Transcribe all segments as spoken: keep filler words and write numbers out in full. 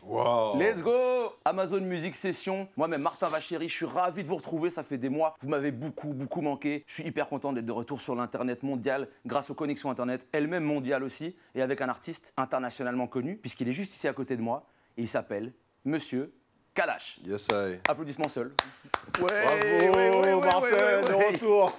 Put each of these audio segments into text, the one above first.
Wow. Let's go! Amazon Music Session. Moi-même, Martin Vachéry, je suis ravi de vous retrouver. Ça fait des mois. Vous m'avez beaucoup, beaucoup manqué. Je suis hyper content d'être de retour sur l'Internet mondial grâce aux connexions Internet, elles-mêmes mondiales aussi, et avec un artiste internationalement connu, puisqu'il est juste ici à côté de moi, et il s'appelle Monsieur Kalash. Yes, I. Applaudissements seuls. Ouais, Bravo, ouais, ouais, ouais, Martin, ouais, ouais, de ouais. retour.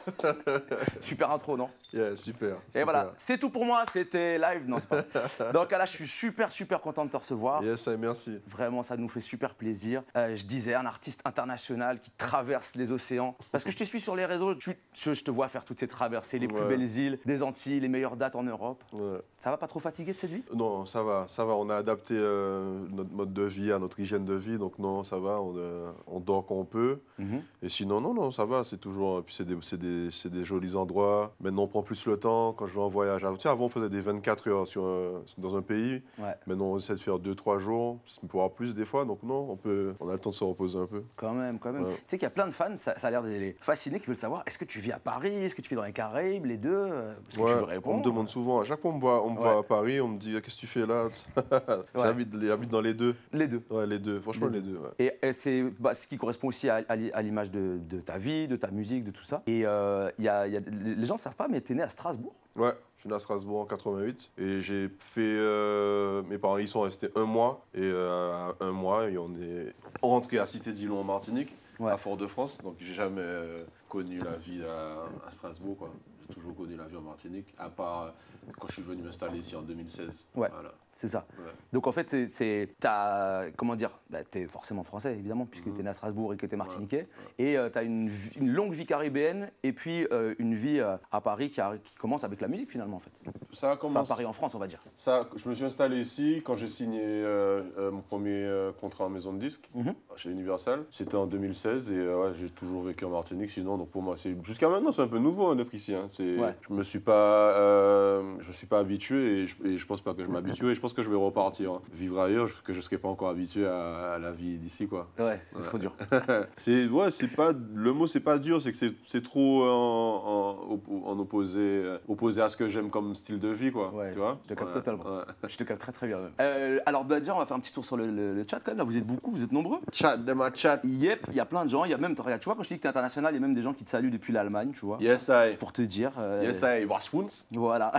Super intro, non? Yeah, super. Et super. voilà, c'est tout pour moi, c'était live. Non, c'est pas vrai. Donc là, je suis super, super content de te recevoir. Yes, I, merci. Vraiment, ça nous fait super plaisir. Euh, je disais, un artiste international qui traverse les océans. Parce que je te suis sur les réseaux, tu, je, je te vois faire toutes ces traversées, les plus Ouais. belles îles des Antilles, les meilleures dates en Europe. Ouais. Ça va pas trop fatiguer de cette vie? Non, ça va, ça va. On a adapté euh, notre mode de vie à notre hygiène de vie, donc non, ça va. On, euh, on dort quand on peut. Mm-hmm. Et sinon, non, non, ça va. C'est toujours. Puis c'est des, c'est des, c'est des jolis endroits. Maintenant, on prend plus le temps quand je vais en voyage. Tu sais, avant, on faisait des vingt-quatre heures sur un- dans un pays. Ouais, Maintenant, on essaie de faire deux trois jours, voire plus des fois. Donc non, on peut, on a le temps de se reposer un peu. quand même, quand même. Ouais. Tu sais qu'il y a plein de fans, ça, ça a l'air de les fasciner, qui veulent savoir, est-ce que tu vis à Paris? Est-ce que tu vis dans les Caraïbes? Les deux? euh, Est-ce que Ouais, tu veux on répondre? me demande souvent. À chaque fois, on me voit, on me Ouais. voit à Paris, on me dit qu'est-ce que tu fais là? J'habite, j'habite dans les deux. Les deux. Ouais, les deux. Franchement, Les les deux. ouais. Et, et c'est bah, ce qui correspond aussi à, à l'i- à l'image de, de ta vie, de ta musique, de tout ça. Et euh, il y a, il y a- les gens ne savent pas, mais tu es né à Strasbourg. Ouais, je suis né à Strasbourg en quatre-vingt-huit et j'ai fait. euh, mes parents, ils sont restés un mois et euh, à un mois, et on est rentré à Cité-Dillon en Martinique, Ouais. à Fort-de-France. Donc j'ai jamais euh, connu la vie à, à Strasbourg, quoi. J'ai toujours connu la vie en Martinique, à part euh, quand je suis venu m'installer ici en deux mille seize. Ouais. Voilà. C'est ça. Ouais. Donc en fait, c'est- c'est. T'as. Comment dire bah, t'es forcément français, évidemment, puisque Mhm. t'es né à Strasbourg et que t'es martiniquais. Ouais, Et euh, t'as une, vie- une longue vie caribéenne et puis euh, une vie euh, à Paris qui, a- qui commence avec la musique, finalement, en fait. Ça a Enfin, commencé. Paris en France, on va dire. Ça, je me suis installé ici quand j'ai signé euh, euh, mon premier euh, contrat en maison de disque Mhm. chez Universal. C'était en deux mille seize et euh, ouais, j'ai toujours vécu en Martinique. Sinon, donc pour moi, c'est jusqu'à maintenant, c'est un peu nouveau hein, d'être ici. Hein. C'est, Ouais. Je me suis pas, euh, je suis pas habitué et je, et je pense pas que je m'habitue. Et je pense que je vais repartir hein. Vivre ailleurs, je- que je serai pas encore habitué à, à la vie d'ici, quoi. Ouais, c'est trop dur. C'est ouais, c'est pas le mot, c'est pas dur, c'est que c'est, c'est trop en, en, oppo- en opposé, euh, opposé à ce que j'aime comme style de vie, quoi. Ouais, Tu vois? je te capte Ouais, totalement. ouais. Je te capte très très bien même. Euh, alors bah, déjà, on va faire un petit tour sur le, le- le chat quand même. Là, vous êtes beaucoup, vous êtes nombreux. Chat de ma chat. Yep, il y a plein de gens. Il y a même, regarde, tu vois, quand je dis que tu es international, il y a même des gens qui te saluent depuis l'Allemagne, tu vois. Yes, I. Pour te dire. euh, Yes, I. Was uns? Voilà.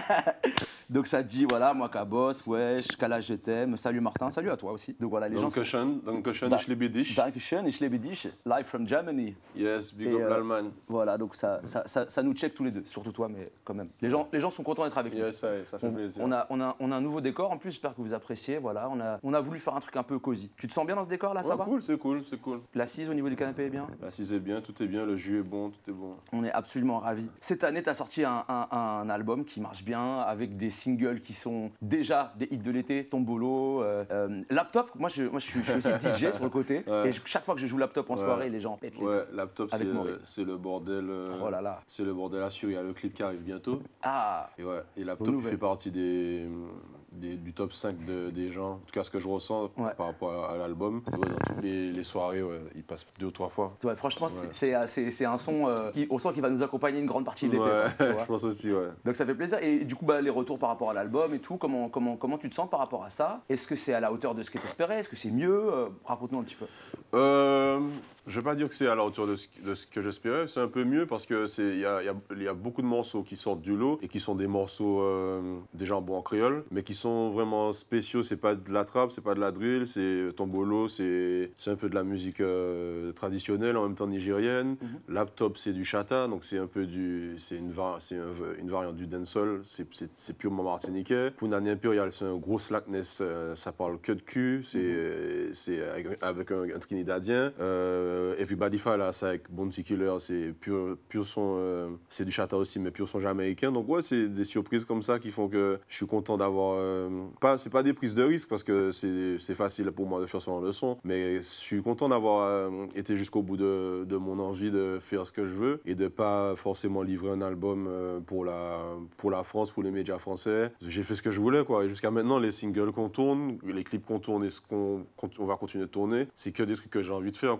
Donc ça te dit, voilà, moi Kabos, wesh, Kalash, je t'aime. Salut Martin, salut à toi aussi. Donc voilà, les gens. Dankeschön, Dankeschön, Da- ich liebe dich. Dankeschön, ich liebe dich, live from Germany. Yes, big Et, up euh, l'Allemagne. Voilà, donc ça, ça, ça, ça nous check tous les deux, surtout toi, mais quand même. Les gens, les gens sont contents d'être avec nous. Yes, I. Ça fait On, plaisir. on a, on, a, on a un nouveau décor en plus, j'espère que vous appréciez. Voilà, on a, on a voulu faire un truc un peu cosy. Tu te sens bien dans ce décor là, ça Ouais, va? cool, c'est cool, c'est cool. L'assise au niveau du canapé est bien? L'assise est bien, tout est bien, le jus est bon, tout est bon. On est absolument ravis. Cette année, tu as sorti un, un- un album qui marche bien, avec des singles qui sont déjà des hits de l'été, Tombolo, euh, euh, Laptop. Moi je, moi, je suis, je suis aussi D J sur le côté. Ouais. Et je- chaque fois que je joue Laptop en Ouais. soirée, les gens pètent les Ouais, laptop, c'est, Avec euh, Maurice. c'est le bordel. euh, Oh là là. C'est le bordel assure. Il y a le clip qui arrive bientôt. Ah, Et ouais, et Bonne laptop, il nouvelle. fait partie des, des- du top cinq de- des gens. En tout cas, ce que je ressens Ouais. par rapport à, à l'album. Ouais, dans toutes les, les soirées, ouais, il passe deux ou trois fois. ouais, franchement, c'est- Ouais. c'est c'est- c'est un son, euh, qui, on sent qu'il va nous accompagner une grande partie de l'été. Ouais, quoi, tu vois. je pense aussi, ouais. Donc ça fait plaisir. Et du coup, bah, les retours par rapport à l'album et tout, comment, comment, comment tu te sens par rapport à ça? Est-ce que c'est à la hauteur de ce que tu espérais? Est-ce que c'est mieux? Euh, Raconte-nous un petit peu. Euh, je vais pas dire que c'est à la hauteur de ce, de ce que j'espérais, c'est un peu mieux parce que c'est il y a, il y a- il y a beaucoup de morceaux qui sortent du lot et qui sont des morceaux euh, déjà en bon créole, mais qui sont vraiment spéciaux. C'est pas de la trap, c'est pas de la drill, c'est tombolo, c'est c'est un peu de la musique euh, traditionnelle en même temps nigérienne. Laptop, c'est du chata, donc c'est un peu du c'est une var- c'est un- une variante du dancehall, c'est c'est c'est purement martiniquais. Punani Imperial, c'est un gros slackness, euh, ça parle que de cul, c'est c'est avec, avec un, un Trinidadien. Euh, Everybody Fala, c'est avec Bounty Killer, c'est pur, pur son, euh, c'est du chata aussi, mais pur son jamaïcain. Donc ouais, c'est des surprises comme ça qui font que je suis content d'avoir. Euh, pas, c'est pas des prises de risque parce que c'est c'est facile pour moi de faire ce genre de son, mais je suis content d'avoir euh, été jusqu'au bout de, de mon envie de faire ce que je veux et de pas forcément livrer un album euh, pour la pour la France, pour les médias français. J'ai fait ce que je voulais quoi. Et jusqu'à maintenant, les singles qu'on tourne, les clips qu'on tourne et ce qu'on qu'on- on va continuer de tourner, c'est que des trucs que j'ai envie de faire quoi. Donc j'ai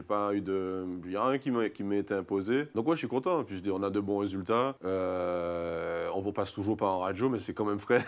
pas eu de... Il n'y a rien qui m'a qui m'a été imposé. Donc ouais, je suis content. Puis je dis, on a de bons résultats. Euh, on passe toujours pas en radio, mais c'est quand même frais.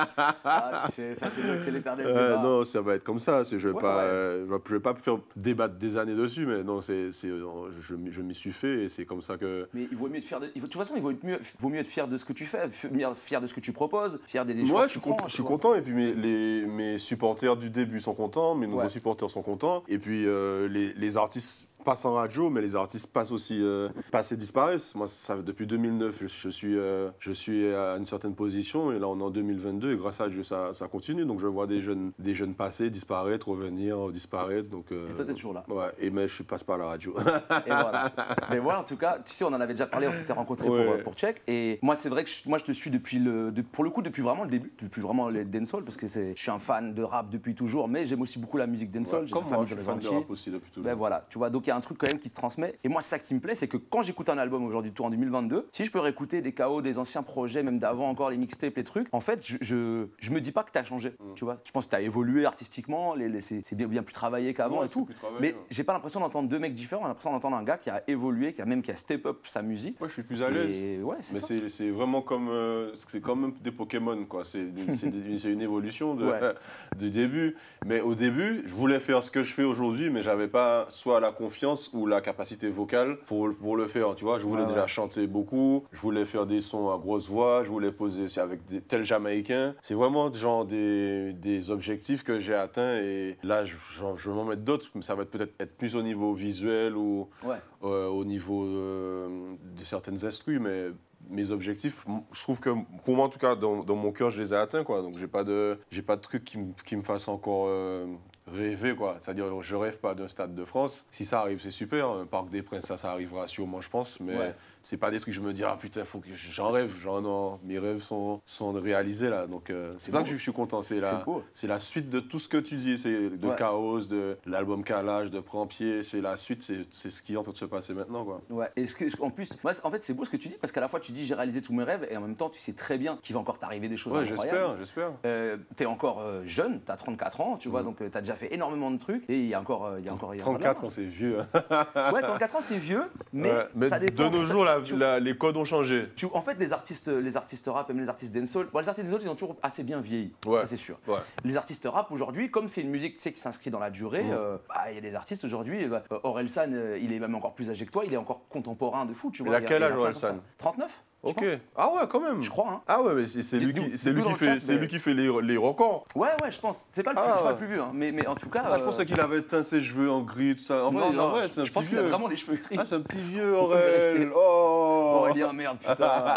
Ah, tu sais, ça c'est l'éternel débat. Euh, non, ça va être comme ça. Je ne vais, Ouais, pas, ouais. euh, je vais- je vais pas faire débattre des années dessus, mais non, c'est, c'est, je, je m'y suis fait et c'est comme ça que... Mais il vaut mieux être fier de... il faut- De toute façon, il vaut mieux, vaut mieux être fier de ce que tu fais, fier fier de ce que tu proposes, fier des, des choix Moi, que je suis, tu prends, content, je tu suis vois. content et puis mes, les, mes supporters du début sont contents, mes nouveaux Ouais. supporters sont contents et puis euh, les, les artistes passent en radio, mais les artistes passent aussi, euh, passent et disparaissent. Moi, ça, depuis deux mille neuf, je, je, suis, euh, je suis à une certaine position et là, on est en deux mille vingt-deux et grâce à Dieu, ça, ça continue. Donc, je vois des jeunes, des jeunes passer, disparaître, revenir, disparaître. Donc, euh, Et toi, t'es toujours là. Ouais, et mais je passe pas à la radio. Et voilà. Mais voilà, en tout cas, tu sais, on en avait déjà parlé, on s'était rencontrés Ouais. pour, euh, pour Check. Et moi, c'est vrai que je, moi, je te suis depuis le, de- pour le coup, depuis vraiment le début, depuis vraiment le dancehall, parce que c'est, je suis un fan de rap depuis toujours, mais j'aime aussi beaucoup la musique dancehall. Ouais, J'ai comme ma moi, famille je dans suis les fan de Antilles. rap aussi depuis toujours. Ben voilà, tu vois, donc il y a un truc quand même qui se transmet. Et moi, c'est ça qui me plaît, c'est que quand j'écoute un album aujourd'hui, tout en deux mille vingt-deux, si je peux réécouter des K O, des anciens projets, même d'avant encore, les mixtapes, les trucs, en fait, je, je, je me dis pas que t'as changé, tu vois. Je pense que t'as évolué artistiquement, les, les- c'est c'est bien, bien plus travaillé qu'avant Ouais, et c'est tout. plus travaillé, Mais ouais. j'ai pas l'impression d'entendre deux mecs différents, j'ai l'impression d'entendre un gars qui a évolué, qui a même qui a step up sa musique. Moi, je suis plus à l'aise. Et ouais, c'est Mais ça. c'est c'est vraiment comme, euh, c'est comme même des Pokémon, quoi. C'est une, c'est des- c'est une évolution de, Ouais. du début. Mais au début, je voulais faire ce que je fais aujourd'hui, mais j'avais pas soit la confiance ou la capacité vocale pour, pour le faire. Tu vois, je voulais Ouais, déjà ouais. chanter beaucoup, je voulais faire des sons à grosse voix, je voulais poser avec des tels Jamaïcains. C'est vraiment genre des, des objectifs que j'ai atteints et là, je, je- je vais m'en mettre d'autres. Ça va peut-être être plus au niveau visuel ou Ouais. euh, au niveau euh, de certaines instrus, mais mes objectifs, m- je trouve que pour moi en tout cas, dans, dans mon cœur, je les ai atteints, quoi. Donc j'ai pas de, j'ai pas de truc qui, me- qui me fasse encore euh, rêver, quoi. C'est-à-dire, je rêve pas d'un Stade de France. Si ça arrive, c'est super. Un Parc des Princes, ça, ça arrivera sûrement, je pense. Mais Ouais. c'est pas des trucs que je me dis, ah putain, faut que j'en rêve. Genre non, mes rêves sont, sont réalisés là. Donc euh, c'est là beau. que je suis content. C'est la, C'est beau. c'est la suite de tout ce que tu dis. C'est de Ouais. Chaos, de l'album Calage, de Prends-Pied. C'est la suite, c'est c'est ce qui est en train de se passer maintenant, quoi. Ouais. Et ce que, en plus, moi, en fait, c'est beau ce que tu dis parce qu'à la fois tu dis j'ai réalisé tous mes rêves et en même temps tu sais très bien qu'il va encore t'arriver des choses Ouais, incroyables. j'espère, j'espère. Euh, t'es encore euh, jeune, t'as trente-quatre ans, tu vois, donc euh, t'as déjà fait énormément de trucs et il y a encore, euh, il y a encore, il y a encore trente-quatre de ans, c'est vieux. hein. là. Ouais, trente-quatre ans c'est vieux, mais, Ouais, mais ça dépend. de nos ça- jours, la- tu- la- les codes ont changé. tu- en fait, les artistes, les artistes rap et même les artistes dancehall, bon, les artistes dancehall ils ont toujours assez bien vieilli, Ouais. ça c'est sûr. Ouais. Les artistes rap aujourd'hui, comme c'est une musique tu sais, qui s'inscrit dans la durée, Mhm. euh, bah, il y a des artistes aujourd'hui, euh, bah, euh, Orelsan, euh, il est même encore plus âgé que toi, il est encore contemporain de fou, tu Il vois. a y quel il y âge, plein comme Orelsan ça. trente-neuf, je Ok. pense. Ah ouais, quand même. Je crois, hein. Ah ouais, mais c'est c'est lui, Dis- qui, c'est dis-nous lui, qui dans le fait, chat, c'est mais- lui qui fait les, les records. Ouais, ouais, je pense. C'est pas le plus, Ah, c'est pas le ouais. plus vieux, hein, mais, mais en tout cas. Ah, je euh, pensais qu'il avait teint ses cheveux en gris, tout ça. En vrai, non, en non, vrai, c'est un je petit pense qu'il a vieux. vraiment des cheveux gris. Ah, c'est un petit vieux, Aurel. Oh, Aurélien, merde, putain.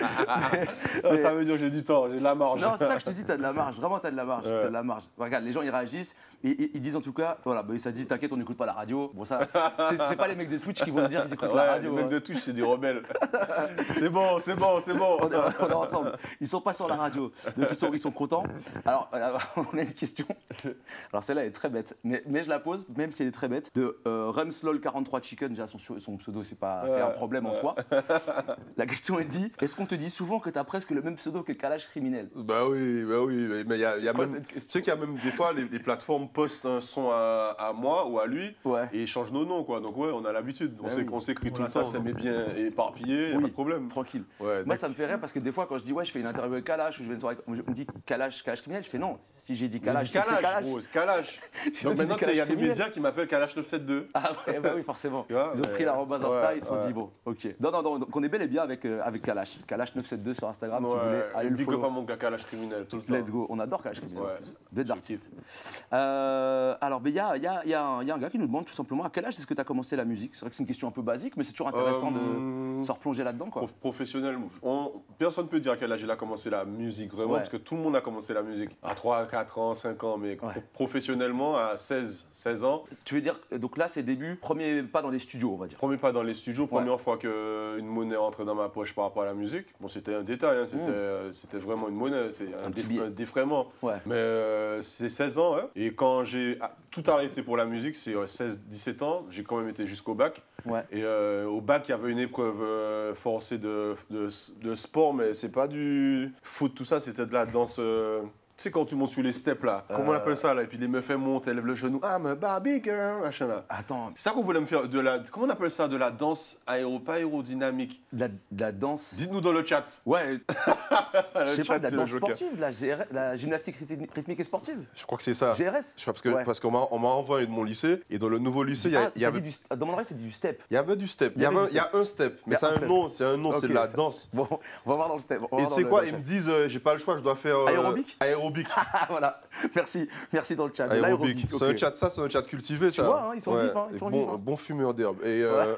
Ah, ça veut dire que j'ai du temps, j'ai de la marge. Non, c'est ça que je te dis, t'as de la marge, vraiment t'as de la marge, Ouais. t'as de la marge. Regarde, les gens ils réagissent, et, et- ils disent en tout cas, voilà, bah, ça dit, t'inquiète, on n'écoute pas la radio. Bon, ça, c'est c'est pas les mecs de Twitch qui vont nous dire qu'ils écoutent Ouais, la radio. les mecs hein. de Twitch, c'est des rebelles. C'est bon, c'est bon, c'est bon. On est, on est ensemble. Ils sont pas sur la radio, donc ils sont, ils sont contents. Alors, euh, on a une question. Alors celle-là elle est très bête, mais, mais je la pose, même si elle est très bête. De euh, Rumslol quarante-trois Chicken, déjà son, son pseudo, c'est pas, c'est un Ouais, problème en ouais. soi. La question est dit, est-ce qu'on te dit souvent que t'as presque le même pseudo que Kalash criminel? Bah oui, bah oui, mais il y a, il y a quoi même. cette Tu question sais qu'il y a même des fois, les, les plateformes postent un son à, à moi ou à lui Ouais. et ils changent nos noms, quoi. Donc ouais, on a l'habitude. On Bah sait oui. qu'on s'écrit On tout le l'attend. temps, ça met bien éparpillé, y a Oui. pas de problème. Tranquille. Ouais, Moi, dès ça me fait rire parce que des fois, quand je dis ouais, je fais une interview avec Kalash ou je vais une soirée, on me dit Kalash, Kalash criminel, je fais non. Si j'ai dit Mais Kalash, dis c'est que c'est Kalash, Kalash. gros, Kalash. Sinon, Donc c'est maintenant, du tu sais, il y a Kalash des criminel. médias qui m'appellent Kalash neuf cent soixante-douze. Ah ouais, bah oui, forcément. Tu vois, Ils ont mais- pris l'arrobase Insta, ouais, ils se sont ouais. dit bon, ok. Non, non, non, donc on est bel et bien avec, euh, avec Kalash. Kalash neuf cent soixante-douze sur Instagram, si vous voulez. Ouais, Allez le big up follow. à mon gars Kalash criminel, tout le temps. Let's go, on adore Kalash criminel Ouais, en plus. Bête je d'artiste. Euh, alors, il y a, y a- y a un y a un gars qui nous demande tout simplement à quel âge est-ce que tu as commencé la musique? C'est vrai que c'est une question un peu basique, mais c'est toujours intéressant Euh, de se replonger là-dedans, quoi. Prof- Professionnel, on- personne ne peut dire à quel âge il a commencé la musique, vraiment, Ouais. parce que tout le monde a commencé la musique. À trois, quatre ans, cinq ans, mais Ouais. pro- professionnellement, à seize, seize ans, Tu veux dire, euh, donc là, c'est début, premier pas dans les studios, on va dire. premier pas dans les studios, première fois qu'une monnaie rentre dans ma poche par rapport à la musique. Bon, c'était un détail, hein, c'était Mm. euh, c'était vraiment une monnaie, c'est un, petit déf- billet. un défraiement. Ouais. Mais euh, c'est seize ans, hein. Et quand j'ai ah, tout arrêté pour la musique, c'est euh, seize dix-sept ans, j'ai quand même été jusqu'au bac. Ouais. Et euh, au bac, il y avait une épreuve euh, forcée de, de, de sport, mais c'est pas du foot, tout ça, c'était de la danse. euh, sais, quand tu montes sur les steps là, comment on appelle ça là? Et puis les meufs elles montent, elles lèvent le genou. Ah, mais Barbie girl, machin là. Attends, C'est ça qu'on voulait me faire. De la, comment on appelle ça? De la danse aéro, pas aérodynamique. de la, de la danse. Dites-nous dans le chat. Ouais, Le je sais chat, pas, de la c'est le danse joker. sportive, de la, G R la gymnastique rythmi- rythmique et sportive. Je crois que c'est ça. G R S. Je crois parce que Ouais. parce qu'on m'a on m'a envoyé de mon lycée et dans le nouveau lycée il y, a- Ah, il y ça avait dit du- dans mon oreille, c'est du step. il y avait du step. Il Il y y avait avait du il y a un step, Il y mais a c'est un un step. nom, c'est un nom, c'est Ok, de la ça- danse. Bon, on va voir dans le step. on va Et voir tu sais dans quoi, le- ils dans me le disent euh, j'ai pas le choix, je dois faire euh, Aérobic Aérobic. chat. Voilà, merci, merci dans le chat. Aérobic. L'aérobic, C'est ok. un chat, ça, c'est un chat cultivé, ça. vois, hein, ils sont Ouais. vifs, hein, ils sont bon, vifs, hein. bon fumeur d'herbe. Et, euh,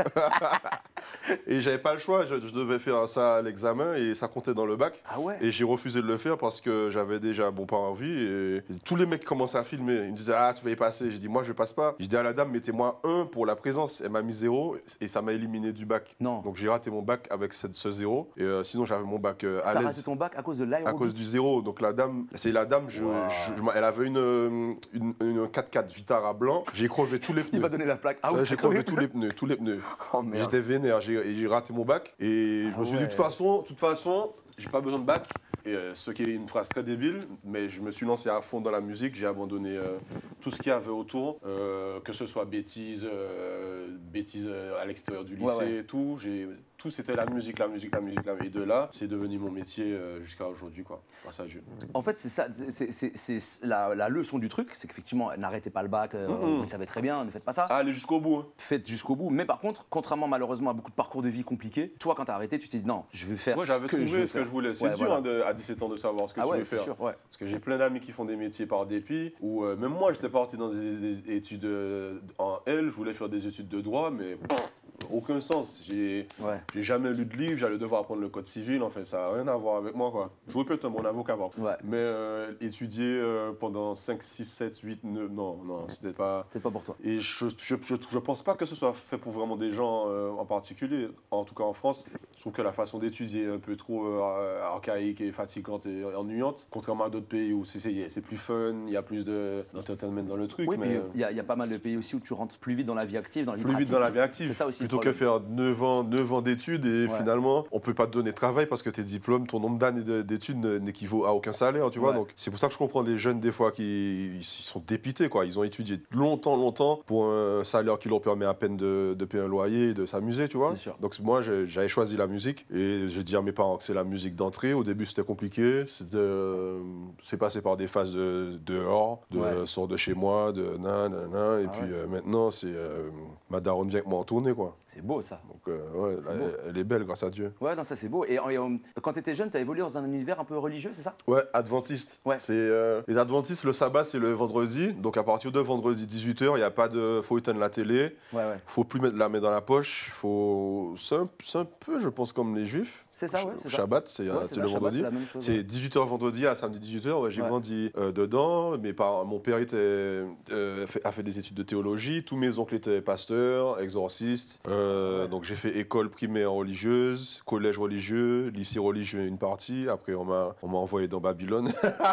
et j'avais pas le choix, je, je devais faire ça à l'examen et ça comptait dans le bac. Ah ouais. Et j'ai refusé de le faire parce que j'avais déjà bon pas envie. Et, et tous les mecs commençaient à filmer. Ils me disaient ah tu vas y passer. J'ai dit moi je passe pas. J'ai dit à la dame mettez-moi un pour la présence. Elle m'a mis zéro et ça m'a éliminé du bac. Non. Donc j'ai raté mon bac avec ce, ce zéro. Et euh, sinon j'avais mon bac euh, à T'as l'aise. raté ton bac à cause de À l'aérobic. cause du zéro. Donc la dame, c'est la dame, je, Wow. je- je- elle avait une, euh, une, une quatre-quatre Vitara blanc. J'ai crevé tous les Il pneus. va donner la plaque. Ah Ouais, ouais, j'ai t'as crevé crevé. tous les pneus, tous les pneus. Oh merde. J'étais vénère, j'ai et j'ai raté mon bac. Et je Ah me suis dit, ouais. de toute façon, De toute façon, j'ai pas besoin de bac. Et euh, ce qui est une phrase très débile, mais je me suis lancé à fond dans la musique. J'ai abandonné euh, tout ce qu'il y avait autour, euh, que ce soit bêtises, euh, bêtises euh, à l'extérieur du lycée, Ouais, ouais. et tout. J'ai tout c'était la musique, la musique, la musique, la musique. Et de là, c'est devenu mon métier euh, jusqu'à aujourd'hui, quoi. Grâce à Dieu. En fait, c'est ça, c'est- c'est c'est la, la leçon du truc, c'est qu'effectivement, n'arrêtez pas le bac, euh, vous le savez très bien, ne faites pas ça. Ah, allez jusqu'au bout. Hein. Faites jusqu'au bout. Mais par contre, contrairement malheureusement à beaucoup de parcours de vie compliqués, toi, quand t'as arrêté, tu t'es dit non, je vais faire Moi, ce j'avais que je trouvé veux ce que faire. je voulais. C'est Ouais, dur voilà. hein, de- à dix-sept ans de savoir ce que Ah tu ouais, veux c'est faire. sûr, ouais. Parce que j'ai plein d'amis qui font des métiers par dépit, ou euh, même moi, j'étais parti dans des, des études euh, en L, je voulais faire des études de droit, mais pff, aucun sens. J'ai Ouais. j'ai jamais lu de livre, j'allais devoir apprendre le code civil, enfin, ça n'a rien à voir avec moi, quoi. J'aurais pu être un bon avocat, par contre. Ouais. Mais euh, étudier euh, pendant cinq, six, sept, huit, neuf, non, non, c'était pas... C'était pas pour toi. Et je, je, je, je pense pas que ce soit fait pour vraiment des gens euh, en particulier, en tout cas en France. Je trouve que la façon d'étudier est un peu trop euh, archaïque et fatigante et ennuyante, contrairement à d'autres pays où c'est- c'est c'est plus fun, il y a plus de- d'entertainment dans le truc. Oui, mais puis il y, a- il y a pas mal de pays aussi où tu rentres plus vite dans la vie active, dans la vie plus vite pratique. dans la vie active. C'est ça aussi. plutôt le que problème. faire neuf ans, neuf ans d'études et Ouais. finalement, on peut pas te donner de travail parce que tes diplômes, ton nombre d'années de- d'études ne- n'équivaut à aucun salaire, tu vois. Ouais. Donc c'est pour ça que je comprends les jeunes des fois qui ils sont dépités, quoi. Ils ont étudié longtemps, longtemps pour un salaire qui leur permet à peine de, de payer un loyer et de s'amuser, tu vois. C'est sûr. Donc moi, j'ai- j'avais choisi la musique et j'ai dit à mes parents que c'est la musique d'entrée. Au début, c'était compliqué. C'était, euh, c'est passé par des phases de dehors, de Ouais. sort de chez moi, de nan, nan, nan. Et Ah puis ouais. euh, maintenant, c'est euh, ma daronne vient que moi en tournée, quoi. C'est beau ça. Donc euh, ouais, C'est elle, beau. elle est belle grâce à Dieu. Ouais, non, ça c'est beau. Et, et, euh, quand tu étais jeune, tu as évolué dans un univers un peu religieux, c'est ça? Ouais, adventiste. Ouais. C'est euh, les adventistes, le sabbat c'est le vendredi. Donc à partir de vendredi dix-huit heures, il y a pas de faut éteindre la télé, Ouais, ouais. faut plus mettre la main dans la poche, faut c'est un, c'est un peu je pense comme les juifs. C'est ça, ouais, c'est ça. Shabbat, c'est Ouais, euh, c'est c'est la le Shabbat, vendredi. c'est la même chose, C'est ouais. dix-huit heures vendredi à samedi dix-huit heures. Ouais, j'ai Ouais. grandi euh, dedans. Mes parents, mon père était, euh, fait- a fait des études de théologie. Tous mes oncles étaient pasteurs, exorcistes. Euh, Donc j'ai fait école primaire religieuse, collège religieux, lycée religieux une partie. Après on m'a on m'a envoyé dans Babylone.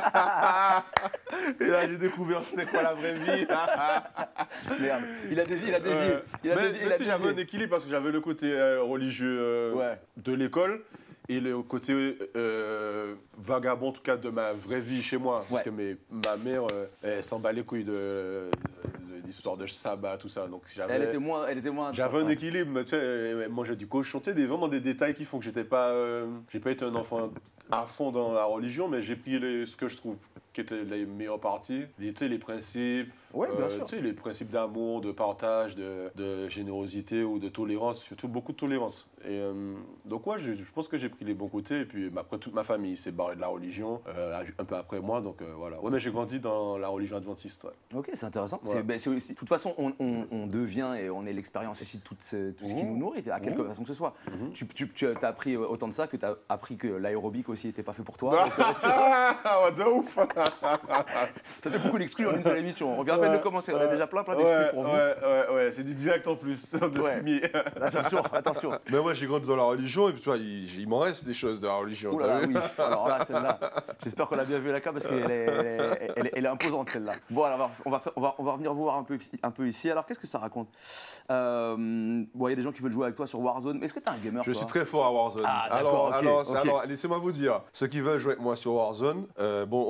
Et là j'ai découvert c'était quoi la vraie vie. Merde. Il a dévié, il a dévié. Euh, Il a mais dévié, mais il a tu sais, j'avais un dévié. équilibre parce que j'avais le côté euh, religieux euh, Ouais. de l'école et le côté euh, vagabond, en tout cas, de ma vraie vie chez moi. Parce Ouais. que mes, ma mère, euh, elle s'en bat les couilles de, de, de l'histoire de sabbat, tout ça. Donc j'avais... Elle était moins. Elle était moins J'avais un ouais. équilibre, mais tu sais, elle mangeait du cochon, tu sais, des, vraiment des détails qui font que j'étais pas, euh, j'ai pas été un enfant à fond dans la religion, mais j'ai pris les, ce que je trouve qui étaient les meilleures parties, les, tu sais, les principes, Ouais, bien euh, sûr. tu sais, les principes d'amour, de partage, de, de générosité ou de tolérance, surtout beaucoup de tolérance. Et euh, donc ouais, je, je pense que j'ai pris les bons côtés, et puis bah, après toute ma famille s'est barrée de la religion, euh, un peu après moi, donc euh, voilà. Ouais, mais j'ai grandi dans la religion adventiste, ouais. Ok, c'est intéressant. Ouais. C'est- ben, c'est aussi- de toute façon, on, on- on devient et on est l'expérience aussi de tout ce, tout ce qui Mmh. nous nourrit, à quelque Mmh. façon que ce soit. Mmh. Tu, tu, tu as appris autant de ça que tu as appris que l'aérobic aussi n'était pas fait pour toi. Ah, Donc, euh, ouais, de ouf. ça fait beaucoup d'exclus en une seule émission. On vient à peine de commencer, on a déjà plein, plein Ouais, d'exclus pour vous. ouais, ouais, ouais, c'est du direct en plus, de Ouais. fumier. Attention, attention. Mais moi j'ai grandi dans la religion et puis tu vois il, il m'en reste des choses de la religion. Ouh t'as là là, vu oui. Alors là, celle-là, j'espère qu'on l'a bien vu la cam parce qu'elle est, elle est, elle est- elle est imposante celle-là. Bon, alors on va, faire- on va, on va revenir vous voir un peu, un peu ici. Alors qu'est-ce que ça raconte? Euh, Bon, il y a des gens qui veulent jouer avec toi sur Warzone. Est-ce que t'es un gamer Je toi suis très fort à Warzone. Ah, d'accord, alors, ok, alors, c'est- ok. alors, laissez-moi vous dire, ceux qui veulent jouer avec moi sur Warzone, euh, bon, on est complet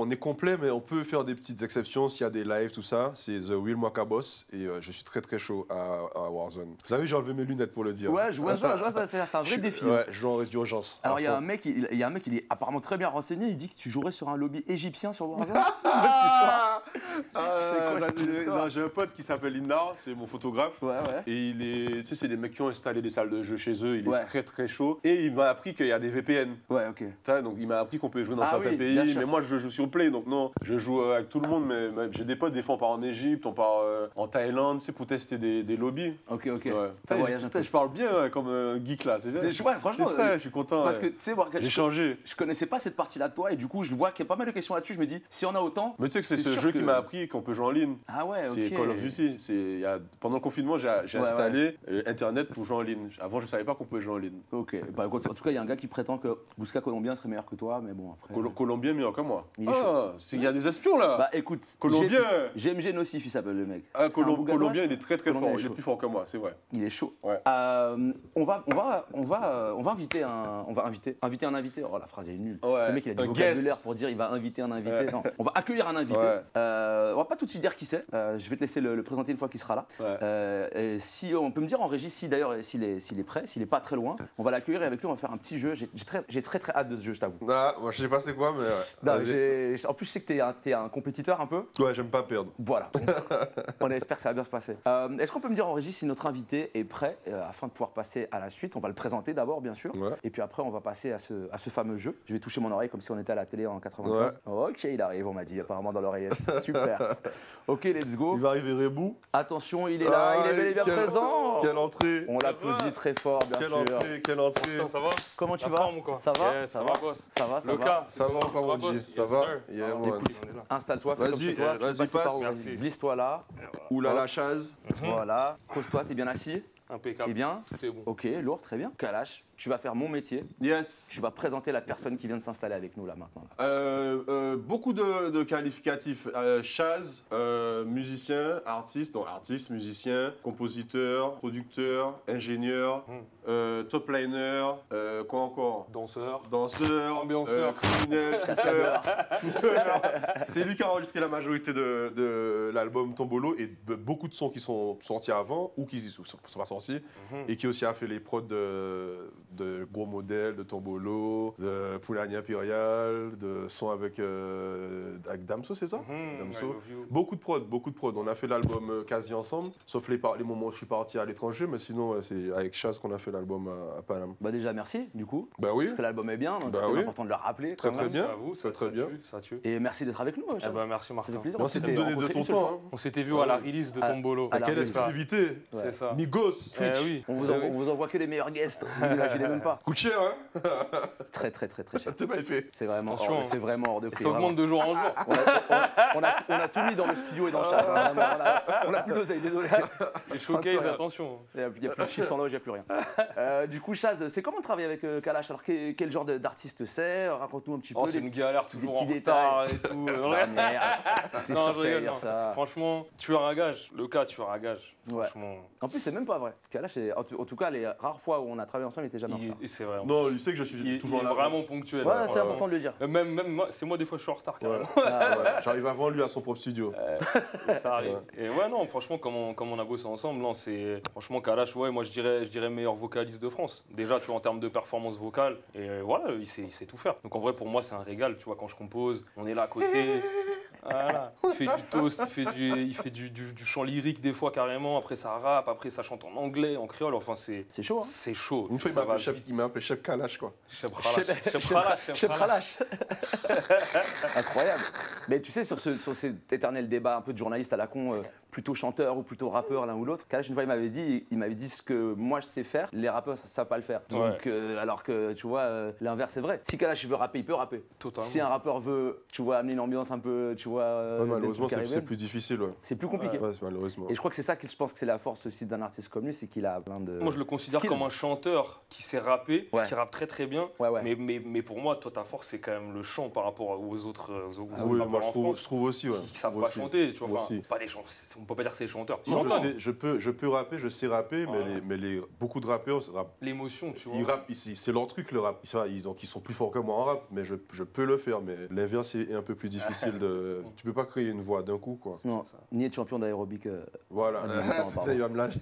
plaît, mais on peut faire des petites exceptions s'il y a des lives, tout ça. C'est The Will Mwaka Boss et euh, je suis très très chaud à, à Warzone. Vous savez, j'ai enlevé mes lunettes pour le dire. Ouais, je vois, je vois, je vois, ça, c'est c'est un vrai Je- défi. Ouais, je joue en reste d'urgence. Alors à il y a fond. un mec, il, il y a un mec, il est apparemment très bien renseigné. Il dit que tu jouerais sur un lobby égyptien sur Warzone. C'est quoi cette histoire? Ah, C'est quoi là, cette c'est- histoire non, j'ai un pote qui s'appelle Indar, c'est mon photographe. Ouais, ouais. Et il est, tu sais, c'est des mecs qui ont installé des salles de jeu chez eux. Il Ouais. est très très chaud. Et il m'a appris qu'il y a des V P N. Ouais, ok. T'as, donc il m'a appris qu'on peut jouer dans Ah certains oui, bien pays, sûr. mais moi je joue sur Play, donc non, je joue euh, avec tout le monde, mais, mais j'ai des potes, des fois on part en Égypte, on part euh, en Thaïlande, tu sais, pour tester des, des lobbies. Ok, ok. Ouais. Ça Putain, voyage je, un putain, peu. je parle bien ouais, comme un geek là, c'est bien. C'est- ouais, franchement, C'est vrai, euh, je suis content. Parce ouais. que tu sais, voir que J'ai je, changé. je connaissais pas cette partie-là de toi et du coup, je vois qu'il y a pas mal de questions là-dessus. Je me dis, si on a autant. Mais tu sais que c'est C'est ce sûr jeu que- qui m'a appris qu'on peut jouer en ligne. Ah ouais, ok. C'est Call of Duty. C'est, il y a, pendant le confinement, j'ai, j'ai Ouais, installé euh, Internet pour jouer en ligne. Avant, je savais pas qu'on pouvait jouer en ligne. Ok. Bah, en tout cas, il y a un gars qui prétend que Bousca Colombien serait meilleur que toi, mais bon, après. Col- Colombien meilleur que moi. Il est Ah, c'est- il y a des espions là. Bah écoute, Colombien. G M G Nocif, il s'appelle le mec. Ah, C'est un Colom- Bougadois, Colombien, je il est très très Colombien fort. est Il est chaud. plus fort que moi, c'est vrai. Il est chaud. Ouais. Euh, on va, on va, on va, euh, on va inviter un, on va inviter, inviter un invité. Oh, la phrase est nulle. Ouais, Le mec, il a du un vocabulaire guest. pour dire il va inviter un invité. Non, on va accueillir un invité. Ouais. Euh, on va pas tout de suite dire qui c'est. Euh, je vais te laisser le, le présenter une fois qu'il sera là. Ouais. Euh, et si on peut me dire en régie si d'ailleurs s'il est, s'il est prêt, s'il est pas très loin, on va l'accueillir et avec lui on va faire un petit jeu. J'ai j'ai très, j'ai très très hâte de ce jeu, je t'avoue. Ah, moi je sais pas c'est quoi, mais ouais. Non, Vas-y. j'ai- en plus, je sais que t'es un, t'es un compétiteur un peu. Ouais, j'aime pas perdre. Voilà. On espère que ça va bien se passer. Euh, Est-ce qu'on peut me dire en régie si notre invité est prêt euh, afin de pouvoir passer à la suite? On va le présenter d'abord, bien sûr. Ouais. Et puis après, on va passer à ce, à ce fameux jeu. Je vais toucher mon oreille comme si on était à la télé en quatre-vingt-quinze. Ok, il arrive, on m'a dit apparemment dans l'oreillette. Super. Ok, let's go. Il va arriver Rebou. Attention, il est là, il est bel et bien quelle- présent. Quelle entrée. On l'applaudit très fort, bien Quelle sûr. entrée, quelle entrée. Putain, ça va? Comment tu La vas? forme ou quoi? Ça va? Yes, Ça ça va, va, boss. Ça va, ça Le va. cas. Ça va, pas mon boss? Dieu. Ça Yes, va? sir. Yeah, Ça va, man. écoute, on est là. Installe-toi, fais comme Vas-y, chez toi. Je sais vas-y, pas si par passe. où, vas-y. Merci. Glisse-toi là. Oula la chaise. Voilà. Pose-toi, t'es bien assis? Impeccable. T'es bien? Tout est bon. Ok, lourd, très bien. Kalash, tu vas faire mon métier. Yes. Tu vas présenter la personne qui vient de s'installer avec nous là maintenant. là. Euh, euh, beaucoup de, de qualificatifs. Euh, Chaz, euh, musicien, artiste, donc artiste, musicien, compositeur, producteur, ingénieur, Hmm. euh, top liner, euh, quoi encore? Danseur. Danseur, Ambianceur. euh, criminel, shooter, shooter. C'est lui qui a enregistré la majorité de, de l'album Tombolo et de beaucoup de sons qui sont sortis avant ou qui ne sont sont pas sortis Mhm. et qui aussi a fait les prods de, de Gros Modèle, de Tombolo, de Poulani Impérial, de sons avec, euh, avec Damso, c'est toi Mhm, Damso. I love you. Beaucoup de prods, beaucoup de prods. On a fait l'album euh, quasi ensemble, sauf les, par- les moments où je suis parti à l'étranger, mais sinon ouais, c'est avec Chaz qu'on a fait l'album à, à Paname. Bah déjà merci du coup. Bah oui, Parce que l'album est bien, donc Bah c'est oui. important de le rappeler. Très, quand très même. bien. À vous, C'est ça, très ça bien. tue, ça tue. Et merci d'être avec nous. Eh Chaz. ben, merci Ça fait Martin. plaisir. Merci On de me s'était donner de rencontrés ton une seule temps. fois. hein. On s'était vu à la release de Ah, Tombolo. à la Quelle release. C'est ça. exclusivité Ouais. C'est ça. Migos, Eh Twitch. oui. On vous, Eh envoie, oui. on vous envoie que les meilleurs guests. Vous n'imaginez même pas. Coûte cher, hein C'est très très très très cher. T'es mal fait. C'est vraiment, Attention, hors, hein. c'est vraiment hors de prix. Ça vraiment. augmente de jour en jour. On a, on, on a, on a tout mis dans le studio et dans le chat. hein, vraiment, on a- on a plus d'oseille, désolé. Les showcases, rien. attention. Il n'y a, il y a plus de chiffres sans loge, il n'y a plus rien. Euh, du coup, Chaz, c'est comment travailler avec euh, Kalash? Alors, quel, quel genre de- d'artiste c'est? Raconte-nous un petit Oh, peu. c'est les- une galère toujours en petits retard et tout. Ah, merde. T'es Non, sûr je que t'allais rigole, dire non. ça. Franchement, tueur à gage. Le cas, tueur à gage. Ouais. Franchement, En plus, c'est même pas vrai. Kalash, est- en, tout- en tout cas, les rares fois où on a travaillé ensemble, il était jamais en il- retard. et c'est vrai. Non, il sait que je suis Il, il toujours est là. vraiment ponctuel. Ouais, ouais, c'est ouais. important de le dire. Euh, Même, même moi, c'est moi des fois je suis en retard carrément. Ah, ouais. J'arrive avant lui à son propre studio. Ça arrive. Et ouais, non, franchement, comme on, comme on a bossé ensemble, non, c'est franchement Kalash, ouais, moi je dirais, je dirais meilleur vocaliste de France. Déjà, tu vois, en termes de performance vocale, et euh, voilà, il sait, il sait tout faire. Donc en vrai, pour moi, c'est un régal, tu vois, quand je compose, on est là à côté. Voilà. Il fait du toast, il fait, du, il fait du, du, du chant lyrique des fois carrément, après ça rappe, après ça chante en anglais, en créole, enfin c'est C'est chaud, hein. c'est chaud. Une fois, il Ça m'a va appelé chef- vite. il m'a appelé Chef Kalash, quoi. Chef Ralash, Chef Ralash, Chef Chef Ralash. Ralash. Incroyable. Mais tu sais, sur, ce, sur cet éternel débat un peu de journaliste à la con, euh, plutôt chanteur ou plutôt rappeur, l'un ou l'autre, Kalash, une fois, il m'avait dit, il m'avait dit ce que moi je sais faire, les rappeurs, ça ne savent pas le faire. Donc, Ouais. euh, alors que, tu vois, euh, l'inverse est vrai. Si Kalash il veut rapper, il peut rapper. Totalement. Si un rappeur veut, tu vois, amener une ambiance un peu, tu vois, voix euh, Ouais, dancehall malheureusement, c'est c'est caribéenne. plus difficile. Ouais, C'est plus compliqué. ouais c'est malheureusement. Et je crois que c'est ça que je pense que c'est la force aussi d'un artiste comme lui, c'est qu'il a plein de. Moi, je le considère skills. comme un chanteur qui sait rapper, Ouais. qui rappe très très bien. Ouais, ouais. Mais, mais, mais pour moi, toi, ta force, c'est quand même le chant par rapport aux autres, aux autres Ah oui, rappeurs moi, je en trouve, France je trouve aussi. Ouais. qui, qui savent Moi pas aussi. chanter. Tu vois, Moi enfin, aussi. pas des chanteurs. On peut pas dire que c'est des chanteurs. Ils Non, chantent. je, sais- je peux, je peux rapper, je sais rapper, mais, Voilà. les, mais les, beaucoup de rappeurs, c'est rap- L'émotion, tu vois. ils rappent, ils- c'est leur truc le rap. Ils, sont- ils, ont- ils sont plus forts que moi en rap, mais je, je peux le faire. Mais l'inverse est un peu plus difficile. De, tu peux pas créer une voix d'un coup, quoi. Non, C'est ça. ni être champion d'aérobic. euh, Voilà, À dix-huit ans, C'était- pardon. il va me lâcher.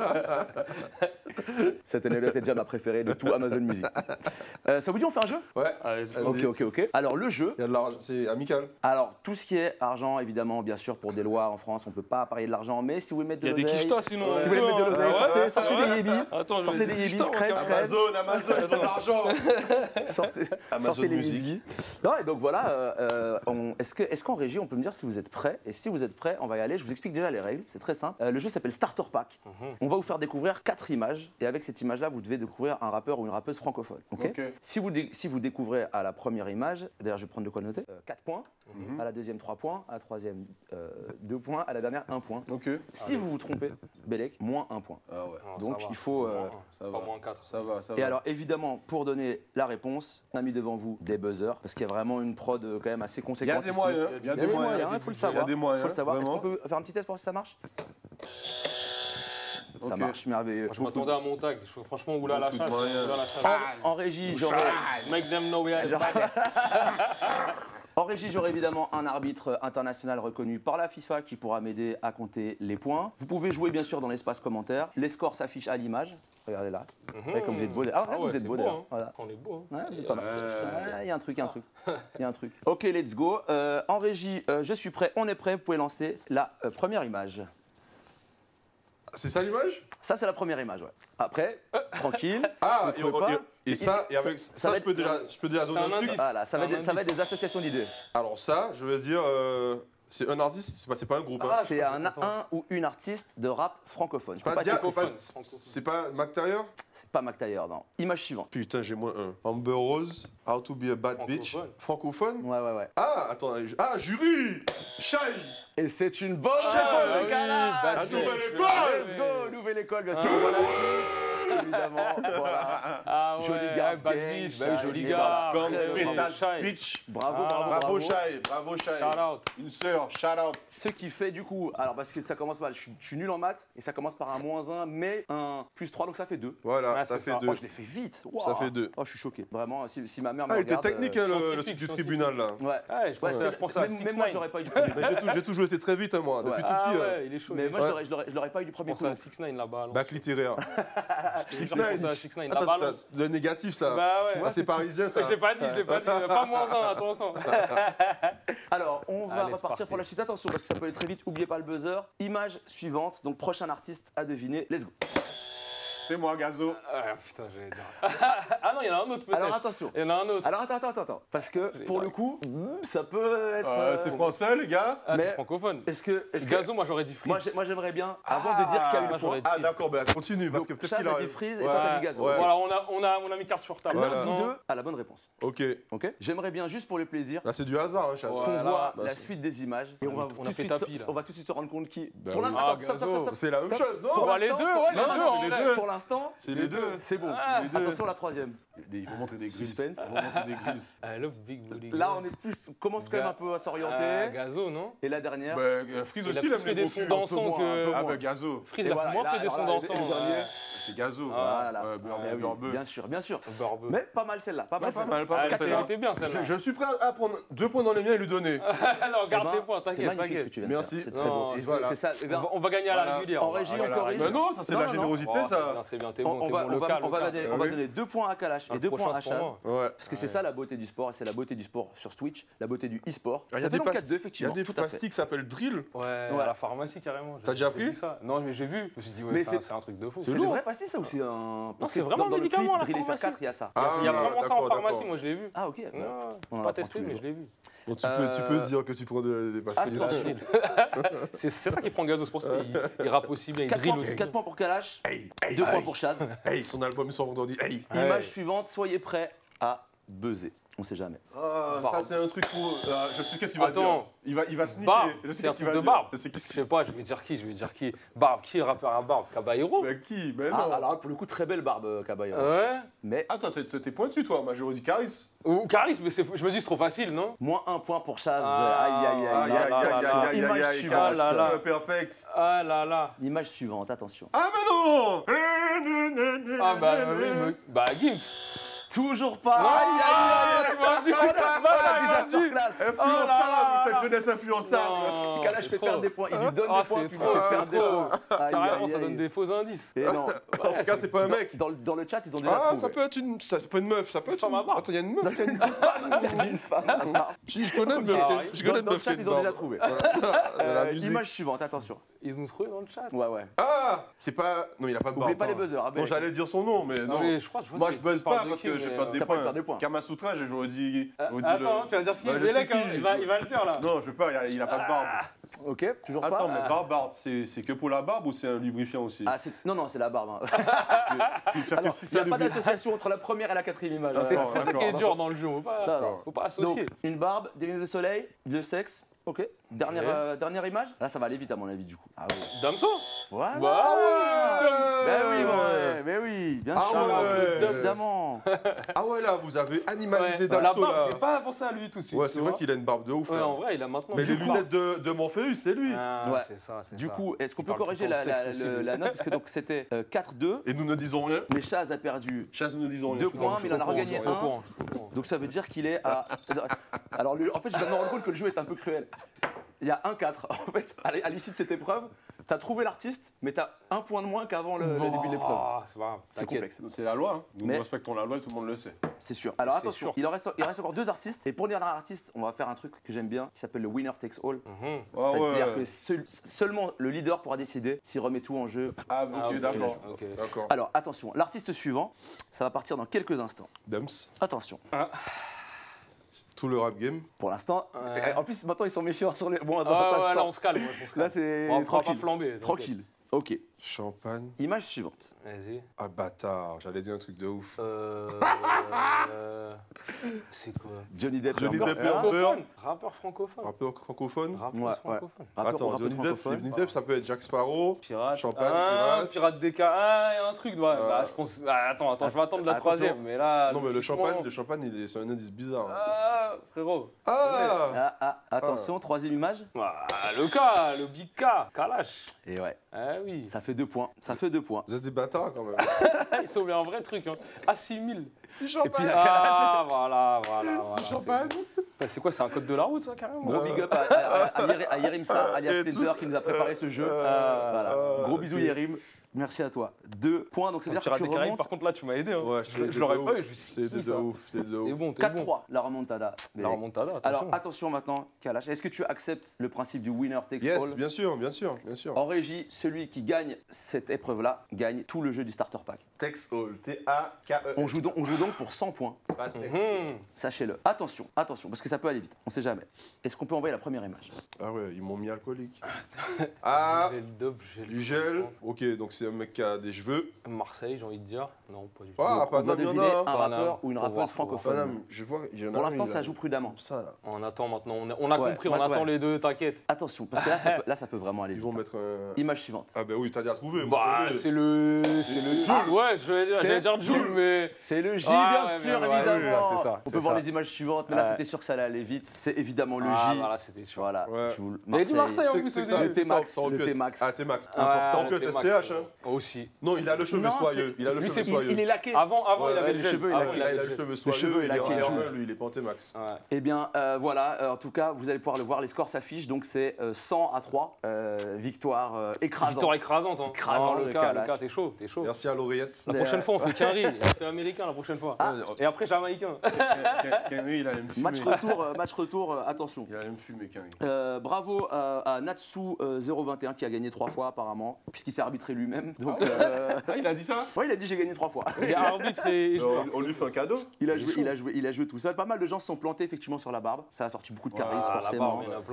Cette anecdote est déjà ma préférée de tout Amazon Music. Euh, ça vous dit on fait un jeu? Ouais, Allez, c'est Vas-y. Ok, ok, ok. Alors le jeu, il y a de l'argent, c'est amical. alors tout ce qui est argent, évidemment, bien sûr, pour des lois en France, on peut pas parier de l'argent, mais si vous voulez mettre Il de y a des l'oseille, quichetas sinon. si vous voulez mettre de l'oseille, Ah ouais, sortez, ouais, sortez ouais. des yébis, Attends, je sortez vais- des des yébis, quichetas, scred, moi, scred. Amazon, Amazon, il y a de l'argent. sortez, Amazon sortez les Music. yébis. Non, et donc voilà, euh, euh, on- est-ce que- est-ce qu'en régie, on peut me dire si vous êtes prêts? Et si vous êtes prêts, on va y aller. Je vous explique déjà les règles, c'est très simple. Euh, le jeu s'appelle Starter Pack. On va vous faire découvrir quatre images, et avec cette image-là, vous devez découvrir un rappeur ou une rappeuse francophone. ok Ok. Si, vous dé- si vous découvrez à la première image, d'ailleurs je vais prendre de quoi noter, euh, quatre points, à la deuxième trois points, à la troisième deux points, à la dernière un point. Ok. Si vous vous trompez, Bélec, moins un point. Ah ouais. Non, Donc, ça va, il faut, c'est euh, moins un, ça pas va. moins quatre. Ça va, ça Et va. alors évidemment, pour donner la réponse, on a mis devant vous des buzzers, parce qu'il y a vraiment une prod euh, quand même assez Il y conséquente. a des ici. moyens. Il y a des moyens. il faut le Il y savoir. a des moyens. faut le savoir. Est-ce qu'on vraiment. peut faire un petit test pour voir si ça marche? Ça Ok. marche merveilleux. Moi, je m'attendais à mon tag. Je- Franchement, oula la Beaucoup de chasse. moyens. Oula la chasse. En, en régie, j'aurais. Make them know we are baddest. En régie, j'aurai évidemment un arbitre international reconnu par la FIFA qui pourra m'aider à compter les points. Vous pouvez jouer bien sûr dans l'espace commentaire. Les scores s'affichent à l'image. Regardez là. Ouais, comme vous êtes beau. Ah, Ah vous ouais, êtes c'est beau beau, d'ailleurs. hein. Voilà. On est beau. hein. Ouais, vous êtes pas mal. Ouais. Ouais, Il y a un truc, il y a un truc. Il y a un truc. Ok, let's go. Euh, en régie, euh, je suis prêt, on est prêt. Vous pouvez lancer la euh, première image. C'est ça l'image? Ça, c'est la première image, ouais. Après, tranquille. Ah, vous et, trouvez pas et- et ça, et avec ça ça, va je peux être- déjà, je peux déjà donner C'est un un truc. indice. Voilà, ça va, C'est être, un ça va être indice. des associations d'idées. Alors ça, je veux dire, euh, c'est un artiste, c'est pas, c'est pas un groupe. hein. Ah, C'est je un, comprends. un ou une artiste de rap francophone. Je peux Pas pas Dia- dire c'est pas- francophone. c'est pas Mac Taylor? c'est pas Mac Taylor, non. Image suivante. Putain, j'ai moins un. Amber Rose, How to be a bad bitch. Francophone. Francophone? Ouais, ouais, ouais. Ah, attends, ah, jury! Shai! Et c'est une bonne Ah, réponse oui, de Kala. bad La bitch. nouvelle je école! Let's go, nouvelle école, bien sûr. Voilà, évidemment. Voilà. Ah ouais, Joli gars, bad gang, bitch, bah, bah, joli joli gars. gars. Comme Très Metal bravo, Shai. Bitch. Bravo, Ah, bravo, Bravo, bravo. Shai. Bravo, Shai. Shout out. Une sœur, shout out. Ce qui fait du coup, alors parce que ça commence mal, je suis, je suis nul en maths et ça commence par un moins un, mais un plus trois, donc ça fait deux. Voilà, Ah, ça c'est fait ça. deux. Oh, je l'ai fait vite. Wow. Ça fait deux. Oh, je suis choqué. Vraiment, si, si ma mère me Ah, il était regarde, technique, euh, hein, le, le scientifique, truc du scientifique. tribunal, là. Ouais. Ouais, je Ouais, pensais, c'est- je pensais à même, six même moi, je nine. l'aurais pas eu du premier coup. Mais J'ai tou- j'ai toujours été très vite, hein, moi, depuis Ouais. tout Ah petit. hein. ouais, il est chaud. Mais il est moi, chaud. je l'aurais- je l'aurais je l'aurais pas eu du Je premier pensais coup. à six nine la balance. Bac littéraire. Je six pensais nine. à six nine Ah, la t'as- balance. t'as- Le négatif, ça. Bah ouais. Ah, c'est parisien, ça. Je l'ai pas dit, je l'ai pas dit. Pas moins un, attention. Alors, on va Allez, c'est repartir parti. pour la suite. Attention, parce que ça peut aller très vite. Oubliez pas le buzzer. Image suivante. Donc, prochain artiste à deviner. Let's go. C'est moi, Gazo. Ah putain, j'allais dire. Ah non, il y en a un autre Alors, peut-être. attention. Il y en a un autre. Alors, attends, attends, attends, attends. Parce que, pour le coup, ça peut être. Euh, euh, c'est français, les gars. Ah, mais- c'est francophone. Est-ce que. Est-ce que- Gazo, moi j'aurais dit Freeze. Moi, j'ai- moi, j'aimerais bien, avant de dire qu'il y a eu moi, le point. j'aurais dit- Ah, d'accord, ben continue, parce que Donc, peut-être Chaz qu'il a a. dit Freeze et Ouais. toi, t'as dit Gazo. Ouais. Voilà, on a, on, a, on a mis carte sur table. L'un Voilà. de vous Non. deux a la bonne réponse. Ok. Ok. J'aimerais bien, juste pour le plaisir, Là, c'est du hasard, hein, Chaz. Ouais. qu'on Voilà. voit Bah, la c'est- suite des images. Et on va, on a tout de fait suite tapis, se- là. on va tout de suite se rendre compte qui. Bah pour oui. l'instant, Ah, attends, stop, stop, Gazo. stop, stop. C'est la même Stop. chose, non Pour Ouais, les l'instant- deux, ouais, les non, deux, non, en les vrai. deux. Pour l'instant, C'est les deux. c'est bon. Ah. Les deux. Attention la troisième. Ils vont montrer des grilles. Suspense. Ils vont montrer des grilles. I love big booty. Là, on est plus, on commence quand même un peu à Ah, s'orienter. Gazo, non? Et la dernière. Bah, euh, Freeze Il a aussi, il plus aime fait les des beaux sons culs. dansants moins, un que. peu Ah, moins. bah, Gazo. Freeze, Et il a voilà, moins et là, fait des alors sons là, dansants. et le dernier. ouais. C'est Gazo. Voilà. Ouais, beurre, Eh oui, beurre, beurre. bien sûr, bien sûr. Beurre-beu. Mais pas mal celle-là, pas mal Ouais, pas celle-là. mal, pas Ah, mal, elle celle-là. était bien celle-là. Je, je suis prêt à prendre deux points dans les miens et lui donner. Alors, Eh garde ben, tes points, C'est t'inquiète, magnifique ce que t'inquiète. tu viens de Merci. faire. C'est très Non, beau. Et voilà. C'est ça. eh ben, On va- On va gagner à la Voilà. régulière. En régie, on Voilà. corrige. Mais non, ça, c'est Non, de la non, non. générosité, Oh, ça. c'est bien, c'est bien, t'es On, bon, on t'es va, bon. on va- Local, on va local. donner, Ah on va oui. donner deux points à Kalash et Un deux prochain, points à c'est pour Chaz. moi. Ouais. Parce que c'est ça la beauté du sport et c'est la beauté du sport sur Twitch, la beauté du e-sport. Il y Ça a fait des donc past- quatre deux, il y a effectivement. des tout à fait. plastiques qui s'appellent drill. Ouais, Ouais. à la pharmacie carrément. T'as J'ai- déjà j'ai pris vu ça? Non, mais j'ai vu. Je me suis dit, ouais, Mais c'est c'est- un- c'est un truc de fou. C'est le vrai pastis ça ou c'est un. Non, Parce c'est que vraiment dans, dans le médicament, clip à la Drill F R pharmacie. quatre, il y a ça. Ah, Il y a vraiment ça en d'accord, pharmacie, d'accord. moi je l'ai vu. Ah, ok. Non, On en pas apprend testé, tous les mais jours. je l'ai vu. Bon, tu, peux, tu peux Euh, dire que tu prends des, des pastilles. Attends. Tranquille. C'est c'est ça qui prend Gazo, c'est pour ça qu'il il rappe aussi bien, il quatre drill points, aussi. quatre points pour Kalash, Hey, hey, deux hey. points pour Chaz. Hey, son album il sort vendredi. Hey. Ouais. Image suivante, soyez prêts à buzzer. On sait jamais. Ah, ça, Barbe. c'est un truc pour. Ah, je sais qu'est-ce qu'il va Attends. dire. Il va, il va sneaker. Barbe, Je sais c'est un qu'est-ce qu'il truc va de dire. barbe. Je sais Je qu'est-ce sais pas, je vais dire qui, je vais dire qui. Barbe, qui est rappeur à barbe? Caballero? Mais qui? Mais non. Ah, alors pour le coup, très belle barbe, euh, Caballero. Ouais. Mais Attends, t'es- t'es pointu, toi. Moi, j'aurais dit Caris. Ou Caris, mais c'est- je me dis c'est trop facile, non? moins un point pour Chaz. Ah, aïe, aïe, Aïe, aïe. aïe, là, aïe, là, aïe, là. aïe, aïe, Image aïe, suivante. Caris, Ah, là, là. c'est perfect. Ah là là. Image suivante, attention. Ah, mais non. Ah bah oui, me- bah Gims. Toujours pas. Aïe aïe aïe, tu m'as dit, Oh la, oh la il disaster m'a dit. class. Influençable, Oh là là. cette jeunesse influençable. Non, Kalash c'est fait trop. perdre des points. Il lui donne Ah, des points, c'est puis il lui trop, fait perdre des trop. points. Aïe, Carrément, aïe, ça aïe. donne des faux indices. Et non. En tout cas, c'est pas un mec. Dans, dans le chat, ils ont déjà Ah, trouvé. ça peut être une, ça peut être une meuf, ça peut être Femme une... à barbe. Attends, il y a une meuf, il y a une... Il dit une femme. Je je connais une meuf, Ah, qui a- je connais Dans, une dans le meuf qui a chat, une ils ont déjà barbe. trouvé. Euh, la Euh, musique. image suivante, attention. Ils nous trouvent dans le chat. Ouais, ouais. Ah, c'est pas... Non, il a pas de barbe. Oubliez pas les buzzers. Ah, ben, Bon, j'allais dire son nom, mais Non, non. mais je crois, je vois Moi, c'est- je buzz tu parles pas de parce qui, que je mais, perds des T'as pas points. peur des points. Kamasutra, j'aurais dit. euh, j'aurais dit Attends, le- tu vas dire qui? Bah, je sais Bélec, hein, qui. il va il va le dire là. Non, je veux pas, il a- il a pas de barbe. Ok, toujours pas. Attends, mais barbe, barbe, c'est c'est que pour la barbe ou c'est un lubrifiant aussi? Ah, c'est- non, non, c'est la barbe. hein. C'est-à-dire que Alors, si il c'est n'y un a pas lubrifiant- d'association entre la première et la quatrième image. hein. C'est D'accord, c'est ça qui est d'accord. dur dans le jeu, faut pas, Non, non. faut pas Donc, associer. une barbe, des lunettes de soleil, le sexe. Ok. Dernière, Ok. euh, dernière image. Là, ça va aller vite à mon avis, du coup. Ah ouais. Damso? Voilà. Bah ouais, Ben oui, Damso. ouais, ben oui, bien Ah sûr. ouais. Évidemment. Ah ouais, là, vous avez animalisé Ouais, la Damso, barbe, là. j'ai pas pensé à lui tout de suite. Ouais, tu c'est vois. vrai qu'il a une barbe de ouf, Ouais, là. en vrai, il a maintenant. Mais une les barbe. lunettes de, de Morpheus, c'est lui. Ah, Ouais. c'est ça, c'est Du ça. coup, est-ce qu'on Il peut parle corriger tout le la, temps la, sexe aussi, le- lui. la note parce que donc c'était euh, quatre deux, Et nous ne disons rien. mais Chaz a perdu. Chasse, nous ne disons rien. Deux je suis points, dans- mais il en a regagné Je suis au un. courant, je suis au courant. Donc ça veut dire qu'il est à. Alors le- en fait, je viens de me rendre compte que le jeu est un peu cruel. Il y a un quatre. En fait, à l'- à l'issue de cette épreuve, t'as trouvé l'artiste, mais t'as un point de moins qu'avant le, le début de l'épreuve. Ah, c'est pas grave, C'est t'inquiète. complexe, C'est la loi. hein. Nous, Mais- nous respectons la loi et tout le monde le sait. c'est sûr. Alors C'est attention, sûr. il, en reste, il reste encore deux artistes. Et pour le dernier artiste, on va faire un truc que j'aime bien qui s'appelle le winner takes all. Mhm. Ah C'est-à-dire ouais. que seul- seulement le leader pourra décider s'il remet tout en jeu. Ah, ok, Ah, ok, d'accord. ok. D'accord. Alors attention, l'artiste suivant, ça va partir dans quelques instants. Dams, Attention. tout le rap game. Pour l'instant, Ouais. en plus maintenant ils sont méfiants sur les. Bon, ça, Ah, ça ouais, se là, sent. on se calme. moi, on se calme. Là c'est Bon, on pourra pas tranquille. flamber. t'inquiète. Tranquille. Ok. Champagne. Image suivante. Vas-y. Ah, bâtard, j'allais dire un truc de ouf. Euh, euh, C'est quoi? Johnny Depp. Johnny Amber Depp et Heard. Amber. Francophone. Rappeur francophone. Rappeur francophone. Rappeur Ouais, ouais. francophone. Rappeur- Attends, rappeur Johnny Depp, francophone. Johnny Depp, ça peut être Jack Sparrow. Pirate. Champagne, ah, pirate. Pirate des cas. Ah, il y a un truc. Ouais, bah, Euh. je pense. Ah, attends, attends, je vais attendre la Attention. troisième. Mais là. Non, mais le logiquement- champagne, le champagne, il est, c'est un indice bizarre. hein. Ah, frérot. Ah, Ah, ah, attention, troisième image. Ah, le cas, le big K. Kalash. Et ouais, Ah oui. ça fait deux points. Ça fait deux points. Vous êtes des bâtards quand même. Ils sont mis un vrai truc. Hein. À six mille. Du champagne. Ah, voilà, voilà. voilà Du champagne. C'est c'est quoi, c'est un code de la route, ça, carrément? Gros big up à, à, à, Yeri- à Yerimsa, alias Et Splinter, tout. qui nous a préparé ce jeu. Ah, Voilà. ah, Gros bisous ok. Yerim. Merci à toi. Deux points, donc ça veut dire que Pirates tu des Caraïbes, remontes. par contre, là, tu m'as aidé. Hein. Ouais, je je l'aurais pas eu, je me suis C'était dit, qui, de ça ouf, c'était de T'es ouf. bon, t'es quatre bon. trois, la remontada. Mais- La remontada, Alors attention. attention maintenant, Kalash. Est-ce que tu acceptes le principe du winner takes Yes, all? bien sûr, bien sûr, bien sûr. En régie, celui qui gagne cette épreuve-là gagne tout le jeu du starter pack. Tex All. T A K E. On joue donc, on joue donc pour cent points. Mhm. Sachez-le. Attention, attention, parce que ça peut aller vite. On sait jamais. Est-ce qu'on peut envoyer la première image? Ah ouais, ils m'ont mis alcoolique. Ah, J'ai le dope, j'ai le du gel. Ok, donc c'est un mec qui a des cheveux. Marseille, j'ai envie de dire. Non, pas du tout. Ah, On doit Paname, il y en deviner a. un hein. rappeur Paname, ou une faut rappeuse voir, faut voir. francophone. Paname, je vois, il y en a Pour un, l'instant, il ça a- joue prudemment. Ça là. On attend maintenant, on a, on a Ouais, compris, ouais, on attend ouais. les deux, t'inquiète. Attention, parce que là, ça peut, là, ça peut vraiment aller Ils vite. vont mettre un. Image suivante. Ah, ben oui, t'as déjà trouvé. moi, Bah, je connais. c'est le. C'est le Ah. Jules, ouais, je vais dire, C'est j'allais dire Jules, Jules. mais. C'est le J, Ah, bien ouais, sûr, mais ouais, évidemment. oui, c'est ça, On c'est peut voir ça. les images suivantes, mais là, Ouais. c'était sûr que ça allait aller vite. C'est évidemment le Ah, J. voilà, c'était sûr. Voilà. Ouais. Je vous- Il a dit Marseille en C'est- plus c'est au que ça- début. Le T-Max, ça aurait le pu être- T-Max. Ah, T-Max. Ah, Ça aurait pu le être T-Max, S T H, hein. Aussi. Non, il a le cheveu Non, soyeux. c'est- Il a le lui, cheveu c'est- il, soyeux. il est laqué. Avant, avant Ouais, il avait ouais, le le gel. cheveu, il Avant, a- il Là, avait il a le le gel. cheveu cheveu, soyeux. il Il a est en quel R jour un, lui, il est pas en T-Max. Ouais. Eh bien, euh, voilà. Euh, en tout cas, vous allez pouvoir le voir. Les scores s'affichent. Donc, c'est euh, cent à trois. Euh, victoire euh, écrasante. Victoire écrasante. Hein. Écrasante, Non, le le cas, le Kalash. cas, t'es chaud, t'es chaud. Merci à l'oreillette. La prochaine fois, on fait qu'un riz. On fait américain la prochaine fois. Et après, jamaïcain. Kenry, il allait me fumer. Match retour. euh, match retour. euh, attention. Il allait me fumer, Kenry. Euh, bravo euh, à Natsu euh, zéro vingt et un qui a gagné trois fois apparemment, puisqu'il s'est arbitré lui-même. Donc, euh, Ah, il a dit ça ouais, il a dit j'ai gagné trois fois. Il est arbitre et et joueur. on, on lui fait un cadeau. Il a, Il est joué, chaud. il, a joué, il a joué tout seul. Pas mal de gens se sont plantés effectivement sur la barbe. Ça a sorti beaucoup de charisme Ah, la forcément. barbe, il y en a plein.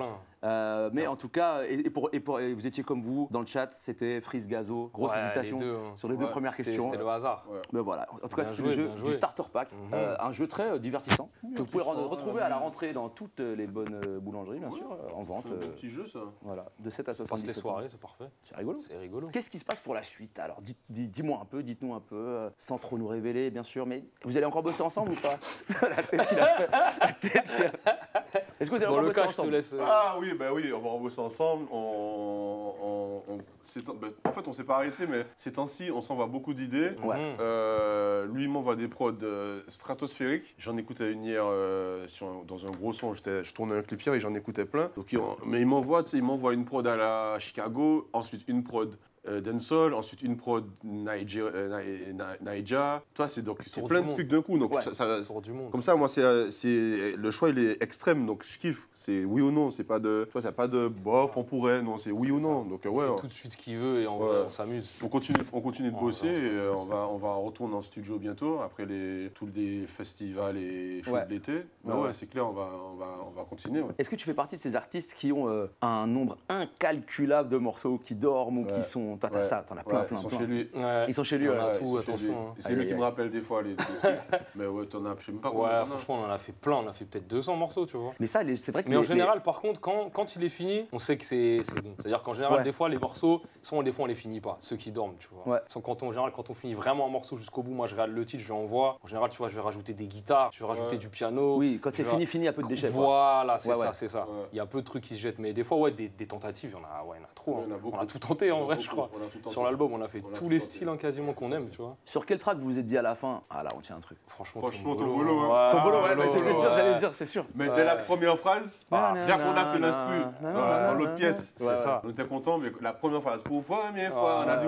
Euh, mais en tout cas, et, et pour, et pour, et vous étiez comme vous dans le chat, c'était Freeze Gazo, grosse Ouais, hésitation les deux, hein. sur les deux Ouais, premières C'était questions. c'était le hasard. Ouais. Mais voilà, en tout cas, Bien c'était joué, le jeu bien joué. du starter pack, Mhm. euh, un jeu très euh, divertissant que vous pouvez re- Divertissant, retrouver ouais. à la rentrée dans toutes les bonnes euh, boulangeries, bien sûr, euh, en vente. C'est un euh, petit jeu, ça. voilà, de sept à Ça passe les soixante-dix. soirées, c'est parfait. C'est rigolo. C'est rigolo. Qu'est-ce qui se passe pour la suite? Alors, dites- dis- dis-moi un peu, dites-nous un peu, euh, sans trop nous révéler, bien sûr, mais vous allez encore bosser ensemble ou pas? La tête qu'il a fait. La tête qu'il a- Est-ce que vous allez Bon, encore le bosser cas, je te ensemble? laisse. euh, Ah oui, bah oui, on va bosser ensemble. On, on- on- c'est- bah, en fait, on s'est pas arrêté, mais ces temps-ci, on s'envoie beaucoup d'idées. Ouais. mhm. Euh, lui, il m'envoie des prods euh, stratosphériques. J'en écoutais une hier euh, sur un- dans un gros son. J'étais- Je tournais un clip hier et j'en écoutais plein. Donc, il- mais il m'envoie, tu sais, il m'envoie une prod à la Chicago, ensuite une prod euh, dancehall, ensuite une prod Niger- euh, Ni- Ni- Naija. Toi, c'est donc c'est Tour plein du de monde. trucs d'un coup. Donc Ouais. ça- ça- Tour du monde. comme ça, moi, c'est, euh, c'est le choix, il est extrême, donc je kiffe. C'est oui ou non, c'est pas de, tu vois, c'est pas de bof, on pourrait, non, c'est oui ou non. Donc euh, ouais, C'est tout de suite ce qu'il veut et en Ouais. vrai, on s'amuse. on continue, on continue de Ouais, bosser. ouais, Et, euh, on va, on va retourner en studio bientôt après les tous les festivals et shows Ouais. de l'été. Mais Ouais, ouais, ouais. c'est clair, on va, on va, on va continuer. ouais. Est-ce que tu fais partie de ces artistes qui ont euh, un nombre incalculable de morceaux qui dorment ou Ouais. qui sont. Toi, t'as Ouais. ça, t'en as plein, Ouais, plein, ils sont plein. chez lui. Ouais. Ils sont chez lui, On ouais. a Ouais, tout, ils sont chez attention, lui. hein. Et C'est Aïe, lui aïe, qui me aïe. rappelle des fois les, les trucs. Mais ouais, t'en as, je sais même pas combien Ouais, t'en as. franchement, on en a fait plein, on a fait peut-être deux cents morceaux, tu vois. Mais ça, les- c'est vrai que. Mais en les- général, par contre, quand, quand il est fini, on sait que c'est c'est bon. C'est-à-dire qu'en général, Ouais. des fois, les morceaux, soit des fois, on les finit pas, ceux qui dorment, tu vois. Ouais. Sont quand on, en général, quand on finit vraiment un morceau jusqu'au bout, moi, je regarde le titre, je lui envoie. En général, tu vois, je vais rajouter des guitares, je vais rajouter Ouais. du piano. Oui, quand je c'est vais- fini, fini, il y a peu de déchets. quoi. Voilà, c'est Ouais, ça, ouais. c'est ça. Ouais. Il y a peu de trucs qui se jettent, mais des fois, ouais, des, des tentatives, il y en a, ouais, il y en a trop. Ouais, hein. il y en a beaucoup. On a tout tenté, en On a vrai, beaucoup, je crois. on a tout tenté. Sur l'album, on a fait On a tous tout les tenté. styles hein, quasiment qu'on aime, tu vois. Sur quel track vous vous êtes dit à la fin? Ah là, on tient un truc. Franchement, Franchement, Tombolo, Tombolo, hein. ouais. Ton boulot, ouais, Tombolo, bah, c'était ouais. sûr, j'allais dire, c'est sûr. Mais Ouais. dès la première phrase, Ah, bien qu'on a fait l'instru na, dans, la- na, dans na, l'autre na. pièce, Ouais, c'est ça. on était content, mais la première phrase, pour la première Ah, fois, on a dit ouais.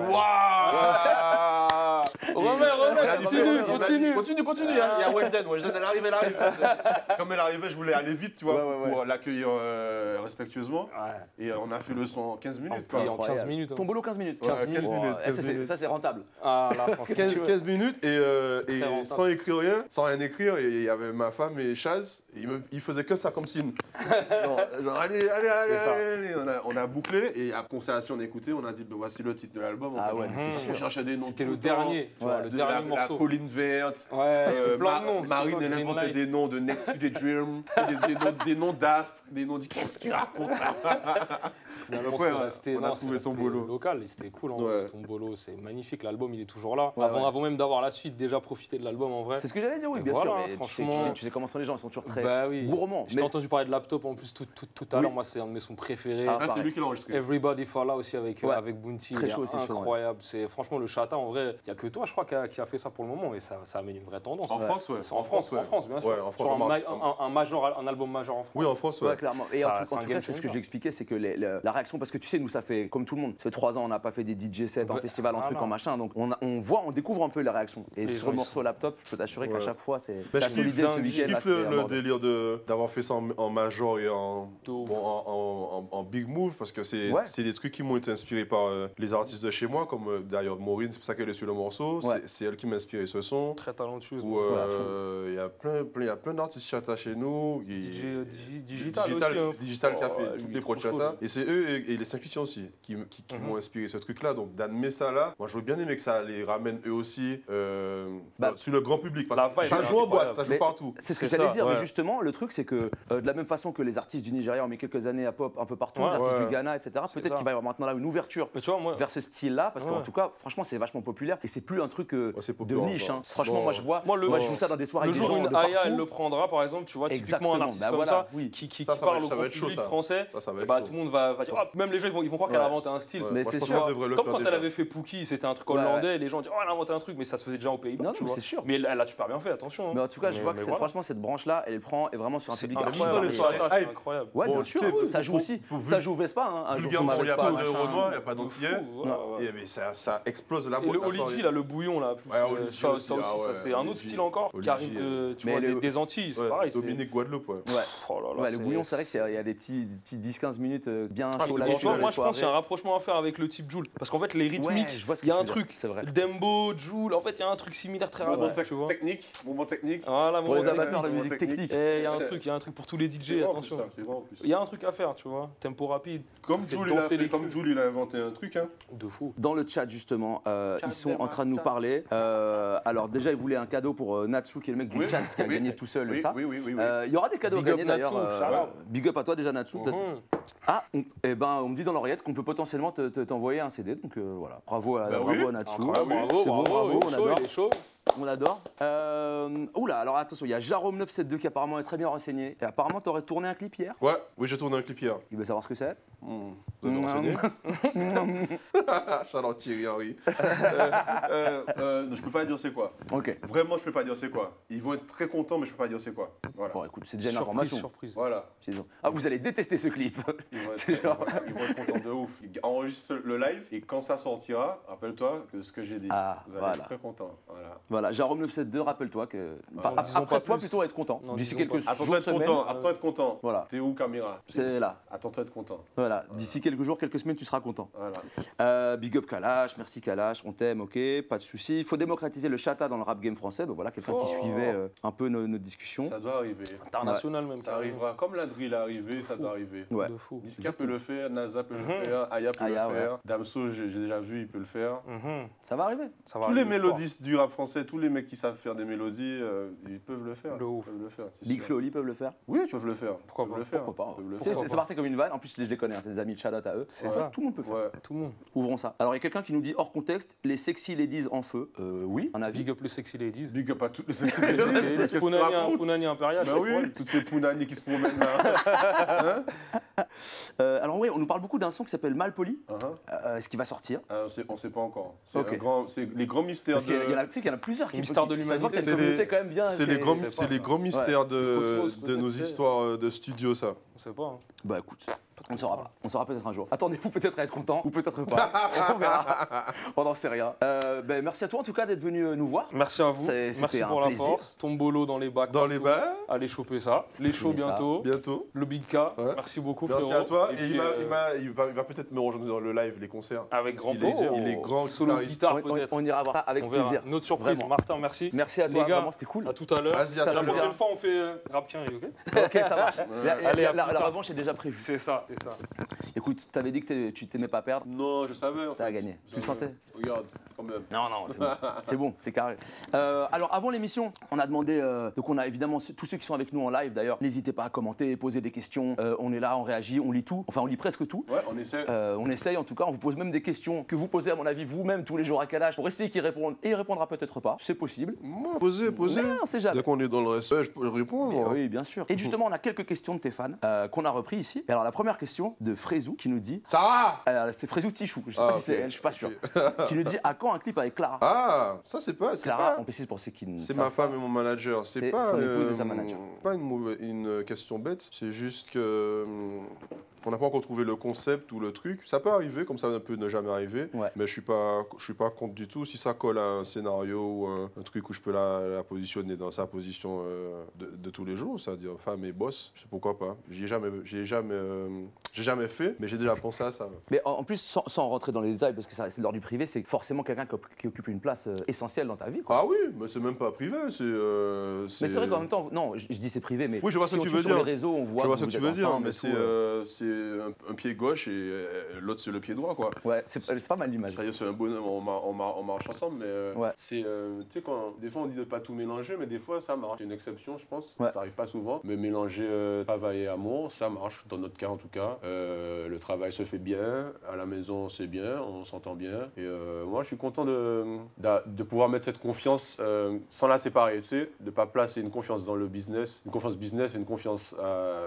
waouh. Remets, remets, On a dit, continue, on a dit, continue. continue, continue. Il y a- il y a Welden, Welden, elle arrive, elle arrive. Comme elle arrivait, je voulais aller vite, tu vois, Ouais, ouais, ouais. pour l'accueillir euh, respectueusement. Ouais. Et euh, on a fait le son en quinze minutes. En quoi. quinze Incroyable. minutes, hein. Ton boulot, quinze minutes. Ouais, quinze Oh, minutes, eh, quinze ça, c'est- minutes. Ça, c'est rentable. Ah, là, franchement. quinze, quinze minutes et, euh, et Très rentable. sans écrire rien, sans rien écrire, et il y avait ma femme et Chaz, et ils, me, ils faisaient que ça comme signe. genre, genre, allez, allez, allez, C'est ça. allez, allez. On, a, on a bouclé et après constellation on a écouté, on a dit ben, voici le titre de l'album. Ah fait, ouais, on- mais c'est on sûr. cherchait des noms. C'était tout le le temps. dernier, tu vois, Ouais. le De dernier la, la morceau. colline verte. Ouais, Euh, plein Ma- de noms. Marine, c'était elle quoi, inventait Greenlight. des noms de Next to the Dream, des, des noms, des noms d'astres, des noms de. Qu'est-ce qu'il raconte là Finalement, Donc, c'est ouais, resté- on a non, c'est trouvé resté Tombolo. local, et c'était cool. Hein. Ouais. Tombolo, c'est magnifique. L'album, il est toujours là. Ouais, avant, ouais. avant même d'avoir la suite, déjà profiter de l'album en vrai. C'est ce que j'allais dire, oui, Et bien voilà, sûr. Mais tu sais- franchement. tu sais, tu sais comment sont les gens, ils sont toujours très Bah oui. gourmands. Je t'ai Mais- entendu parler de Laptop en plus tout, tout, tout à Oui. l'heure. Moi, c'est un de mes sons préférés. Ah, Ah, c'est pareil. lui qui l'a enregistré. Everybody Fall Out aussi avec, euh, Ouais. avec Bounty. Très il est chaud aussi, ce son, incroyable. C'est franchement le Chata en vrai. Il n'y a que toi, je crois, qui a, qui a fait ça pour le moment et ça, ça amène une vraie tendance. En Ouais. France, ouais. C'est en France, ouais. en France, bien sûr. Ouais, en France, Sur en un, mars. ma- un, un major, un album majeur en France. Oui, en France, ouais. Ouais, clairement. Et Ça- en tout, c'est en un tout game cas, c'est ce que changer. j'expliquais, c'est que les- le- la réaction, parce que tu sais, nous, ça fait comme tout le monde, ça fait trois ans, on n'a pas fait des D J sets en Bah, festival, en voilà. truc, en machin, donc on, a- on voit, on découvre un peu la réaction. Et Les sur gens, le ils morceau sont- Laptop, je peux t'assurer qu'à Ouais. chaque fois, c'est Bah, la je solidité kiffe, ce je week-end. kiffe là, le, c'était le un bordel. délire de- d'avoir fait ça en, en major et en, De ouf. bon, en, en- en- en big move parce que c'est Ouais. c'est des trucs qui m'ont été inspirés par euh, les artistes de chez moi, comme euh, d'ailleurs Maureen, c'est pour ça qu'elle est sur le morceau. Ouais. C'est- C'est elle qui m'a inspiré ce son. Très talentueuse. Où, moi. euh, il y a plein, plein, il y a plein d'artistes chata chez nous. qui- D J, Digi- digital, Digital, aussi, hein. Digital qui a Oh, fait ouais, toutes lui, les trop prods chaud, chata. lui. Et c'est eux et, et les Saint-Christian aussi qui, m- qui, qui Mhm. m'ont inspiré ce truc-là. Donc d'admettre ça là, moi j'aurais bien aimé que ça les ramène eux aussi euh, Bah, dans- sur le grand public. Parce la que vibe ça est joue en incroyable. boîte, ça joue Mais- partout. C'est ce que C'est j'allais ça, dire, mais ouais. justement, le truc, c'est que euh, de la même façon que les artistes du Nigeria ont mis quelques années à pop un peu partout, Ouais, les artistes ouais. du Ghana, et cetera, C'est peut-être ça. qu'il va y avoir maintenant là une ouverture Mais tu vois, moi, vers ce style-là, parce qu'en Ouais. tout cas, franchement, c'est vachement populaire et c'est plus un truc euh, Ouais, c'est de populaire, niche. bah. hein. Franchement, Bon. moi je vois, Moi, le- moi, je joue ça dans des soirées le avec des jour où gens une de Aya, partout. elle le prendra, par exemple, tu vois, typiquement Exactement, un artiste bah comme voilà, ça, oui. qui, qui, Ça, qui ça va parle être- au ça va grand être chaud, public ça. français, Ça, ça va et être bah, chaud. tout le monde va, va dire, ah, même les gens, ils vont, ils vont croire qu'elle a Ouais. inventé un style. Ouais. Mais Moi, c'est je pense sûr. qu'on devrait le Comme faire quand elle déjà. avait fait Pookie, c'était un truc Ouais, hollandais, les gens disent, oh, elle a inventé un truc, mais ça se faisait déjà aux Pays-Bas, Non, tu non, vois. c'est sûr. Mais elle elle a super bien fait, attention. hein. Mais en tout cas, je Mais- vois que mais c'est- voilà. franchement, cette branche-là, elle prend vraiment sur un C'est public incroyable, archi les le varié. soirées Chata, hype. c'est incroyable. Ouais, Bon, bien tu sûr, sais, oui, pour- ça joue pour- aussi. pour- Ça joue Vespa, hein, un jour sur Vulgairement, ma il n'y a Vespa. pas de machin. Renoir, il n'y a pas De d'Antillais. fou, ouais, ouais. Et, mais ça, ça explose la Et boîte. le la soirée. Oligi, là, le bouillon là. Plus, Ouais, euh, Olivier ça, aussi, ça aussi, ah ça, ouais, c'est un autre Olivier. style encore qui Olivier, arrive de, tu mais vois, le- des, des Antilles. C'est Ouais, pareil. c'est- Dominique Guadeloupe, ouais. Ouais. Oh là là, Ouais, le c'est- bouillon, c'est vrai qu'il y a des petits, des petits dix quinze minutes euh, bien Ah, chauds c'est là bon, dessus tu vois, dans moi, les je pense qu'il y a un soirées. rapprochement à faire avec le type Joule. Parce qu'en fait, les rythmiques, Ouais, je vois ce que il y a tu un veux dire, truc. c'est vrai. Dembo, Joule, en fait, il y a un truc similaire très Moment rapide, tu vois. technique, moment technique. Voilà, Pour les bon, amateurs de technique, musique technique. technique. Eh, il y a un truc, il y a un truc pour tous les D C'est J, vrai en plus, attention. ça, c'est vrai en plus. Il y a un truc à faire, tu vois. Tempo rapide. Comme fait Jules, il a danser fait- les comme queues. Jules, il a inventé un truc, hein. De fou. Dans le chat justement, euh, Chat ils sont de en train de nous matin. parler. Euh, alors déjà, ils voulaient un cadeau pour euh, Natsu, qui est le mec du Oui, chat qui a oui. gagné tout seul Oui, ça. oui, oui, oui, oui. Euh, Il y aura des cadeaux Big up gagnés d'ailleurs. Natsu, euh, shout out. big up à toi déjà Natsu. peut-être. Mhm. Ah, on, eh ben, on me dit dans l'oreillette qu'on peut potentiellement te- te- t'envoyer un C D. Donc euh, voilà, bravo à, Bah bravo oui. à Natsu. Incroyable, oui, bravo, c'est bon, bravo, bravo, il on est chaud, adore. il est chaud. On adore. Euh, oula, alors attention, il y a Jérôme neuf sept deux qui apparemment est très bien renseigné. Et apparemment, t'aurais tourné un clip hier. Ouais, oui, j'ai tourné un clip hier. Il veut savoir ce que c'est. Vous avez renseigné Shout out Thierry Henry. Euh, euh, je peux pas dire c'est quoi. Ok. Vraiment, je peux pas dire c'est quoi. Ils vont être très contents, mais je peux pas dire c'est quoi. Voilà. Bon, écoute, c'est déjà une Surprise, information. surprise. Voilà. C'est bon. Ah, vous allez détester ce clip. Ils vont, être, C'est ils genre- vont être- ils vont être contents de ouf. Ils enregistrent le live et quand ça sortira, rappelle-toi que ce que j'ai dit. Ah, vous allez voilà. être très contents. Voilà. Voilà, Jérôme neuf sept deux, rappelle-toi que. Enfin, Non, disons après pas toi, plus. plutôt être content. Non, D'ici disons quelques pas. jours, Attends-toi à être semaines. content. Attends-toi à être content. Voilà. T'es où, caméra C'est là. Attends-toi à être content. Voilà, d'ici quelques jours, quelques semaines, tu seras content. Voilà. Euh, big up Kalash, merci Kalash, on t'aime, ok, pas de souci. Il faut démocratiser le chata dans le rap game français. Donc voilà, quelqu'un qui Oh. suivait euh, un peu nos, nos discussions. Ça doit arriver. International même. Ça carrément. arrivera. Comme la drill est arrivée, ça doit arriver. Ouais. De fou. Niska peut le faire, NASA peut Mhm. le faire, Aya peut Aya, le ouais. faire, Damso, j'ai j'ai déjà vu, il peut le faire. Mhm. Ça va arriver. Ça va Tous les arriver mélodistes du rap français, tous les mecs qui savent faire des mélodies, euh, ils peuvent le faire. De ouf. Ils peuvent le faire, c'est Big sûr. Flo, Oli peuvent le faire. Oui, ils peuvent le faire. Pourquoi Ils peuvent pas, le faire. Pourquoi pas Ils peuvent le C'est- faire. C'est c'est parti comme une vanne. En plus, je les, je les connais, hein, c'est des amis de shout out à eux. C'est Ouais, ça. Tout le monde peut faire. Ouais. Tout le monde. Ouvrons ça. Alors, il y a quelqu'un qui nous dit hors contexte, les sexy ladies en feu. Euh, oui, un avis. Big up le sexy ladies. Big up à toutes les sexy Les Qu'est-ce que tu Punani, racontes Punani impérial. Bah oui, toutes ces Punani qui se promènent là. Euh, alors, oui, on nous parle beaucoup d'un son qui s'appelle Malpoli. Uh-huh. Euh, Est-ce qu'il va sortir Ah, on sait, on sait pas encore. C'est Ok. un grand, c'est les grands mystères Parce qu'il y, a- il y en a, de. tu sais qu'il y en a plusieurs C'est qui le mystère de qui- ça se voit qu'il y a l'humanité. une C'est communauté les- quand même bien. C'est les grands, c'est c'est pas les ça. grands mystères de, Cosmos, de peut-être, nos c'est- histoires euh, de studio, ça. On sait pas. hein. Bah écoute, on ne saura pas. On saura peut-être un jour. Attendez-vous peut-être à être content ou peut-être pas. On verra. On n'en sait rien. Euh, ben, merci à toi en tout cas d'être venu euh, nous voir. Merci à vous. C'est- c'était Merci un pour la plaisir. force. Tombolo dans les bacs. Dans les partout. bars, Allez choper ça. Les shows Streamer ça. bientôt. bientôt. Le Big K. Ouais. Merci beaucoup, Merci frérot. à toi. Et, puis, il, m'a- euh, il m'a- il va, il va peut-être me rejoindre dans le live, les concerts. Avec Parce grand qu'il est- plaisir. Il est grand Solo guitariste. guitare On, on- peut-être. on ira voir ça avec On verra. plaisir. Une autre surprise. Vraiment. Martin, merci. Merci à toi, Les gars, vraiment c'était cool. À tout à l'heure. Vas-y, à C'était ta un La plaisir. prochaine fois, on fait euh, Rap Quinry, ok Ok, ça marche. La, Allez, la- à la- plus la tard. revanche est déjà prévue. C'est ça, c'est ça. Écoute, t'avais dit que t'es- tu t'aimais pas perdre. Non, je savais. En T'as fait. gagné. Tu le Je- sentais Regarde, quand même. Non, non, c'est bon. C'est bon, c'est carré. Euh, alors, avant l'émission, on a demandé. euh, donc, on a évidemment tous ceux qui sont avec nous en live d'ailleurs. N'hésitez pas à commenter, poser des questions. Euh, on est là, on réagit, on lit tout. Enfin, on lit presque tout. Ouais, on essaie. Euh, on essaye en tout cas, on vous pose même des questions que vous posez à mon avis vous-même tous les jours à Kalash pour essayer qu'il réponde et il répondra peut-être pas, c'est possible. Moi, posez, posez. Mais on sait jamais. Dès qu'on est dans le respect, je peux répondre. Mais oui, bien sûr. Et justement, on a quelques questions de tes fans euh, qu'on a repris ici. Et alors la première question de Frézou qui nous dit. Sarah Alors, c'est Frézou Tichou, je sais Ah, pas ok. si c'est elle, je suis pas sûr. Qui nous dit à quand un clip avec Clara Ah, ça c'est pas. C'est Clara, pas- on précise pour ceux qui ne C'est savent ma femme et mon manager. C'est C'est pas, son épouse et sa manager. pas une, mauvaise- une question bête. C'est juste que hum, on n'a pas encore trouvé le concept ou le truc. Ça peut arriver, comme ça peut ne jamais arriver. Ouais. Mais je suis pas, je suis pas contre du tout. Si ça colle à un scénario ou un, un truc où je peux la, la positionner dans sa position euh, de, de tous les jours, c'est-à-dire femme et boss, je sais pourquoi pas. J'y ai jamais, j'ai jamais, euh, j'ai jamais fait, mais j'ai déjà pensé à ça. Mais en en plus, sans, sans rentrer dans les détails, parce que ça c'est de l'ordre du privé, c'est forcément quelqu'un qui, op- qui occupe une place euh, essentielle dans ta vie. Quoi. Ah oui, mais c'est même pas privé. C'est. euh, mais c'est vrai qu'en même temps, non, je, je dis c'est privé, mais Oui, je vois si ce que on tu suit veux sur dire. les réseaux, on voit Je vois que ce que vous tu êtes veux dire, ensemble mais et c'est tout, euh. euh, c'est un, un pied gauche et euh, l'autre c'est le pied droit, quoi. Ouais, c'est c'est pas mal l'image. Sérieux, c'est un bonhomme, on, mar- on mar- on marche ensemble, mais euh, Ouais. c'est, euh, tu sais, quand des fois on dit de pas tout mélanger, mais des fois ça marche. C'est une exception, je pense. Ouais. Ça arrive pas souvent, mais mélanger euh, travail et amour, ça marche. Dans notre cas, en tout cas, Euh, le travail se fait bien, à la maison c'est bien, on s'entend bien. Et euh, moi, je suis content de, d'a- de pouvoir mettre cette confiance euh, sans la séparer, tu sais, de pas placer une confiance dans le business, une confiance business et une confiance euh,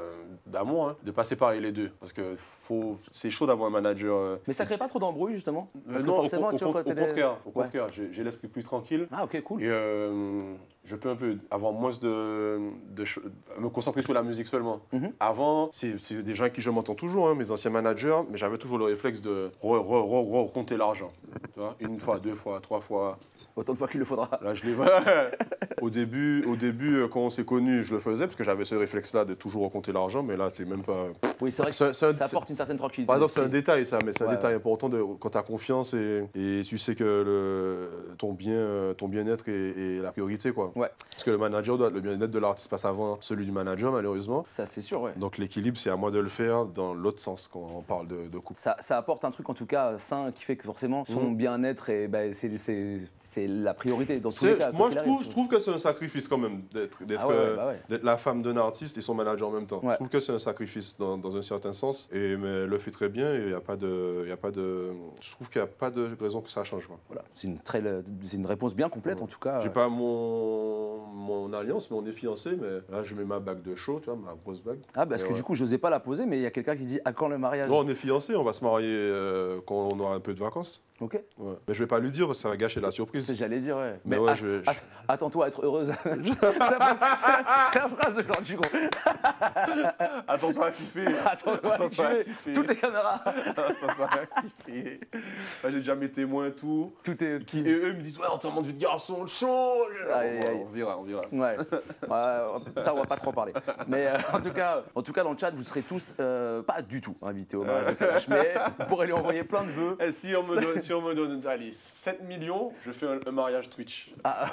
d'amour, hein, de passer par les deux. Parce que faut, c'est chaud d'avoir un manager. Euh, Mais ça crée pas trop d'embrouilles, justement? Parce euh, que non, forcément, au, au, tu vois, au, quand au t'es des- contraire, au Ouais. contraire, j'ai j'ai l'esprit plus tranquille. Ah, ok, cool. Et euh, je peux un peu avoir moins de, de ch- me concentrer sur la musique seulement. Mhm. Avant, c'est c'est des gens avec qui je m'entends toujours, hein, mes anciens managers, mais j'avais toujours le réflexe de re, re, re, re- compter l'argent. Tu vois, une fois, deux fois, trois fois. Autant de fois qu'il le faudra. Là, je l'ai au début, au début, euh, quand on s'est connus, je le faisais parce que j'avais ce réflexe-là de toujours compter l'argent, mais là, c'est même pas. Oui, c'est vrai que C'est- c'est un- ça apporte une certaine tranquillité. Par exemple, c'est un d'esprit. détail, ça, mais c'est un Ouais, détail ouais. important de, quand tu as confiance et, et tu sais que le, ton bien, euh, ton bien-être est, est la priorité, quoi. Ouais. Parce que le manager, doit, le bien-être de l'artiste passe avant celui du manager, malheureusement. Ça, c'est sûr, ouais. Donc l'équilibre, c'est à moi de le faire dans l'autre sens quand on parle de, de couple. Ça, ça apporte un truc, en tout cas, sain, qui fait que forcément, son Mhm. bien-être, est- bah, c'est c'est- c'est la priorité dans tous C'est- les cas. moi, quoi je qu'il trouve, arrive. je trouve que c'est un sacrifice quand même d'être d'être Ah ouais, euh, bah ouais. d'être la femme d'un artiste et son manager en même temps. Ouais. Je trouve que c'est un sacrifice dans, dans un certain sens, et mais elle le fait très bien et il y a pas de, il y a pas de, je trouve qu'il n'y a pas de raison que ça change, quoi. Voilà. C'est une, très, c'est une réponse bien complète, en tout cas. J'ai pas mon, mon alliance, mais on est fiancés, mais là je mets ma bague de show, tu vois, ma grosse bague. Ah, parce Et que ouais. du coup, je n'osais pas la poser, mais il y a quelqu'un qui dit à quand le mariage? Non, on est fiancés, on va se marier euh, quand on aura un peu de vacances. Ok. Ouais. Mais je vais pas lui dire parce que ça va gâcher la surprise. C'est- J'allais dire, ouais. Mais ouais, att- je vais- att- attends-toi à être heureuse. c'est la, c'est la phrase de Jean Dugon. Attends-toi à kiffer. Attends-toi à Attends-toi à kiffer. kiffer. Toutes les caméras. Attends-toi à kiffer. Là, j'ai déjà mes témoins et tout. Tout est. Qui, et eux ils me disent, ouais, enterrement de vie de garçon, chaud. Aïe, Bon, aïe. on verra, on verra. Ouais. Ouais, ça, on va pas trop en parler. Mais euh, en, tout cas, en tout cas, dans le chat, vous serez tous euh, pas du tout invités au mariage de Kalash, mais vous pourrez lui envoyer plein de vœux. Et si on me donne, si on me donne allez, sept millions, je fais un, un mariage Twitch. Ah,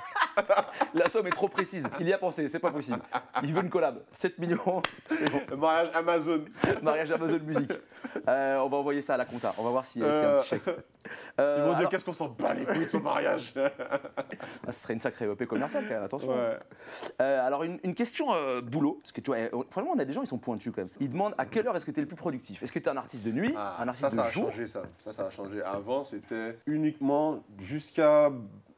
la somme est trop précise. Il y a pensé, c'est pas possible. Il veut une collab. sept millions, c'est bon. Un mariage Amazon. Mariage Amazon Music. Euh, on va envoyer ça à la compta. On va voir si, si un petit chèque. Euh, Ils vont dire, alors- qu'est-ce qu'on s'en bat les couilles de son mariage. Ah, ce serait une sacrée E P commerciale, quand même, attention. Ouais. Euh, alors, une, une question euh, boulot, parce que tu vois, euh, franchement, on a des gens, ils sont pointus quand même. Ils demandent à quelle heure est-ce que tu es le plus productif? Est-ce que tu es un artiste de nuit, Ah, un artiste ça, ça de a jour? changé, ça. Ça, ça a changé. Avant, c'était uniquement jusqu'à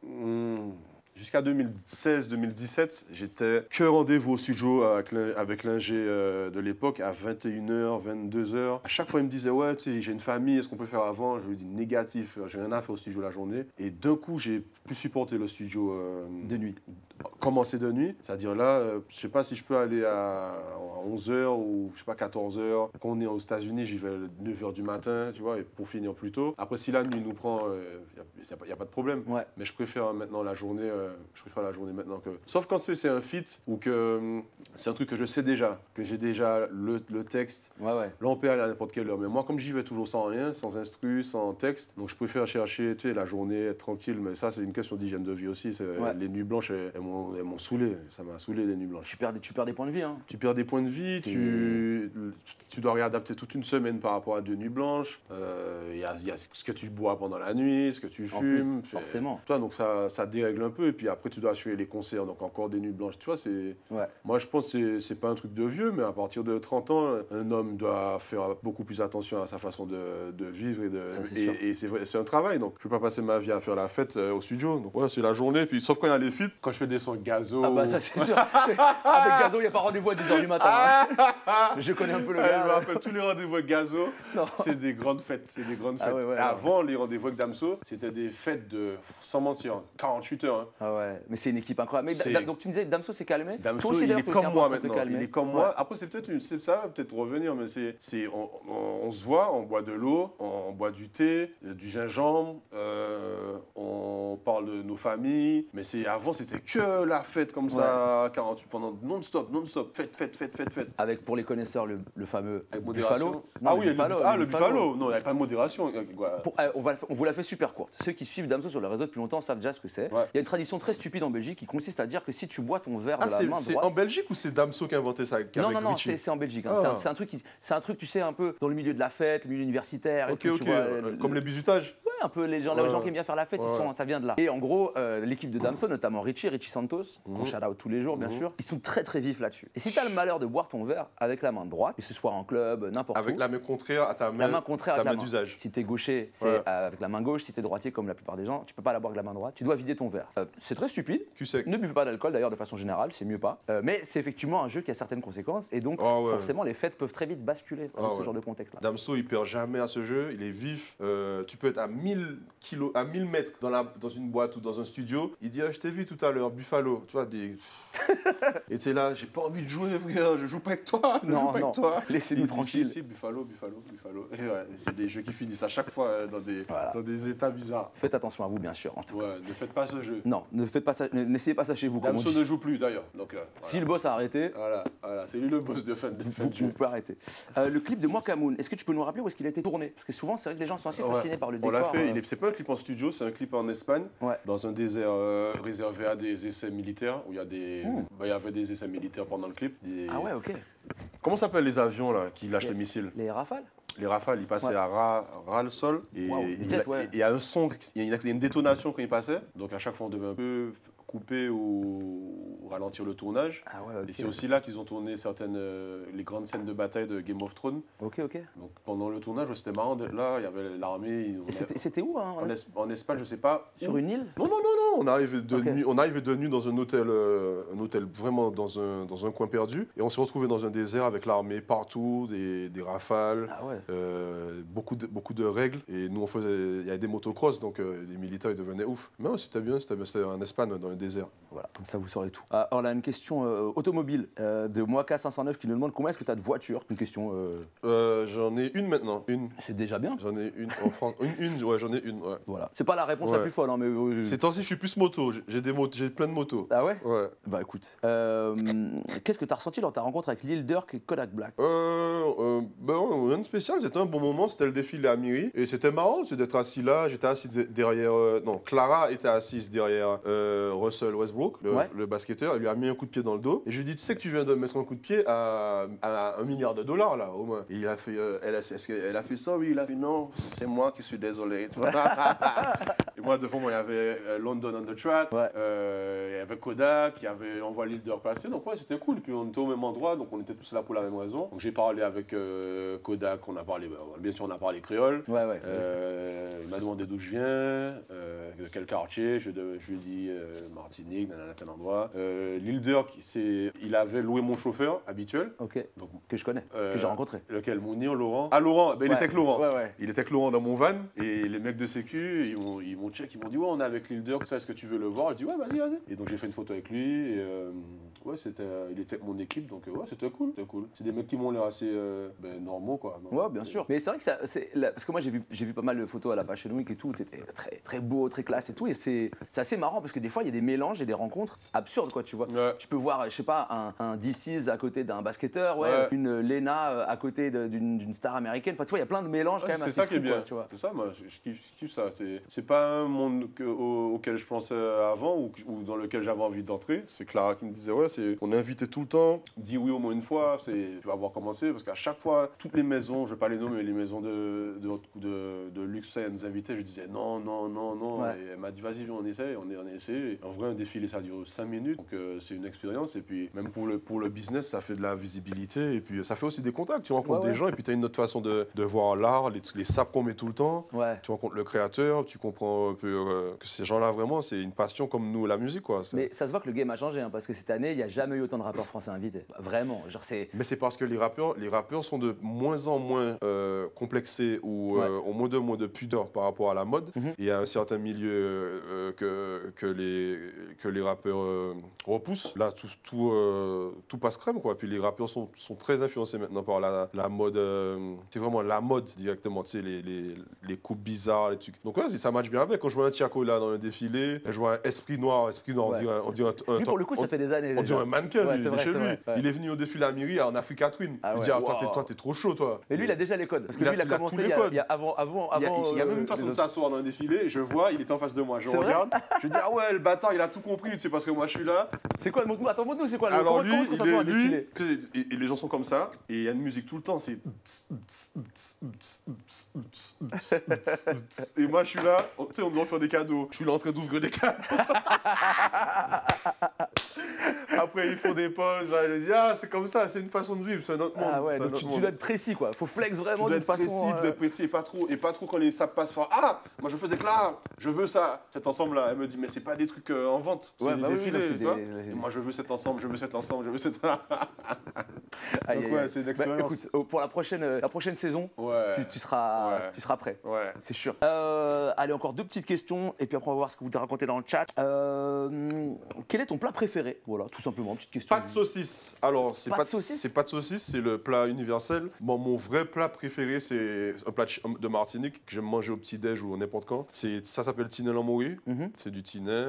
hum, jusqu'à deux mille seize deux mille dix-sept, j'étais que rendez-vous au studio avec l'in- avec l'ingé euh, de l'époque à vingt et une heures, vingt-deux heures. À chaque fois, il me disait, ouais, tu sais, j'ai une famille, est-ce qu'on peut faire avant? Je lui dis, négatif, j'ai rien à faire au studio la journée. Et d'un coup, j'ai pu supporter le studio euh, De nuit. commencer de nuit, c'est-à-dire là, euh, je sais pas si je peux aller à onze heures ou je sais pas quatorze heures. Quand on est aux États-Unis, j'y vais à neuf heures du matin, tu vois, et pour finir plus tôt. Après, si la nuit nous prend, il n'y a, y a pas de problème. Ouais. Mais je préfère maintenant la journée, euh, je préfère la journée maintenant que. Sauf quand c'est c'est un feat ou que hum, c'est un truc que je sais déjà, que j'ai déjà le, le texte. Ouais, ouais. Là, on peut aller à n'importe quelle heure. Mais moi, comme j'y vais toujours sans rien, sans instru, sans texte, donc je préfère chercher, tu sais, la journée, être tranquille. Mais ça, c'est une question d'hygiène de vie aussi. c'est- Ouais. Les nuits blanches, elles, elles m'ont elles m'ont saoulé. Ça m'a saoulé, les nuits blanches. Tu perds, des, tu perds des points de vie, hein. Tu perds des points de vie, C'est- tu, tu dois réadapter toute une semaine par rapport à deux nuits blanches. Euh, Il y, a, il y a ce que tu bois pendant la nuit, ce que tu En fumes. plus, forcément. Toi, donc ça, ça dérègle un peu. Et puis après, tu dois assurer les concerts, donc encore des nuits blanches. Tu vois, c'est. Ouais. Moi, je pense que c'est- c'est pas un truc de vieux, mais à partir de trente ans, un homme doit faire beaucoup plus attention à sa façon de, de vivre. Et, de, Ça, c'est et, sûr. et c'est vrai, c'est un travail. Donc, je peux pas passer ma vie à faire la fête euh, au studio. Donc, ouais, c'est la journée. Puis, sauf quand il y a les feats, quand je fais des sons gazo. Ah bah ça c'est sûr. C'est- Avec Gazo, il n'y a pas rendez-vous à dix heures du matin. hein. Je connais un peu le Ah, je me gars. rappelle tous les rendez-vous avec Gazo, Non. c'est des grandes fêtes, c'est des grandes Ah fêtes. ouais, ouais, Et ouais. avant, les rendez-vous avec Damso, c'était des fêtes de, sans mentir, quarante-huit heures. hein. Ah ouais, mais c'est une équipe incroyable. Mais C'est- Da- donc tu me disais, Damso s'est calmé. Toi Damso, aussi, il d'ailleurs, est toi aussi, comme un moi peu pour te maintenant. calmer. Il est comme Ouais. moi. Après, c'est peut-être une, c'est- ça va peut-être revenir, mais c'est, c'est, on, on- on se voit, on boit de l'eau, on, on boit du thé, euh, du gingembre, euh, on parle de nos familles. Mais c'est avant, c'était que la fête comme ça, quarante-huit pendant non-stop, non-stop, fête, fête, fête, fête, fête. Avec pour les connaisseurs le, le fameux Avec Buffalo. modération. Non, Ah le oui, il y a Buffalo, le, ah, le Buffalo. Non, il n'y a pas de modération. Quoi. Pour- euh, on, va, on vous la fait super courte. Ceux qui suivent Damso sur les réseaux depuis longtemps savent déjà ce que c'est. Ouais. Il y a une tradition très stupide en Belgique qui consiste à dire que si tu bois ton verre Ah, de la c'est, main c'est droite. en Belgique ou c'est Damso qui a inventé ça avec Non, non, non, Richie c'est, c'est en Belgique. hein. Ah. C'est, un, c'est un truc qui- c'est un truc, tu sais, un peu dans le milieu de la fête, le milieu universitaire. et Ok, tout, ok, tu vois, euh, le- comme les bisutages. Ouais, un peu les gens, Ouais. les gens qui aiment bien faire la fête, ils Ouais. sont, ça vient de là. Et en gros, euh, l'équipe de Damso, notamment Richie, Richie Santos, qu'on shout out tous les jours, bien Mhm. sûr, ils sont très très vifs là-dessus. Et si tu as le malheur de boire ton verre avec la main droite, que ce soit en club, n'importe où, Avec la main contraire à ta main, la main contraire ta avec la main main. d'usage. Si t'es gaucher, c'est Ouais. euh, avec la main gauche. Si t'es droitier, comme la plupart des gens, tu peux pas la boire avec la main droite. Tu dois vider ton verre. Euh, c'est très stupide. Cul sec. Ne buvez pas d'alcool d'ailleurs de façon générale, c'est mieux pas. Euh, mais c'est effectivement un jeu qui a certaines conséquences et donc Ah ouais. forcément les fêtes peuvent très vite basculer dans Ah ce ouais. genre de contexte-là. Damso, il perd jamais à ce jeu, il est vif. Euh, tu peux être à mille kilos, à mille mètres dans, la, dans une boîte ou dans un studio. Il dit ah, je t'ai vu tout à l'heure, Buffalo. Tu vois, des. Et t'es là, j'ai pas envie de jouer, frère, je joue pas avec toi. Je Non, joue pas non, avec toi. laissez-nous Il dit, tranquilles. Si, si, Buffalo, Buffalo, Buffalo. Et ouais, c'est des jeux qui finissent à chaque fois euh, dans des, Voilà. dans des états bizarres. Faites attention à vous bien sûr en tout cas. Ouais, ne faites pas ce jeu. Non, ne faites pas ça, ne- n'essayez pas ça chez vous comme on Damso dit. ne joue plus d'ailleurs. Donc, euh, voilà. Si le boss a arrêté, Voilà, voilà, c'est lui le boss de fin de, fin vous, de jeu. vous pouvez arrêter. Euh, le clip de Mokamoon, est-ce que tu peux nous rappeler où est-ce qu'il a été tourné? Parce que souvent c'est vrai que les gens sont assez Ouais. fascinés par le On décor. l'a fait, euh, il est- c'est pas un clip en studio, c'est un clip en Espagne, Ouais. dans un désert euh, réservé à des essais militaires, où il y, a des, bah, il y avait des essais militaires pendant le clip. Des- Ah ouais, ok. Comment s'appellent les avions là, qui lâchent Les- les missiles? Les rafales? Les rafales, ils passaient Ouais. à ras, ras le sol et Wow, il, les jets, ouais. et il y a un son, il y a une, il y a une détonation quand il passait. Donc à chaque fois on devait un peu f- couper ou, ou ralentir le tournage. Ah ouais, Et ok. c'est aussi là qu'ils ont tourné certaines euh, les grandes scènes de bataille de Game of Thrones. Ok, ok. Donc pendant le tournage, ouais, c'était marrant d'être là. Il y avait l'armée. ils- Et c'était c'était où hein, en, Es- en Espagne, je sais pas. Sur où. une île? Non, non, non, non, on arrivait de Ok. nuit, on arrivait de nuit dans un hôtel, euh, un hôtel vraiment dans un, dans un coin perdu. Et on s'est retrouvé dans un désert avec l'armée partout, des, des rafales, Ah ouais. euh, beaucoup, de, beaucoup de règles. Et nous, on faisait, il y avait des motocross, donc euh, les militaires, ils devenaient ouf. Mais ouais, c'était bien, c'était bien, c'était en Espagne, dans le désert. Voilà, comme ça vous saurez tout. Euh, alors là, une question euh, automobile euh, de Moaka cinq cent neuf qui nous demande combien est-ce que tu as de voitures? Une question, euh, Euh, j'en ai une maintenant, une. c'est déjà bien. J'en ai une en France. Une, une, ouais, j'en ai une, ouais. Voilà. C'est pas la réponse la Ouais. plus folle, hein, mais. euh, Ces temps-ci, je suis plus moto. J'ai- J'ai des motos, j'ai plein de motos. Ah ouais? Ouais. Bah écoute. Euh, Qu'est-ce que tu as ressenti lors de ta rencontre avec Lil Durk et Kodak Black? Euh, euh, ben, rien de spécial, c'était un bon moment, c'était le défilé à Miri. Et c'était marrant c'est d'être assis là, j'étais assis de- derrière... euh, non, Clara était assise derrière euh, Russell Westbrook, le, Ouais. le basketteur. Elle lui a mis un coup de pied dans le dos. Et je lui ai dit, tu sais que tu viens de mettre un coup de pied à, à un milliard de dollars, là, au moins. Et il a fait, euh, elle, a, est-ce qu'elle a fait ça? Oui, il a fait non, c'est moi qui suis désolé. Tu vois. Et moi, devant moi, il y avait euh, London on the Track, Ouais. euh, il y avait Kodak, il y avait, on voit l'île de passer. Donc, ouais, c'était cool. Et puis, on était au même endroit, donc on était tous là pour la même raison. Donc, j'ai parlé avec euh, Kodak, on a parlé, bah, bien sûr, on a parlé créole. Ouais, ouais. Euh, il m'a demandé d'où je viens, euh, de quel quartier. Je, de- je lui ai dit euh, Martinique, nanana, tel endroit. Euh, L'île d'Urk, c'est- il avait loué mon chauffeur habituel. Ok. Donc, Que je connais, euh, que j'ai rencontré. Lequel Mounir, Laurent Ah, Laurent, ben, il Ouais. était avec Laurent. Ouais, ouais. Il était avec Laurent dans mon van et les mecs de sécu, ils m'ont, ils m'ont check, ils m'ont dit ouais on est avec Lil Durk, ça est-ce que tu veux le voir? Je dis ouais vas-y vas-y. Et donc j'ai fait une photo avec lui et euh, ouais c'était, il était avec mon équipe donc euh, ouais c'était cool, c'était cool. C'est des mecs qui m'ont l'air assez euh, ben, normaux quoi. Ouais, bien sûr. Mais c'est vrai que ça, c'est la- parce que moi j'ai vu, j'ai vu pas mal de photos à la Fashion Week et tout, t'étais très, très beau, très classe et tout, et c'est, c'est assez marrant parce que des fois il y a des mélanges et des rencontres absurdes quoi, tu vois. Ouais. Tu peux voir, je sais pas, un, un D six à côté d'un basketteur, ouais, Ouais. une Lena euh, à côté de- d'une, d'une star américaine. Enfin, tu vois, il y a plein de mélanges Ouais, quand même c'est assez ça qui est fous, bien. quoi, tu vois. C'est ça, moi, je, je kiffe, je kiffe ça. C'est, c'est pas un monde que- au- auquel je pensais avant ou, ou dans lequel j'avais envie d'entrer. C'est Clara qui me disait, ouais, c'est, on est invité tout le temps, dis oui au moins une fois, c'est, tu vas voir comment c'est. Parce qu'à chaque fois, toutes les maisons, je vais pas les nommer, mais les maisons de, de, de, de luxe, elles nous invitaient, je disais non, non, non, non. Ouais. Et elle m'a dit, vas-y, viens, on essaie, on, est, on a essayé. Et en vrai, un défilé, ça dure cinq minutes. Donc, euh, c'est une expérience. Et puis, même pour le, pour le business, ça fait de la visibilité. Et puis, ça fait aussi des contacts. Tu rencontres Ouais, ouais. des gens et puis tu as une autre façon de, de voir l'art, les, les sapes qu'on met tout le temps. Ouais. Tu rencontres le créateur, tu comprends un peu euh, que ces gens-là, vraiment, c'est une passion comme nous, la musique, quoi. C'est- Mais ça se voit que le game a changé, hein, parce que cette année, il n'y a jamais eu autant de rappeurs français invités. Vraiment, genre c'est... Mais c'est parce que les rappeurs, les rappeurs sont de moins en moins euh, complexés ou euh, ont moins de moins de pudeur par rapport à la mode. Mhm. Et il y a un certain milieu euh, que, que, les, que les rappeurs euh, repoussent. Là, tout, tout, euh, tout passe crème, quoi. Puis les rappeurs sont, sont très influencés maintenant par la, la mode. euh, c'est vraiment la mode directement, tu sais, les, les, les coupes bizarres, les trucs. Donc ouais, ça match bien avec. Quand je vois un Tiako là dans le défilé, je vois un Esprit Noir, Esprit Noir, Ouais. on dirait, un- on dirait un, un- Lui, pour le coup, on- ça fait des années. on je dirait un mannequin, Ouais, lui, c'est il est vrai, chez c'est lui. vrai, ouais. Il est venu au défilé à Miri en Africa Twin. Ah il ouais, dit, ah, toi, wow. t'es, toi, t'es trop chaud, toi. Mais lui, il a déjà les codes. Parce que Il a- lui, il a il a commencé tous les il y a, codes. il y a avant, avant, Il y a, avant. il y a euh, même une les façon de autres. s'asseoir dans un défilé, je vois, il était en face de moi. Je C'est vrai regarde, je dis ah ouais, le bâtard, il a tout compris, tu sais, parce que moi je suis là. C'est quoi, montre-nous, attends, montre-nous, c'est quoi le Alors comment, lui, comment est-ce qu'on il s'assoit à un est, lui défilé? tu sais, et, et les gens sont comme ça, et il y a une musique tout le temps, c'est. Et moi je suis là, tu sais, on doit faire des cadeaux. Je suis là en train d'ouvrir des cadeaux. Après, ils font des pauses, là, ils disent ah, c'est comme ça, c'est une façon de vivre, c'est un autre monde. Ah ouais, c'est un donc autre tu, monde. tu dois être précis, quoi. Faut flex Tu vraiment dois d'une être précis, façon. tu dois euh, être précis, et pas trop, et pas trop quand les sapes passent fort. Ah, moi je faisais que là, je veux ça, cet ensemble-là. Elle me dit, mais c'est pas des trucs euh, en vente, c'est Ouais, des bah oui, défilés, non, c'est tu vois. des- Et moi je veux cet ensemble, je veux cet ensemble, je veux cet. Aïe, Donc aïe, ouais, aïe. c'est une Bah, expérience. écoute, oh, pour la prochaine, euh, la prochaine saison, Ouais. tu, tu seras, Ouais. tu seras prêt. Ouais. C'est sûr. Euh, allez, encore deux petites questions, et puis après on va voir ce que vous avez raconté dans le chat. Euh, quel est ton plat préféré? Voilà, tout simplement, petite question. Pas de saucisse. Alors, c'est Pas pas, de saucisse c'est pas de saucisse, c'est le plat universel. Bon, mon vrai plat préféré, c'est un plat de ch- de Martinique que j'aime manger au petit-déj ou n'importe quand. C'est, ça s'appelle tiné en morue. Mhm. C'est du tiné,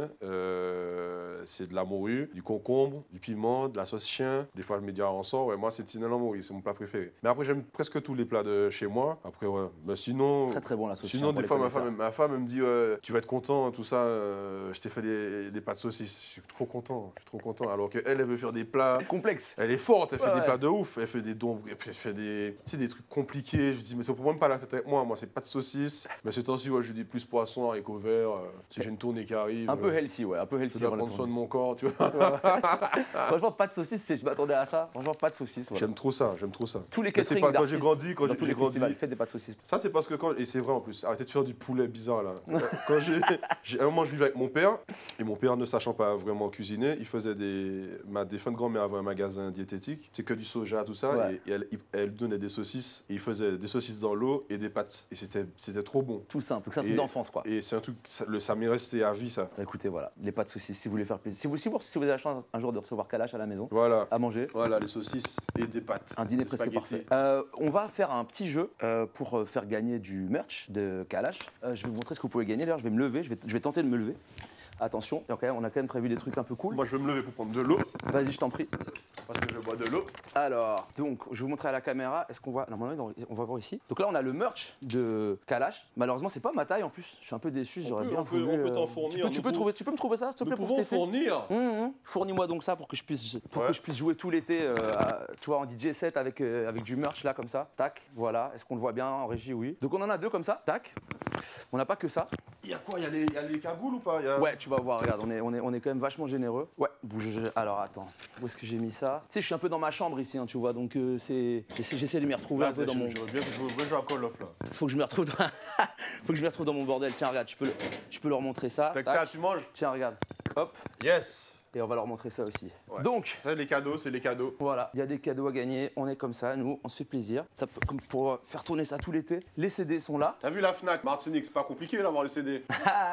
euh, c'est de la morue, du concombre, du piment, de la sauce chien. Des fois, je mets du en Ouais, moi, c'est tiné en morue, c'est mon plat préféré. Mais après, j'aime presque tous les plats de chez moi. Après, ouais. Mais sinon. Très très bon la sauce. Sinon, pour des les fois, ma connaisseurs. femme, ma femme elle me dit ouais, tu vas être content, tout ça. euh, je t'ai fait des, des pâtes saucisses. Je suis trop content. Je suis trop content. Alors qu'elle, elle veut faire des plats. Complexe. Elle est forte, elle fait Ouais, des ouais. plats de ouf. Elle fait des dons, elle fait, elle fait des, c'est des trucs compliqués. Je dis mais c'est pour même pas la tête avec moi. Moi, c'est pas de saucisses. Mais ces temps-ci, ouais, je dis plus poisson, haricots verts. euh, si j'ai une tournée qui arrive. Un peu euh, healthy, ouais, un peu je healthy. dois avant la prendre soin de tournée. mon corps, tu vois. Franchement, pas de saucisse, c'est- je m'attendais à ça. Franchement, pas de saucisse. Voilà. J'aime trop ça, j'aime trop ça. Tous les Mais c'est catering pas quand j'ai d'artistes, grandi, quand dans j'ai tous j'ai les grandi. festivals, faites des pâtes saucisses. Ça, c'est parce que quand. Et c'est vrai en plus, arrêtez de faire du poulet bizarre là. Quand j'ai. j'ai- À un moment, je vivais avec mon père, et mon père, ne sachant pas vraiment cuisiner, il faisait des. Ma défunte grand-mère avait un magasin diététique, c'est que du soja, tout ça, Ouais. et, et elle, il- elle donnait des saucisses, et il faisait des saucisses dans l'eau et des pâtes. Et c'était c'était trop bon. Tout simple, donc c'est un Et- truc d'enfance, quoi. Et c'est un truc, ça, le, ça m'est resté à vie, ça. Bah, écoutez, voilà, les pâtes saucisses, si vous voulez faire plaisir. Si vous, si vous, si vous avez la chance un jour de recevoir Kalash à la maison, Voilà. à manger, Voilà, les saucisses et des pâtes. un dîner Des presque spaghettis. parfait. Euh, on va faire un petit jeu euh, pour euh, faire gagner du merch de Kalash. Euh, je vais vous montrer ce que vous pouvez gagner. D'ailleurs, je vais me lever, je vais, je vais tenter de me lever. Attention, et on a quand même prévu des trucs un peu cool. Moi, je vais me lever pour prendre de l'eau, Vas-y, je t'en prie. parce que je bois de l'eau. Alors, donc, je vais vous montrer à la caméra. Est-ce qu'on voit Normalement, on va voir ici. Donc là, on a le merch de Kalash. Malheureusement, c'est pas ma taille en plus. Je suis un peu déçu. J'aurais peut- bien on peut- voulu, on peut euh, t'en fournir, Tu peux, tu nous peux pour- trouver, tu peux me trouver ça, s'il te Nous plaît, pour pouvons cet été fournir. Hum, hum. Fournis-moi donc ça pour que je puisse, pour Ouais. que je puisse jouer tout l'été, euh, à- tu vois, en D J set avec, euh, avec du merch là comme ça. Tac, voilà. Est-ce qu'on le voit bien en régie? Oui. Donc on en a deux comme ça. Tac. On n'a pas que ça. Il y a quoi Il y a les, il y a les cagoules ou pas Il y a- Ouais, tu vas voir. Regarde, on est, on est, on est quand même vachement généreux. Ouais. Bouge. Alors attends. Où est-ce que j'ai mis ça? Tu sais, je suis un peu dans ma chambre ici, hein, tu vois. Donc euh, c'est, j'essaie j'essaie de m'y retrouver Là, un peu dans mon. J'aurais bien que je veux jouer à Call of là. Faut que je me retrouve dans... Faut que je me retrouve dans mon bordel. Tiens, regarde, tu peux, le... tu peux leur montrer ça. Tac, Tac. tac, tu manges Tiens, regarde. Hop. Yes. Et on va leur montrer ça aussi. Ouais. Donc, Ça, les cadeaux, c'est les cadeaux. voilà, il y a des cadeaux à gagner. On est comme ça, nous, on se fait plaisir. Ça peut, comme pour euh, faire tourner ça tout l'été. Les C D sont là. T'as vu la Fnac, Martinique, c'est pas compliqué d'avoir les C D.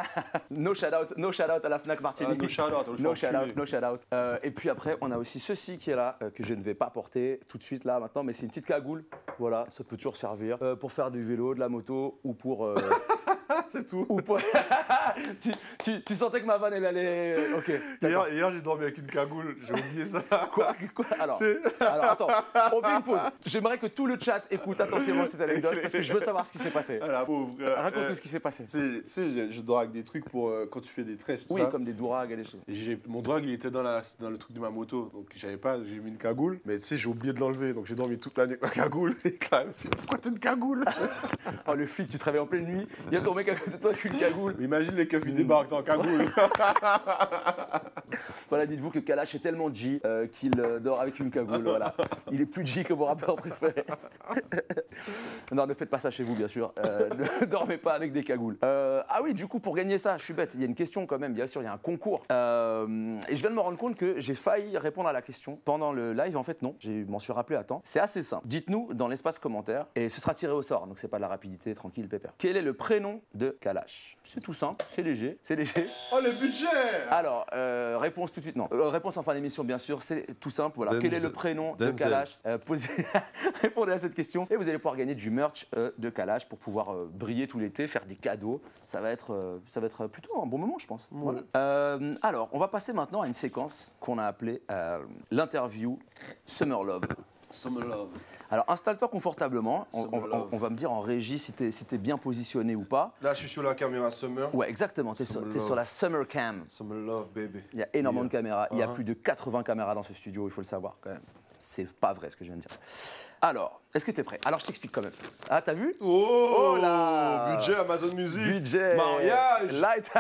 No shout out, no shout out à la Fnac Martinique. Ah, no shout out, on le No fait shout enculer. out, no shout out. Euh, et puis après, on a aussi ceci qui est là, euh, que je ne vais pas porter tout de suite là maintenant, mais c'est une petite cagoule. Voilà, ça peut toujours servir euh, pour faire du vélo, de la moto ou pour. euh, C'est tout. ou pour... tu, tu- tu sentais que ma vanne elle allait. Ok. d'accord. Hier, hier j'ai dormi avec une cagoule, j'ai oublié ça. Quoi, quoi alors, C'est- alors attends, on fait une pause. J'aimerais que tout le chat écoute attentivement cette anecdote parce que je veux savoir ce qui s'est passé. Ah la pauvre. euh, Raconte-nous euh, ce qui s'est passé. Tu sais- tu sais, je- je dors avec des trucs pour euh, quand tu fais des tresses. tout Oui, ça. comme des dourags et des choses. Et j'ai- mon drag, il était dans, la, dans le truc de ma moto. Donc j'avais pas, j'ai mis une cagoule. Mais tu sais, j'ai oublié de l'enlever. Donc j'ai dormi toute la nuit avec ma cagoule. Et quand même, pourquoi t'as une cagoule? Oh le flic, tu te réveilles en pleine nuit, il y a ton mec à côté de toi avec une cagoule. Imagine les keufs, ils débarquent en cagoule. Voilà, dites-vous que Kalash est tellement G euh, qu'il euh, dort avec une cagoule. Voilà. Il est plus G que vos rappeurs préférés. Non, ne faites pas ça chez vous, bien sûr. Euh, ne dormez pas avec des cagoules. Euh, ah oui, du coup, pour gagner ça, je suis bête. Il y a une question quand même, bien sûr, il y a un concours. Euh, et je viens de me rendre compte que j'ai failli répondre à la question pendant le live. En fait, non, je m'en suis rappelé à temps. C'est assez simple. Dites-nous dans l'espace commentaire, et ce sera tiré au sort, donc c'est pas de la rapidité, tranquille, pépère. Quel est le prénom de Kalash? C'est tout simple, c'est léger, c'est léger. Oh, les budgets. Alors, euh, Euh, réponse tout de suite, non. Euh, réponse en fin d'émission, bien sûr, c'est tout simple. Voilà. Denzel. Quel est le prénom de Denzel. Kalash Euh, posez- Répondez à cette question et vous allez pouvoir gagner du merch euh, de Kalash pour pouvoir euh, briller tout l'été, faire des cadeaux. Ça va être, euh, ça va être plutôt un bon moment, je pense. Voilà. Euh, alors, on va passer maintenant à une séquence qu'on a appelée euh, l'interview Summer Love. Summer Love. Alors, installe-toi confortablement. On, Summer on- Love. on va me dire en régie si t'es si t'es bien positionné ou pas. Là, je suis sur la caméra Summer. Ouais, exactement. T'es sur, Summer t'es Love. sur la Summer Cam. Summer Love, baby. Il y a énormément de caméras. Il y a Uh-huh. plus de quatre-vingts caméras dans ce studio, il faut le savoir quand même. C'est pas vrai ce que je viens de dire. Alors, est-ce que tu es prêt? Alors, je t'explique quand même. Ah, t'as vu? Oh, Oh là. Budget Amazon Music. Budget. Mariage. Light,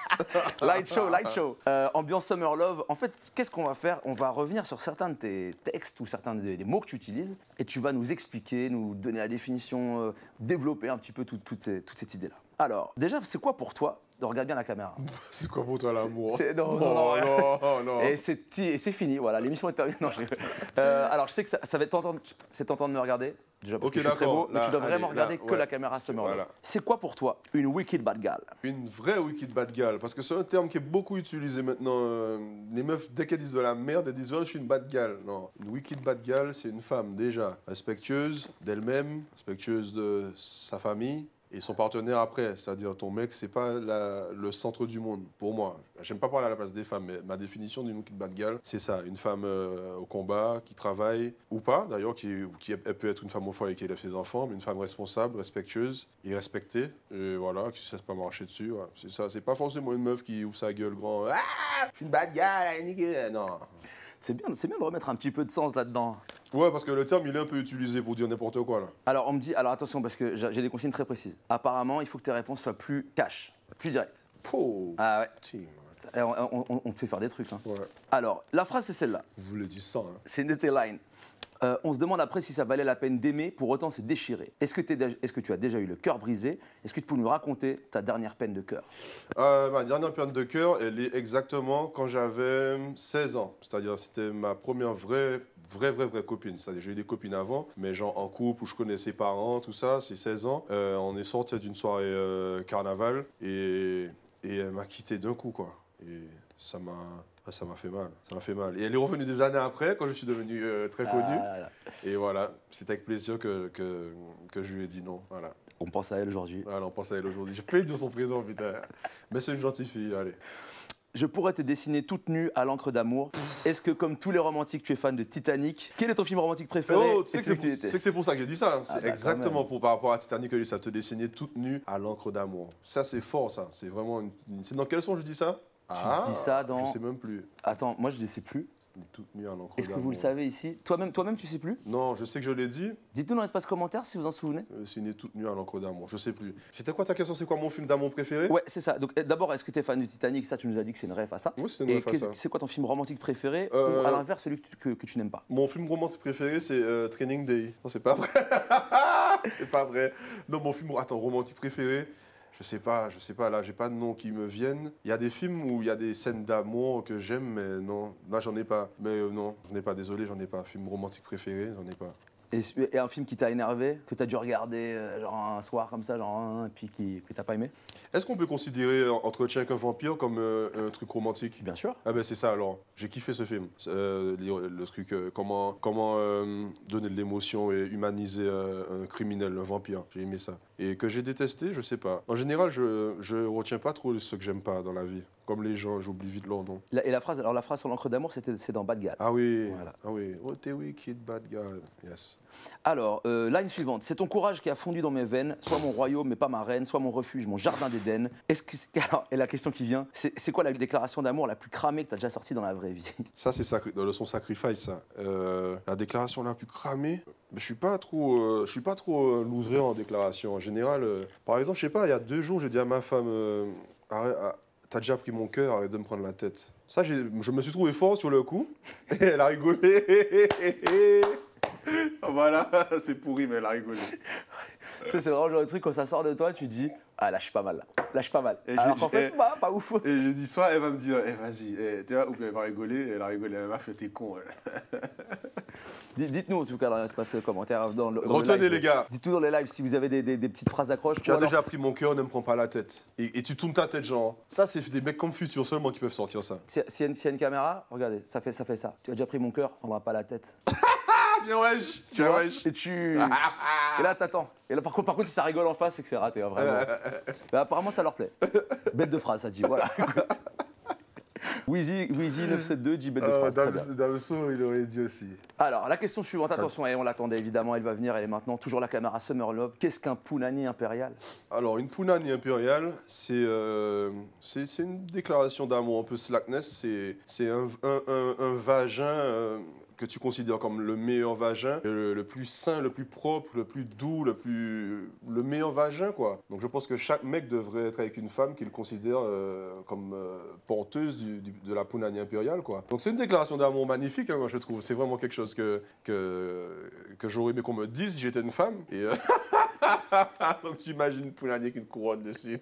light show, light show. Euh, ambiance Summer Love. En fait, qu'est-ce qu'on va faire? On va revenir sur certains de tes textes ou certains des, des mots que tu utilises et tu vas nous expliquer, nous donner la définition, euh, développer un petit peu tout- toutes ces- toute cette idée-là. Alors, déjà, c'est quoi pour toi? Regarde bien la caméra. C'est quoi pour toi l'amour? C'est- non, non, non, non, non, non. Et c'est ti- et c'est fini, voilà, l'émission est terminée. Non, je rigole. Euh, alors, je sais que ça, ça va être tentant, de- c'est tentant de me regarder, déjà parce Ok, que je suis très d'accord. beau, mais Là, tu dois vraiment allez, regarder là, que ouais, la caméra parce que Summer Love. voilà. C'est quoi pour toi une wicked bad gal? Une vraie wicked bad gal, parce que c'est un terme qui est beaucoup utilisé maintenant. euh, Les meufs, dès qu'elles disent de la merde, elles disent oh, je suis une bad gal. Non, une wicked bad gal, c'est une femme déjà respectueuse d'elle-même, respectueuse de sa famille et son partenaire après. C'est-à-dire ton mec, c'est pas la- le centre du monde pour moi. J'aime pas parler à la place des femmes, mais ma définition d'une wicked bad gal, c'est ça, une femme euh, au combat, qui travaille ou pas d'ailleurs, qui, qui elle peut être une femme au foyer qui élève ses enfants, mais une femme responsable, respectueuse et respectée. Et voilà, qui ne cesse pas marcher dessus. Ouais. C'est ça, c'est pas forcément une meuf qui ouvre sa gueule grand. Ah, je suis une bad gal, elle est niquée. Non. C'est bien, c'est bien de remettre un petit peu de sens là-dedans. Ouais, parce que le terme, il est un peu utilisé pour dire n'importe quoi là. Alors, on me dit, alors attention, parce que j'ai j'ai des consignes très précises. Apparemment, il faut que tes réponses soient plus cash, plus directes. Po. Ah ouais, Team. Et on, on- on- on te fait faire des trucs. Hein. Ouais. Alors, la phrase, c'est celle-là. Vous voulez du sang, hein. C'est une de tes lines. Euh, on se demande après si ça valait la peine d'aimer, pour autant c'est déchiré. Est-ce que, t'es dé- est-ce que tu as déjà eu le cœur brisé? Est-ce que tu peux nous raconter ta dernière peine de cœur? Euh, ma dernière période de cœur, elle est exactement quand j'avais seize ans. C'est-à-dire, c'était ma première vraie, vraie, vraie, vraie copine. C'est-à-dire, j'ai eu des copines avant, mais genre en couple où je connais ses parents, tout ça, c'est seize ans. Euh, on est sorti d'une soirée euh, carnaval et, et elle m'a quitté d'un coup, quoi. Et ça m'a... ah, ça m'a fait mal, ça m'a fait mal. Et elle est revenue des années après, quand je suis devenu euh, très connu. Ah là là. Et voilà, c'est avec plaisir que, que, que je lui ai dit non. Voilà. On pense à elle aujourd'hui. Voilà, on pense à elle aujourd'hui. J'ai failli dire son prénom, putain. Mais c'est une gentille fille, allez. Je pourrais te dessiner toute nue à l'encre d'amour. Est-ce que, comme tous les romantiques, tu es fan de Titanic? Quel est ton film romantique préféré? Oh, tu sais et que c'est celui pour, tu tu sais détestes que c'est pour ça que j'ai dit ça. hein. C'est Ah bah, quand exactement même. pour, par rapport à Titanic que j'ai dit ça. Te dessiner toute nue à l'encre d'amour. Ça, c'est fort, ça. C'est vraiment une... une- C'est dans quel son je dis ça? dis ça dans- Je sais même plus. Attends, moi je ne sais plus. Toute nue à l'encre d'amour. Est-ce que vous le savez ici? Toi-même, toi-même, tu sais plus? Non, je sais que je l'ai dit. Dites-nous dans l'espace commentaire si vous en souvenez. Euh, c'est une toute nue à l'encre d'amour. Je sais plus. C'était quoi ta question? C'est quoi mon film d'amour préféré? Ouais, c'est ça. Donc euh, d'abord, est-ce que tu es fan du Titanic? Ça, tu nous as dit que c'est une rêve à ça. Oui, c'était une Et ref à qu'est-ce- ça. c'est quoi ton film romantique préféré? Euh, Ou à l'inverse, celui que tu, que, que tu n'aimes pas? Mon film romantique préféré, c'est euh, Training Day. Non, c'est pas vrai. C'est pas vrai. Non, mon film attends, romantique préféré, je sais pas, je sais pas, là, j'ai pas de nom qui me viennent. Il y a des films où il y a des scènes d'amour que j'aime, mais non, là, j'en ai pas. Mais euh, non, j'en ai pas, désolé, j'en ai pas. Film romantique préféré, j'en ai pas. Et, et un film qui t'a énervé, que tu as dû regarder euh, genre un soir comme ça, genre un, et puis qui, que t'as pas aimé? Est-ce qu'on peut considérer euh, Entretien avec un vampire comme euh, un truc romantique? Bien sûr. Ah ben c'est ça alors, j'ai kiffé ce film. Euh, le, le truc, euh, comment, comment euh, donner de l'émotion et humaniser euh, un criminel, un vampire, j'ai aimé ça. Et que j'ai détesté, je sais pas. En général, je, je retiens pas trop ce que j'aime pas dans la vie. Comme les gens, j'oublie vite leur nom. La- et la phrase, alors la phrase sur l'encre d'amour, c'était c'est dans Bad Gal. Ah oui, Voilà. ah oui. Oh t'es wicked, bad guy. Yes. Alors, euh, line suivante. C'est ton courage qui a fondu dans mes veines, soit mon royaume mais pas ma reine, soit mon refuge, mon jardin d'Éden. Est-ce que c'est- alors, et la question qui vient, c'est c'est quoi la déclaration d'amour la plus cramée que tu as déjà sortie dans la vraie vie? Ça c'est sacri- dans le son Sacrifice ça. Euh, la déclaration la plus cramée. Mais je suis pas trop, euh, je suis pas trop euh, loser en déclaration. En général, euh, par exemple, je sais pas, il y a deux jours, j'ai dit à ma femme, euh, arrête, ah, t'as déjà pris mon cœur, arrête de me prendre la tête. Ça, j'ai- je me suis trouvé fort sur le coup. Et elle a rigolé. Voilà, c'est pourri, mais elle a rigolé. Ça, c'est vraiment le genre de truc, quand ça sort de toi, tu te dis, ah là, je suis pas mal là. Là, je suis pas mal. Et Alors j'ai- qu'en fait, et- bah, pas ouf. Et je dis, soit elle va me dire, eh, vas-y, eh, tu vois, ou bien elle va rigoler, et elle a rigolé, elle m'a fait, t'es con. Elle. Dites-nous en tout cas dans l'espace commentaire. Dans le, dans Retenez le live, les gars. Dites-nous dans les lives si vous avez des, des, des petites phrases d'accroche. Tu as ou alors- déjà pris mon cœur, ne me prends pas la tête. Et, et tu tournes ta tête, genre. Ça, c'est des mecs comme Futur seulement qui peuvent sortir ça. Si- S'il y, a une- s'il y a une caméra, regardez, ça fait ça. Fait ça. Tu as déjà pris mon cœur, on va pas la tête. Ah, bien wesh. Tu vois Et tu. Et là, t'attends. Et là, par contre, par contre, si ça rigole en face, c'est que c'est raté, hein, vraiment. Mais apparemment, ça leur plaît. Bête de phrase, ça dit. Voilà. Wheezy, Wheezy neuf cent soixante-deux dit bête de phrase. très bien. Damso, il aurait dit aussi. Alors, la question suivante, attention, et on l'attendait évidemment, elle va venir, elle est maintenant. Toujours la caméra Summer Love. Qu'est-ce qu'un Punani impérial? Alors, une punani impériale, c'est euh, c'est c'est une déclaration d'amour un peu slackness. C'est c'est un, un, un, un vagin euh, que tu considères comme le meilleur vagin, le, le plus sain, le plus propre, le plus doux, le plus le meilleur vagin, quoi. Donc, je pense que chaque mec devrait être avec une femme qu'il considère euh, comme euh, porteuse du, du- de la punani impériale, quoi. Donc, c'est une déclaration d'amour magnifique, hein, moi, je trouve. C'est vraiment quelque chose que, que, que j'aurais aimé qu'on me dise si j'étais une femme. Et, euh, donc tu imagines une punani avec une couronne dessus.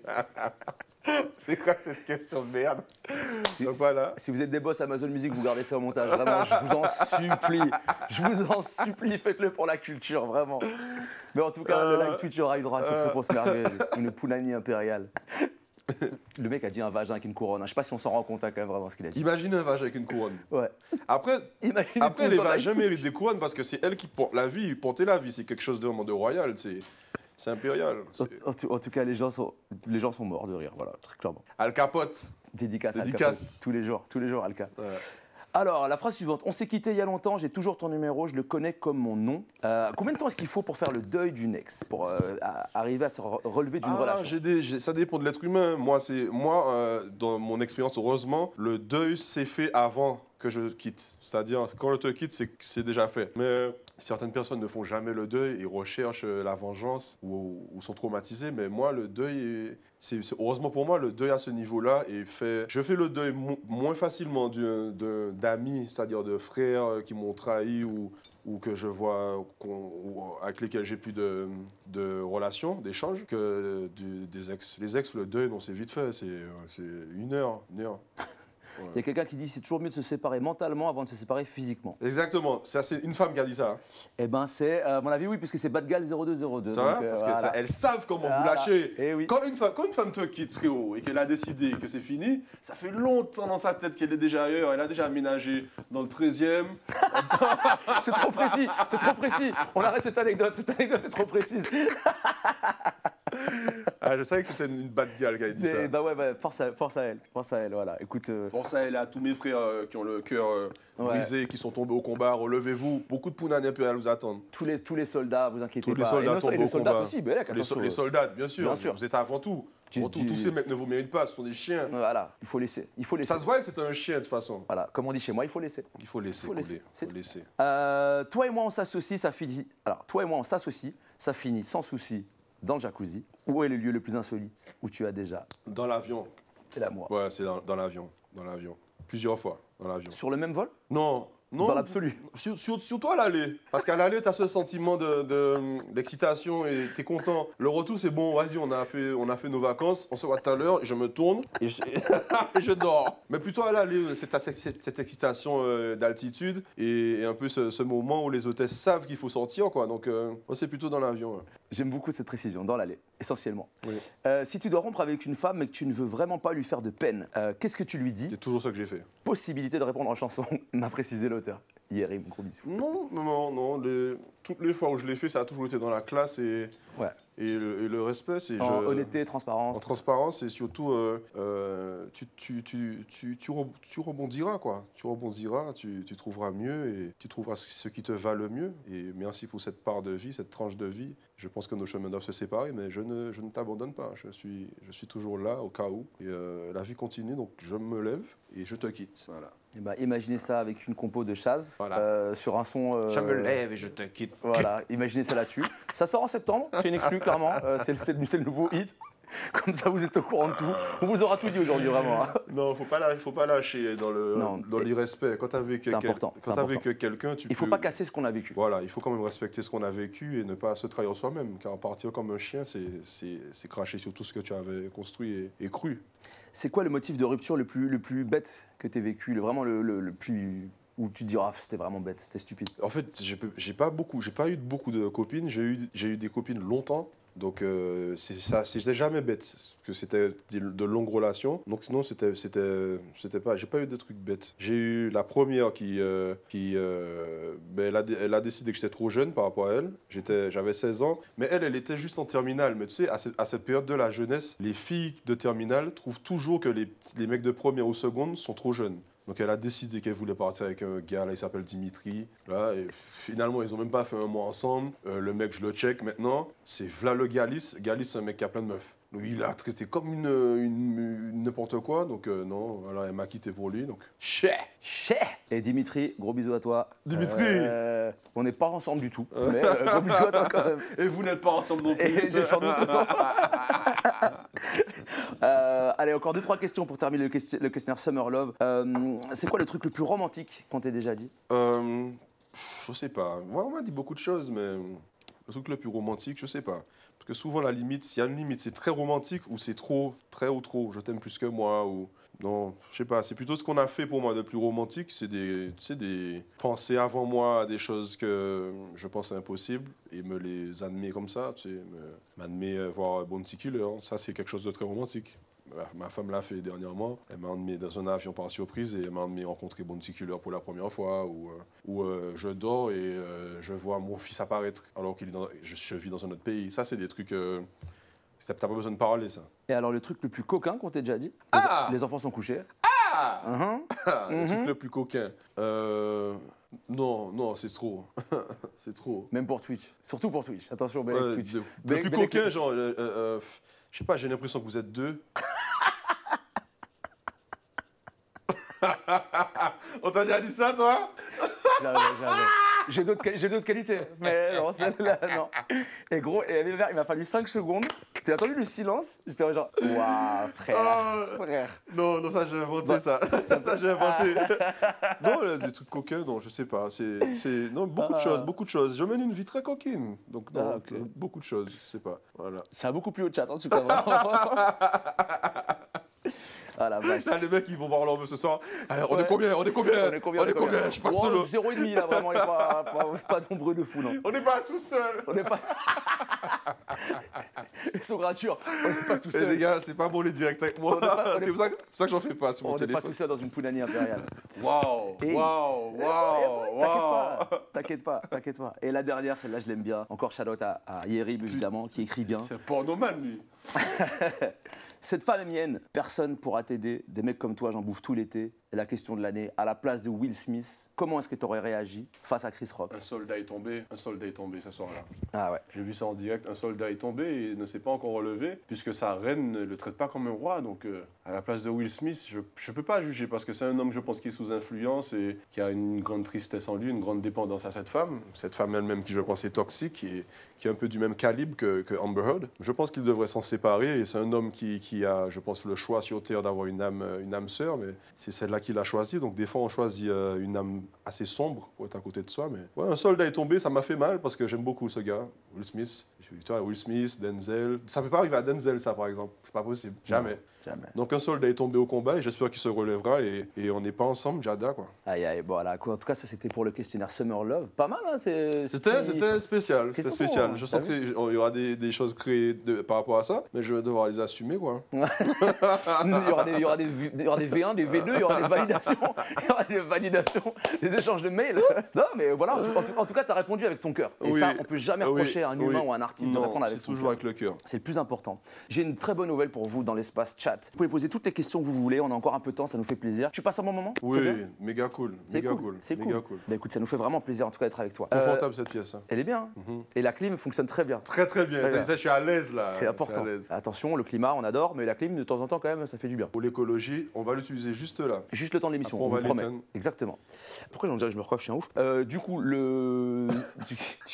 C'est quoi cette question de merde? Si, Donc voilà. si vous êtes des boss Amazon Music, vous gardez ça au montage. Vraiment, je vous en supplie. Je vous en supplie, faites-le pour la culture, vraiment. Mais en tout cas, le live future arrivera, c'est trop grosse merveille. Une Punani impériale. Le mec a dit un vagin avec une couronne. Je sais pas si on s'en rend compte hein, quand même vraiment ce qu'il a dit. Imagine un vagin avec une couronne. Ouais. Après, Imagine après tous les dans la vagins live méritent des couronnes parce que c'est elle qui porte la vie. Porter la vie, c'est quelque chose de vraiment de royal. C'est c'est impérial. En, C'est- en tout, en tout cas, les gens, sont, les gens sont morts de rire, voilà, très clairement. Al Capote. Dédicace, Dédicace. Alka, tous les jours, tous les jours, Alka. Ouais. Alors, la phrase suivante. On s'est quitté il y a longtemps, j'ai toujours ton numéro, je le connais comme mon nom. Euh, combien de temps est-ce qu'il faut pour faire le deuil d'une ex, pour euh, à- arriver à se re- relever d'une Ah, relation? j'ai des- j'ai- ça dépend de l'être humain. Moi, c'est moi euh, dans mon expérience, heureusement, le deuil s'est fait avant que je quitte. C'est-à-dire, quand je te quitte, c'est c'est déjà fait. Mais certaines personnes ne font jamais le deuil et recherchent euh, la vengeance ou, ou sont traumatisées. Mais moi, le deuil, est- c'est c'est- heureusement pour moi, le deuil à ce niveau-là est fait. Je fais le deuil mo- moins facilement d'un- d'un- d'amis, c'est-à-dire de frères euh, qui m'ont trahi ou ou que je vois qu'on- ou avec lesquels j'ai plus de, de relations, d'échanges, que du- des ex. Les ex, le deuil, non, c'est vite fait, c'est euh, c'est une heure, une heure. Il y a quelqu'un qui dit c'est toujours mieux de se séparer mentalement avant de se séparer physiquement. Exactement, ça, c'est une femme qui a dit ça. Eh ben c'est, euh, à mon avis, oui, puisque c'est Badgal zéro deux zéro deux. Ça donc, va euh, Parce voilà. qu'elles savent comment vous Voilà. lâcher. Eh oui. Quand, une femme, quand une femme te quitte, frérot, et qu'elle a décidé que c'est fini, ça fait longtemps dans sa tête qu'elle est déjà ailleurs. Elle a déjà aménagé dans le treizième. C'est trop précis, c'est trop précis. On arrête cette anecdote, cette anecdote est trop précise. Ah, je savais que c'était une bad gueule qui avait dit Mais, ça. bah ouais, bah, force, à, force à elle, force à elle, voilà. Écoute, euh, Force à elle et à tous mes frères euh, qui ont le cœur euh, Ouais. brisé, qui sont tombés au combat, relevez-vous. Beaucoup de Punani impériales vous attendent. tous les, tous les soldats, vous inquiétez Tous les pas. soldats et, nos- tombent et les au soldats combat. aussi, ben, là, Les, attention, so- les euh, soldats, bien sûr. bien sûr. Vous êtes avant tout. Tu- Avant tout, tu- tous ces mecs ne vous méritent pas, ce sont des chiens. Voilà, il faut laisser, il faut laisser. Ça se voit que c'est un chien de toute façon. Voilà, comme on dit chez moi, il faut laisser. Il faut laisser Faut couler. laisser, c'est Faut tout. laisser. Euh, toi et moi, on s'associe, ça finit. Alors, toi et moi, on s'associe, ça finit sans souci dans le jacuzzi. Où est le lieu le plus insolite où tu as déjà Dans l'avion. fait l'amour? Ouais, c'est dans, dans l'avion. Dans l'avion. Plusieurs fois dans l'avion. Sur le même vol? Non. Non, Dans l'absolu. Sur, sur- surtout à l'aller. Parce qu'à l'aller, tu as ce sentiment de- de- d'excitation et tu es content. Le retour, c'est bon, vas-y, on, a fait- on a fait nos vacances, on se voit tout à l'heure, et je me tourne et je, et je dors. Mais plutôt à l'aller, c'est ta- cette, cette excitation euh, d'altitude et, et un peu ce, ce moment où les hôtesses savent qu'il faut sortir, quoi. Donc, euh, moi, c'est plutôt dans l'avion. ouais. J'aime beaucoup cette précision, dans l'aller, essentiellement. Oui. Euh, si tu dois rompre avec une femme mais que tu ne veux vraiment pas lui faire de peine, euh, qu'est-ce que tu lui dis? C'est toujours ça que j'ai fait. Possibilité de répondre en chanson, m'a précisé l'auteur. Yérim, gros bisous. Non, non, non, non. les- toutes les fois où je l'ai fait, ça a toujours été dans la classe et, Ouais. et, le, et le respect. C'est En je- honnêteté, transparence. En transparence et surtout, euh, euh, tu, tu, tu, tu, tu, re- tu rebondiras, quoi. Tu rebondiras, tu, tu trouveras mieux et tu trouveras ce qui te va le mieux. Et merci pour cette part de vie, cette tranche de vie. Je pense que nos chemins doivent se séparer, mais je ne, je ne t'abandonne pas. Je suis, je suis toujours là au cas où. Et euh, la vie continue, donc je me lève et je te quitte. Voilà. Eh ben, imaginez ça avec une compo de Chaz, Voilà. euh, sur un son... euh, Je me lève et je te quitte. Voilà, imaginez ça là-dessus. Ça sort en septembre, c'est une exclue, clairement. Euh, c'est, le- c'est le- c'est le nouveau hit. Comme ça, vous êtes au courant de tout. On vous aura tout dit aujourd'hui, vraiment. hein. Non, faut pas lâcher, faut pas lâcher dans le Non, dans et- l'irrespect. Quand tu avec C'est quel- important, c'est quand t'es avec important. quelqu'un, tu Il faut peux- pas casser ce qu'on a vécu. Voilà, il faut quand même respecter ce qu'on a vécu et ne pas se trahir soi-même. Car partir comme un chien, c'est- c'est c'est cracher sur tout ce que tu avais construit et, et cru. C'est quoi le motif de rupture le plus, le plus bête que tu aies vécu, le, vraiment le, le- le plus Ou tu te dis, ah, c'était vraiment bête, c'était stupide? En fait, j'ai peu- j'ai pas beaucoup, j'ai pas eu beaucoup de copines. J'ai eu, j'ai eu des copines longtemps. Donc euh, c'est ça, c'était jamais bête, parce que c'était de, de longues relations. Donc sinon c'était, c'était, c'était pas, j'ai pas eu de trucs bêtes. J'ai eu la première qui, euh, qui, euh, ben, elle, a, dé- elle a décidé que j'étais trop jeune par rapport à elle. J'étais, j'avais seize ans, mais elle, elle était juste en terminale. Mais tu sais, à, cette- à cette période de la jeunesse, les filles de terminale trouvent toujours que les, les mecs de première ou seconde sont trop jeunes. Donc elle a décidé qu'elle voulait partir avec un gars, là il s'appelle Dimitri. Là, et finalement ils ont même pas fait un mois ensemble. Euh, le mec je le check maintenant, c'est Vla le Galis. Galis c'est un mec qui a plein de meufs. Donc il a traité comme une, une- une- n'importe quoi. Donc euh, non, voilà, elle m'a quitté pour lui. Donc chais. Chais. Et Dimitri, gros bisous à toi. Dimitri. Euh, On n'est pas ensemble du tout, mais euh, gros bisous à toi quand même. Et vous n'êtes pas ensemble non plus. Et j'ai sans doute. Euh, allez, encore deux, trois questions pour terminer le, question- le questionnaire Summer Love. Euh, c'est quoi le truc le plus romantique qu'on t'ait déjà dit? Euh, je sais pas. Moi, on m'a dit beaucoup de choses, mais le truc le plus romantique, je sais pas. Parce que souvent, la limite, il y a une limite, c'est très romantique ou c'est trop, très ou trop. Je t'aime plus que moi ou. Non, je sais pas. C'est plutôt ce qu'on a fait pour moi de plus romantique. C'est des, tu sais, des penser avant moi à des choses que je pensais impossibles et me les admettre comme ça. Tu sais, me- m'admettre voir Bounty Killer. Ça, c'est quelque chose de très romantique. Ma- Ma femme l'a fait dernièrement. Elle m'a emmené dans un avion par surprise et elle m'a emmené rencontrer Bounty Killer pour la première fois. Où, euh, où euh, je dors et euh, je vois mon fils apparaître alors qu'il est dans, je, je vis dans un autre pays. Ça, c'est des trucs. Euh, t'as t'as pas besoin de parler, ça. Et alors, le truc le plus coquin qu'on t'ait déjà dit? Les, Ah les enfants sont couchés. Ah Mhm. Ah, le truc le plus coquin. Euh, non, non, c'est trop. C'est trop. Même pour Twitch. Surtout pour Twitch. Attention, Belek Ouais, Twitch. le, le Belek- plus Belek- coquin, genre, euh, euh, euh, je sais pas, j'ai l'impression que vous êtes deux. On t'a déjà dit ça, toi? Jamais, jamais. J'ai d'autres quali- j'ai d'autres qualités, mais non, celle-là, non. Et gros, et il m'a fallu cinq secondes. T'as entendu le silence? J'étais genre, waouh, frère, Ah. frère. Non, non, ça j'ai inventé Bah, ça. Ça j'ai inventé. Non, euh, des trucs coquins, non, je sais pas. C'est, c'est, non, beaucoup de Ah. choses, beaucoup de choses. Je mène une vie très coquine, donc non, Ah, ok. euh, beaucoup de choses, je sais pas. Voilà. Ça a beaucoup plu au chat, en tout cas. Vraiment. Ah la vache. Là, les mecs, ils vont voir leur vœu ce soir. Alors, on Ouais. est combien? On est combien? On est combien On est combien? Je passe Oh, solo. Zéro et demi là, vraiment, il n'est pas, pas, pas nombreux de fou, non. On n'est pas tout seul. On n'est pas. Ils sont gratuits, on n'est pas tout Eh, les seul. gars, c'est pas bon les directs avec moi. On est pas- on est C'est pour ça que, c'est pour ça que j'en fais pas sur On mon n'est pas téléphone. tout seul dans une pounanie impériale. Waouh, Et- waouh, T'inquiète waouh, waouh. pas, t'inquiète pas, t'inquiète pas. Et la dernière, celle-là, je l'aime bien. Encore shout-out à, à Yerib, évidemment, qui écrit bien. C'est un pornoman, lui. Cette femme est mienne, personne pourra t'aider. Des mecs comme toi, j'en bouffe tout l'été. Et la question de l'année, à la place de Will Smith, comment est-ce que tu aurais réagi face à Chris Rock? Un soldat est tombé, un soldat est tombé ce soir-là. Ah ouais. J'ai vu ça en direct, un soldat est tombé et ne s'est pas encore relevé, puisque sa reine ne le traite pas comme un roi. Donc, euh, à la place de Will Smith, je ne peux pas juger, parce que c'est un homme, je pense, qui est sous influence et qui a une grande tristesse en lui, une grande dépendance à cette femme. Cette femme elle-même qui, je pense, est toxique, qui est, qui est un peu du même calibre que, que Amber Heard. Je pense qu'il devrait s'en séparer et c'est un homme qui, qui a, je pense, le choix sur Terre d'avoir une âme, une âme sœur, mais c'est celle-là qu'il a choisie. Donc des fois, on choisit euh, une âme assez sombre pour être à côté de soi. Mais ouais, un soldat est tombé, ça m'a fait mal parce que j'aime beaucoup ce gars, Will Smith. Tu vois, Will Smith, Denzel. Ça peut pas arriver à Denzel, ça, par exemple. C'est pas possible. Jamais. Jamais. Donc un soldat est tombé au combat et j'espère qu'il se relèvera et, et on n'est pas ensemble, Jada, quoi. Aïe aïe, bon voilà. En tout cas, ça c'était pour le questionnaire Summer Love. Pas mal, hein, c'est. C'était, c'est- c'était spécial, c'était Qu'est-ce qu'on spécial. voit, Je t'as sens qu'il y aura des, des choses créées de- par rapport à ça, mais je vais devoir les assumer, quoi. il, y aura des, il, y aura des, il y aura des V un, des V deux, il y aura des validations, il y aura des validations, des échanges de mails. Non, mais voilà, en tout, en tout- en tout cas, tu as répondu avec ton cœur. Et Oui. ça, on peut jamais Oui, reprocher à un humain oui. ou à un artiste de Non, répondre avec c'est son toujours cœur. avec le cœur. C'est le plus important. J'ai une très bonne nouvelle pour vous dans l'espace chat. Vous pouvez poser toutes les questions que vous voulez, on a encore un peu de temps, ça nous fait plaisir. Tu passes un bon moment? Oui, C'est bien méga cool, C'est méga cool, cool, c'est méga cool. cool. Bah écoute, ça nous fait vraiment plaisir en tout cas d'être avec toi. Euh, Confortable cette pièce. hein. elle est bien. hein. Mhm. Et la clim fonctionne très bien. Très très bien. Très bien. Ça, je suis à l'aise là. C'est Je suis important. à l'aise. Attention, le climat, on adore, mais la clim, de temps en temps, quand même, ça fait du bien. Pour l'écologie, on va l'utiliser juste là. Juste le temps de l'émission, Après, on on vous va promet. l'éteindre. Exactement. Pourquoi on dirait que je me recoiffe, je suis un ouf. Euh, du coup, le... du, du coup,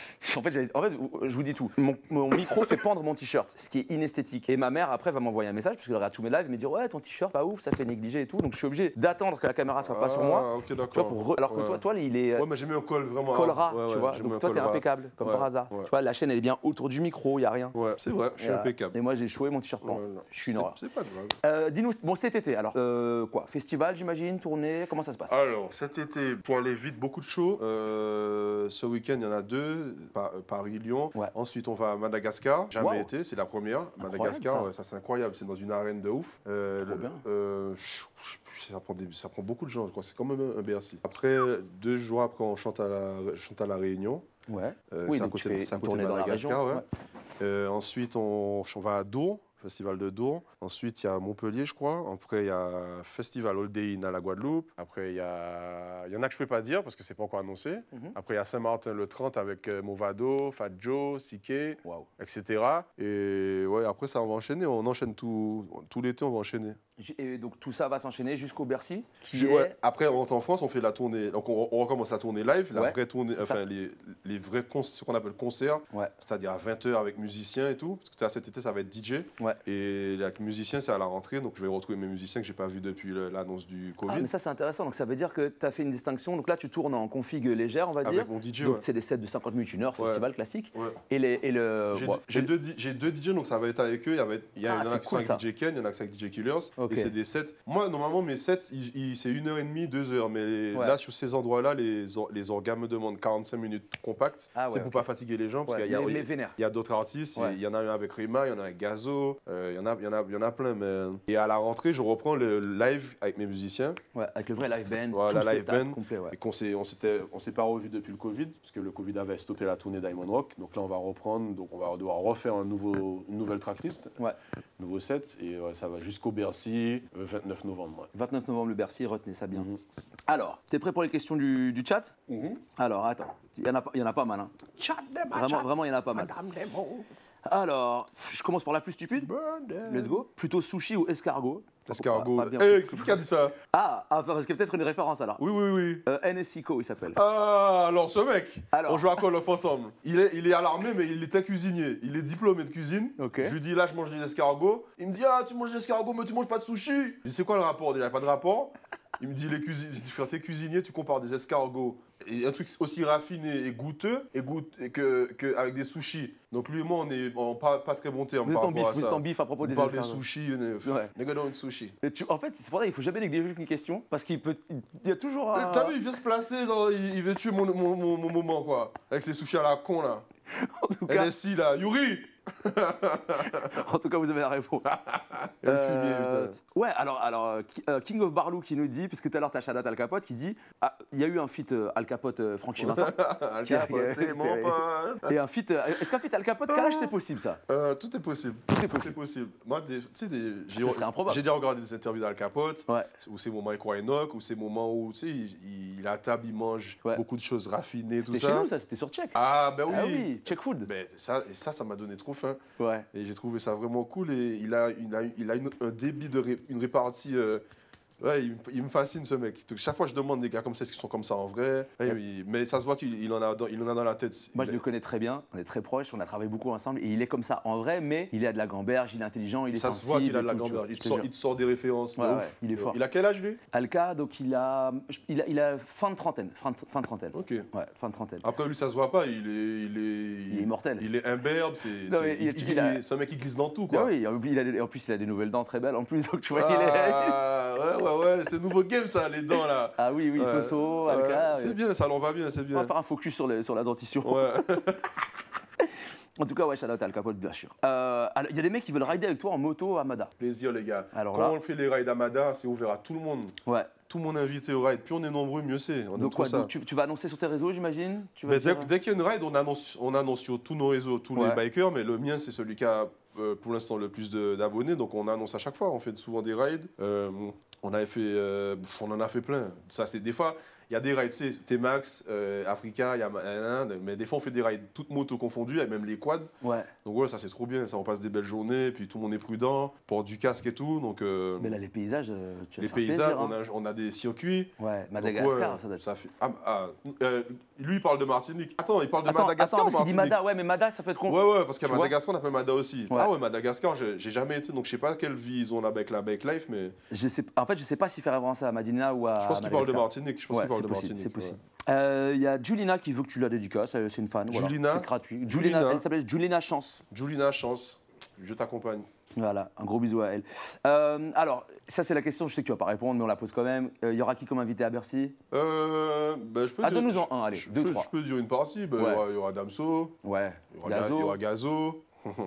En fait, en fait, je vous dis tout. Mon, mon micro fait pendre mon t-shirt, ce qui est inesthétique. Et ma mère, après, va m'envoyer un message, parce qu'elle regarde tous mes lives, et me dire ouais, ton t-shirt, pas ouf, ça fait négliger et tout. Donc je suis obligé d'attendre que la caméra soit pas Ah, sur moi. ok, Tu vois, d'accord. pour re- Alors que Ouais. toi, toi, il est. Ouais, mais j'ai mis un col vraiment. Col ras, Ouais, tu ouais, vois. j'ai mis un Donc toi, col t'es ras. impeccable, comme Ouais, par hasard. ouais. Tu vois, la chaîne, elle est bien autour du micro, il y a rien. Ouais, c'est vrai, je suis Et, euh, impeccable. Et moi, j'ai échoué mon t-shirt pend. Ouais, non. Je suis une C'est- horreur. C'est pas grave. Euh, Dis-nous, bon, cet été, alors, euh, quoi, festival, j'imagine, tournée, comment ça se passe? Alors, cet été, pour aller vite, beaucoup de shows. Euh, ce week-end, il y en a deux, Pa- Paris-Lyon. Ouais. Ensuite, on va à Madagascar. Jamais Wow. été, c'est la première. Incroyable, Madagascar, ça. ouais, ça, c'est incroyable, c'est dans une arène de ouf. Euh, Trop le- bien. euh, je- je sais plus, ça, prend des- ça prend beaucoup de gens, je crois. C'est quand même un, un Bercy. Après, deux jours après, on chante à la, chante à la Réunion. Ouais. Euh, Oui, c'est à donc tu côté, fais c'est à une côté de tournée dans la Madagascar, région. ouais. Euh, ensuite, on, on va à Dour, festival de Dour. Ensuite, il y a Montpellier, je crois. Après, il y a Festival All Day In à la Guadeloupe. Après, il y, a... il y en a que je ne peux pas dire parce que c'est pas encore annoncé. Mhm. Après, il y a Saint-Martin le trente avec euh, Movado, Fat Joe, Siké, Waouh. et cetera. Et ouais, après, ça, on va enchaîner. On enchaîne tout, tout l'été, on va enchaîner. Et donc tout ça va s'enchaîner jusqu'au Bercy, qui Je- est... ouais, après, on rentre en France, on fait la tournée. Donc, on, on recommence la tournée live, la Ouais, vraie tournée, c'est ça. enfin, les, les vrais cons- ce qu'on appelle concerts, Ouais. c'est-à-dire à vingt heures avec musiciens et tout. Parce que cet été, ça va être D J. Ouais. Et avec musiciens, c'est à la rentrée. Donc, je vais retrouver mes musiciens que j'ai pas vus depuis le- l'annonce du Covid. Ah, mais ça c'est intéressant, donc ça veut dire que tu as fait une distinction, donc là tu tournes en config légère on va dire, Avec mon D J, donc ouais. c'est des sets de cinquante minutes, une heure, Ouais. festival classique, Ouais. et, les, et le... J'ai bon, j'ai et- deux, di- j'ai deux D J, donc ça va être avec eux. Il y, avait- il y a Ah, il y en a c'est qui cool, sont ça. avec D J Ken, il y en a qui sont avec D J Killers. Ok. Et c'est des sets. Moi, normalement, mes sets, ils- ils- c'est une heure et demie, deux heures. Mais Ouais. là, sur ces endroits-là, les, or- les orgas me demandent quarante-cinq minutes compactes. Ah c'est ouais, pour ok. pas fatiguer les gens. Parce Ouais, qu'il y a, mais- il y a- mais vénère. il y a d'autres artistes. Ouais. Il y en a un avec Rima, il y en a avec Gazo. euh, Il y, en a, il, y en a, il y en a plein. Mais... Et à la rentrée, je reprends le live avec mes musiciens. Ouais, avec le vrai live band, Voilà, tout le live spectacle band. complet, ouais. Et qu'on s'est, on s'était, on s'est pas revu depuis le Covid, parce que le Covid avait stoppé la tournée Diamond Rock. Donc là, on va reprendre, donc on va devoir refaire un nouveau, une nouvelle tracklist, Ouais. nouveau set, et ouais, ça va jusqu'au Bercy, euh, vingt-neuf novembre. Ouais. vingt-neuf novembre le Bercy, retenez ça bien. Mhm. Alors, t'es prêt pour les questions du, du chat? Mhm. Alors attends, il y, en a, il y en a pas mal. Hein. Vraiment, vraiment, il y en a pas mal. Alors, je commence par la plus stupide. Let's go. Plutôt sushi ou escargot? Escargot. Pas- pas bien. Eh, c'est qui qui a dit ça? Ah, ah, parce qu'il y a peut-être une référence alors. Oui, oui, oui. Euh, N S Sico, il s'appelle. Ah, alors ce mec, Alors. on joue à Call of ensemble. Il est, il est à l'armée, mais il était cuisinier. Il est diplômé de cuisine. Ok. Je lui dis, là, je mange des escargots. Il me dit, ah, tu manges des escargots, mais tu manges pas de sushi. Je dis, c'est quoi le rapport? Il n'y a pas de rapport. Il me dit, les cuisiniers, je dis, frère, t'es cuisinier, tu compares des escargots et un truc aussi raffiné et goûteux et goût, et que, que avec des sushis. Donc lui et moi, on est en pas, pas très bon terme Vous êtes par en bif, rapport à vous ça. êtes en bif à propos On des parle des escargots. sushis. on est- Ouais. Nigga don't eat sushi. Et tu- en fait, c'est pour ça qu'il faut jamais négliger une question, parce qu'il peut, il y a toujours un... T'as vu, il vient se placer, dans- il, il veut tuer mon, mon, mon, mon moment, quoi. Avec ses sushis à la con, là. en, tout cas, N S I, là. Yuri. en tout cas, vous avez la réponse. Et le fumier, Euh, putain. ouais, alors, alors euh, Ki- euh, King of Barlou qui nous dit, puisque tout à l'heure tu as Shadat Al Capote, qui dit ah, il y a eu un feat euh, Al Capote euh, Francky Vincent. Al Capote, c'est mon C'était- pote. Et un feat. euh, Est-ce qu'un feat Al Capote Kalash c'est possible ça? Euh, tout est possible. Tout est Tout est possible. possible. Moi, des- tu sais, des- j'ai Ce serait improbable. j'ai déjà regardé des interviews d'Al Capote, Ouais. où c'est moments avec Enoch, où c'est moments où, tu sais, il, il, il est à table, il mange Ouais. beaucoup de choses raffinées, tout C'était chez ça. nous ça, c'était sur Check. Ah, ben oui. Ah oui, Check Food. Ben, ça, et ça, ça m'a donné trop faim. Ouais. Et j'ai trouvé ça vraiment cool. Et il a, il a, il a une- un débit, de ré- une répartie. euh, ouais, il, me- il me fascine ce mec. Chaque fois, je demande des gars comme ça, est-ce qu'ils sont comme ça en vrai? Ouais, il- mais ça se voit qu'il il en, a dans- il en a dans la tête. Moi, Il- je le connais très bien, on est très proches, on a travaillé beaucoup ensemble, et il est comme ça en vrai, mais il a de la gamberge, il est intelligent, il est ça se sensible. voit qu'il a de la et tout, tu grandeur. vois, Il, je te te sort- jure. il te sort des références. de Ouais, ouf. ouais, il est fort. Il a quel âge, lui? Alka, donc il a, il a, il a fin de trentaine, fin de, fin de trentaine. Ok. Ouais, fin de trentaine. Après, lui, ça se voit pas. Il est, il est, Il est immortel. Il est imberbe. C'est, Non, c'est- mais il- il- il a- il- c'est un mec qui glisse dans tout, Ah quoi. oui, il a des- en plus il a des nouvelles dents très belles en plus, donc tu vois, il est... Ah, ouais, ouais, ouais. C'est nouveau game, ça, les dents, là. Ah oui, oui, Ouais. Soso, Ouais. Alka. C'est ouais. bien, ça l'en va bien, c'est On va bien. faire un focus sur, les- sur la dentition. Ouais. En tout cas, ouais, shout out à Al Capote, bien sûr. Euh, alors, Il y a des mecs qui veulent rider avec toi en moto à Mada. Plaisir, les gars. Alors Quand là- on fait les rides Amada, c'est ouvert à tout le monde. Ouais. Tout le monde est invité au ride. Plus on est nombreux, mieux c'est. On aime Donc, trop quoi, ça. donc tu, tu vas annoncer sur tes réseaux, j'imagine tu vas Mais dès, dire- dès qu'il y a une ride, on annonce, on annonce sur tous nos réseaux, tous Ouais. les bikers, mais le mien, c'est celui qui a euh, pour l'instant le plus de- d'abonnés, donc on annonce à chaque fois. On fait souvent des rides. Euh, on avait fait, euh, pff, on en a fait plein. Ça, c'est des fois. y a des rides, tu sais, T-Max, euh, Africa, il y a un, mais des fois on fait des rides toutes motos confondues, et même les quads. Ouais. Donc ouais, ça c'est trop bien, ça on passe des belles journées, puis tout le monde est prudent, porte du casque et tout, donc... Euh, Mais là, les paysages, euh, tu vas les te faire paysages, plaisir, hein. on, a, on a des circuits. Ouais, Donc, Madagascar, ouais, ça doit être... ça fait... ah, ah, euh, lui, il parle de Martinique. Attends, il parle de Attends, Madagascar attends, ou parce qu'il dit Martinique? Mada, ouais, mais Mada, ça peut être con. Ouais, ouais, parce qu'à Tu vois? Madagascar, on appelle Mada aussi. Ouais. Ah ouais, Madagascar, j'ai j'ai jamais été, donc je sais pas quelle vie ils ont là avec la bike life, mais Je sais, en fait, je sais pas s'il fait référence à Madina ou à je pense qu'il parle de Madagascar. Martinique. Je pense Ouais, qu'il parle c'est de possible, Martinique. c'est possible. ouais. Euh, Il y a Julina qui veut que tu la dédicaces, elle, c'est une fan. voilà. Julina C'est gratuit. Julina, Julina. elle s'appelle Julina Chance. Julina, chance, je t'accompagne. Voilà, un gros bisou à elle. Euh, alors, ça c'est la question, je sais que tu vas pas répondre, mais on la pose quand même. Il y aura qui comme invité à Bercy? Euh, bah, je peux Ah, dire. donne-nous-en je- un, allez, je deux, peux- trois. Je peux dire une partie. Bah, il y Ouais. aura- il y aura Damso, Ouais, il y aura Ga- il y Gazo. aura Gazo.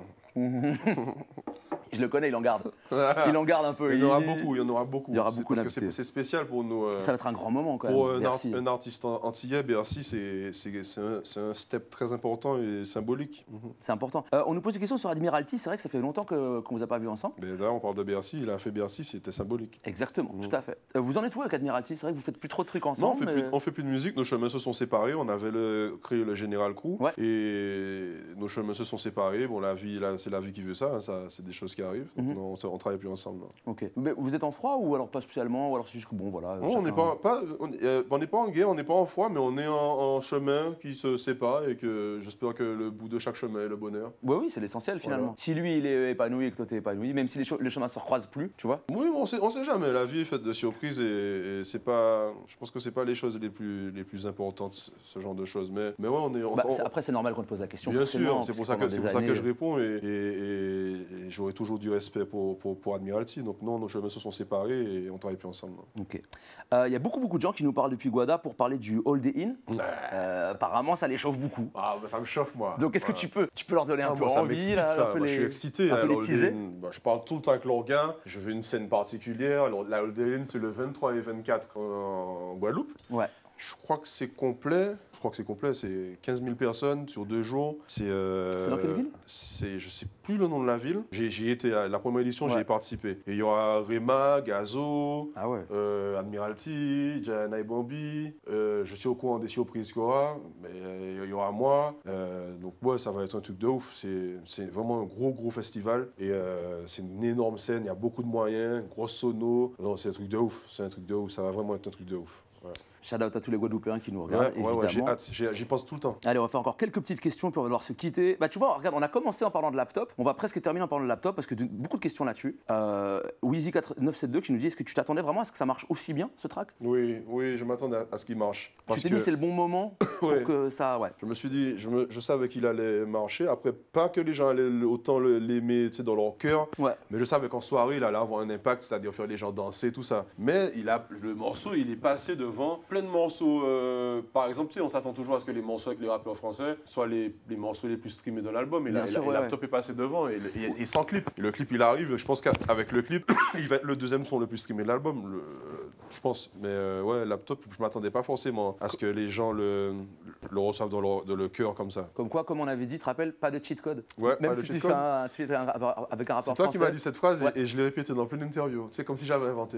Je le connais, il en garde. Il en garde un peu. Il y en aura dit- beaucoup, il y en aura beaucoup. Il y aura C'est beaucoup parce que c'est- d'invités. c'est spécial pour nous. euh, Ça va être un grand moment quand même. Pour un, art- Bercy. un artiste an- antillais, Bercy, c'est c'est- c'est un, c'est un step très important et symbolique. Mhm. C'est important. Euh, on nous pose des questions sur Admiralty, c'est vrai que ça fait longtemps que- qu'on vous a pas vu ensemble. Mais là, on parle de Bercy, il a fait Bercy, c'était symbolique. Exactement, tout à fait. Euh, vous en êtes où avec Admiralty? C'est vrai que vous faites plus trop de trucs Non, on ensemble. fait, mais- plus, on fait plus de musique, nos chemins se sont séparés, on avait le, créé le Général Crew, Ouais. et nos chemins se sont séparés, bon, la vie, là, c'est la vie qui veut ça, hein, ça c'est des choses qui arrivent, donc Mhm. non, on, se- on travaille plus ensemble. non. Ok. Mais vous êtes en froid ou alors pas spécialement ou alors c'est juste que bon voilà. Non, on n'est chacun- pas, pas, on est- euh, on n'est pas en guerre, on n'est pas en froid, mais on est en, en chemin qui se sépare et que j'espère que le bout de chaque chemin est le bonheur. Ouais, oui, c'est l'essentiel finalement. Voilà. Si lui il est épanoui et que toi t'es épanoui, même si les, cho- les chemins se recroisent plus, tu vois. Oui, mais on sait, on sait jamais. La vie est faite de surprises et, et c'est pas. Je pense que c'est pas les choses les plus les plus importantes, ce- ce genre de choses. Mais mais ouais, on est. on- Bah, on- c'est- après c'est normal qu'on te pose la question. bien forcément, sûr, c'est pour parce ça que pendant c'est des pour ça que années- je réponds et, et, et- et j'aurai toujours du respect pour pour, pour Admiralty. Donc non, nos chemins se sont séparés et on travaille plus ensemble. non. Ok. Euh, Il y a beaucoup beaucoup de gens qui nous parlent depuis Guada pour parler du Holiday Inn. Euh, apparemment ça les chauffe beaucoup. Ah, bah, ça me chauffe moi. Donc est-ce que tu peux tu peux leur donner un Ah, peu moi, ça envie m'excite, là, là. un peu Moi, les- je suis excité. un hein, peu la les teaser. Holiday Inn. Bah, je parle tout le temps avec l'orgain. Je veux une scène particulière. Alors, la Holiday Inn, c'est le vingt-trois et vingt-quatre en, en Guadeloupe. Ouais. Je crois que c'est complet. Je crois que c'est complet. C'est quinze mille personnes sur deux jours. C'est. euh, C'est dans quelle ville? C'est, je sais plus le nom de la ville. J'ai, j'y étais à la première édition. J'y Ouais. ai participé. Et il y aura Rema, Gazo, Ah ouais. euh, Admiralty, Jana Bambi. Euh, je suis au courant des surprises qu'il y aura, mais euh, il y aura moi. Euh, donc ouais, ça va être un truc de ouf. C'est, c'est vraiment un gros gros festival et euh, c'est une énorme scène. Il y a beaucoup de moyens, grosse sono. Non, c'est un truc de ouf. C'est un truc de ouf. Ça va vraiment être un truc de ouf. Ouais. Shout out à tous les Guadeloupéens qui nous Ouais, regardent. ouais, ouais, j'ai évidemment. hâte. J'ai- J'y pense tout le temps. Allez, on va faire encore quelques petites questions puis on va devoir se quitter. Bah tu vois, regarde, on a commencé en parlant de laptop, on va presque terminer en parlant de laptop parce que de- beaucoup de questions là-dessus. Euh, Wheezy neuf sept deux qui nous dit est-ce que tu t'attendais vraiment à ce que ça marche aussi bien ce track? Oui, oui, je m'attendais à, à ce qu'il marche. Parce Tu t'es que dit c'est le bon moment pour Ouais. que ça, ouais. je me suis dit, je, me- je savais qu'il allait marcher. Après, pas que les gens allaient le- autant le- l'aimer, tu sais, dans leur cœur, Ouais. mais je savais qu'en soirée, il allait avoir un impact, c'est-à-dire faire les gens danser, tout ça. Mais il a, le morceau, il est passé devant plein de morceaux. euh, par exemple, tu sais, on s'attend toujours à ce que les morceaux avec les rappeurs français soient les, les morceaux les plus streamés de l'album. Et, Bien là, et sûr, là- et ouais, Laptop est passé devant, et, et- et sans clip. Et le clip, il arrive, je pense qu'avec le clip, il va être le deuxième son le plus streamé de l'album, le- je pense. Mais euh, ouais, Laptop, je m'attendais pas forcément à ce que les gens le, le reçoivent dans leur, de le cœur comme ça. Comme quoi, comme on avait dit, tu te rappelles, pas de cheat code. Ouais, Même pas de si cheat tu code. fais un tweet un rapport- avec un rapport C'est toi qui français, m'as dit cette phrase et- Ouais. et, je l'ai répété dans plein d'interviews. C'est comme si j'avais inventé.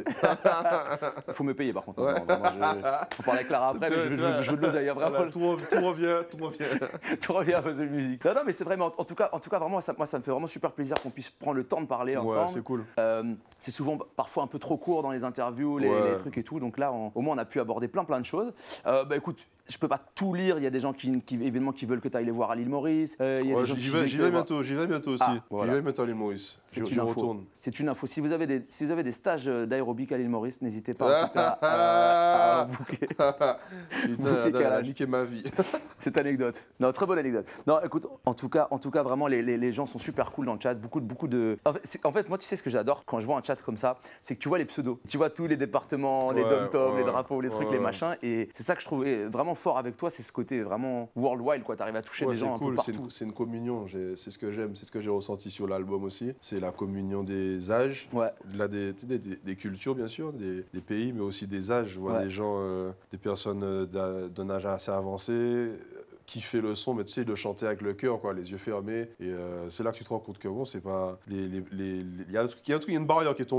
faut me payer par contre. Ouais. Non, vraiment, je- faut parler avec Clara après, mais je, je- je veux de l'oseille, hein, vraiment. Voilà, tout, re- tout revient, tout revient. Tu reviens aux musique. Non, non, mais c'est vraiment, en, en tout cas, en tout cas, vraiment, ça, moi, ça me fait vraiment super plaisir qu'on puisse prendre le temps de parler Ouais, ensemble. c'est cool. Euh, c'est souvent parfois un peu trop court dans les interviews, les, Ouais. les trucs et tout. Donc là, on- au moins, on a pu aborder plein, plein de choses. Euh, bah écoute, je peux pas tout lire. Il y a des gens qui, qui évidemment, qui veulent que tu ailles les voir à l'île Maurice. Euh, il y a Ouais, des gens j'y qui vais, veulent j'y que- vais bientôt, j'y vais bientôt aussi. Ah, voilà. J'y vais bientôt à l'île Maurice. C'est Je, une je info. retourne. C'est une info. Si vous avez des, si vous avez des stages euh, d'aérobic à l'île Maurice, n'hésitez pas en tout cas à, à booker Putain, Bouquet elle a calage. niqué ma vie. cette anecdote. Non, très bonne anecdote. Non, écoute, en tout cas, en tout cas, vraiment, les, les- les gens sont super cool dans le chat. Beaucoup de, beaucoup de. En fait, c'est- en fait, moi, tu sais ce que j'adore quand je vois un chat comme ça, c'est que tu vois les pseudos. Tu vois tous les départements, les Ouais, dom-toms, ouais, les drapeaux, les trucs, ouais, les ouais. machins. Et c'est ça que je trouvais vraiment fort avec toi, c'est ce côté vraiment worldwide, quoi. T'arrives à toucher Ouais, des c'est gens un cool, peu c'est partout. une, c'est une communion. J'ai- C'est ce que j'aime, c'est ce que j'ai ressenti sur l'album aussi. C'est la communion des âges. Ouais. Là, des, tu sais, des, des- des cultures, bien sûr, des, des pays, mais aussi des âges. Je vois Ouais. des gens, euh, des personnes euh, d'a- d'un âge assez avancé, euh, qui fait le son, mais tu sais, de chanter avec le cœur, quoi, les yeux fermés. Et euh, c'est là que tu te rends compte que bon, c'est pas. les- les- les- les- Il y a un truc, il y a un truc, il y a une barrière qui est tombée.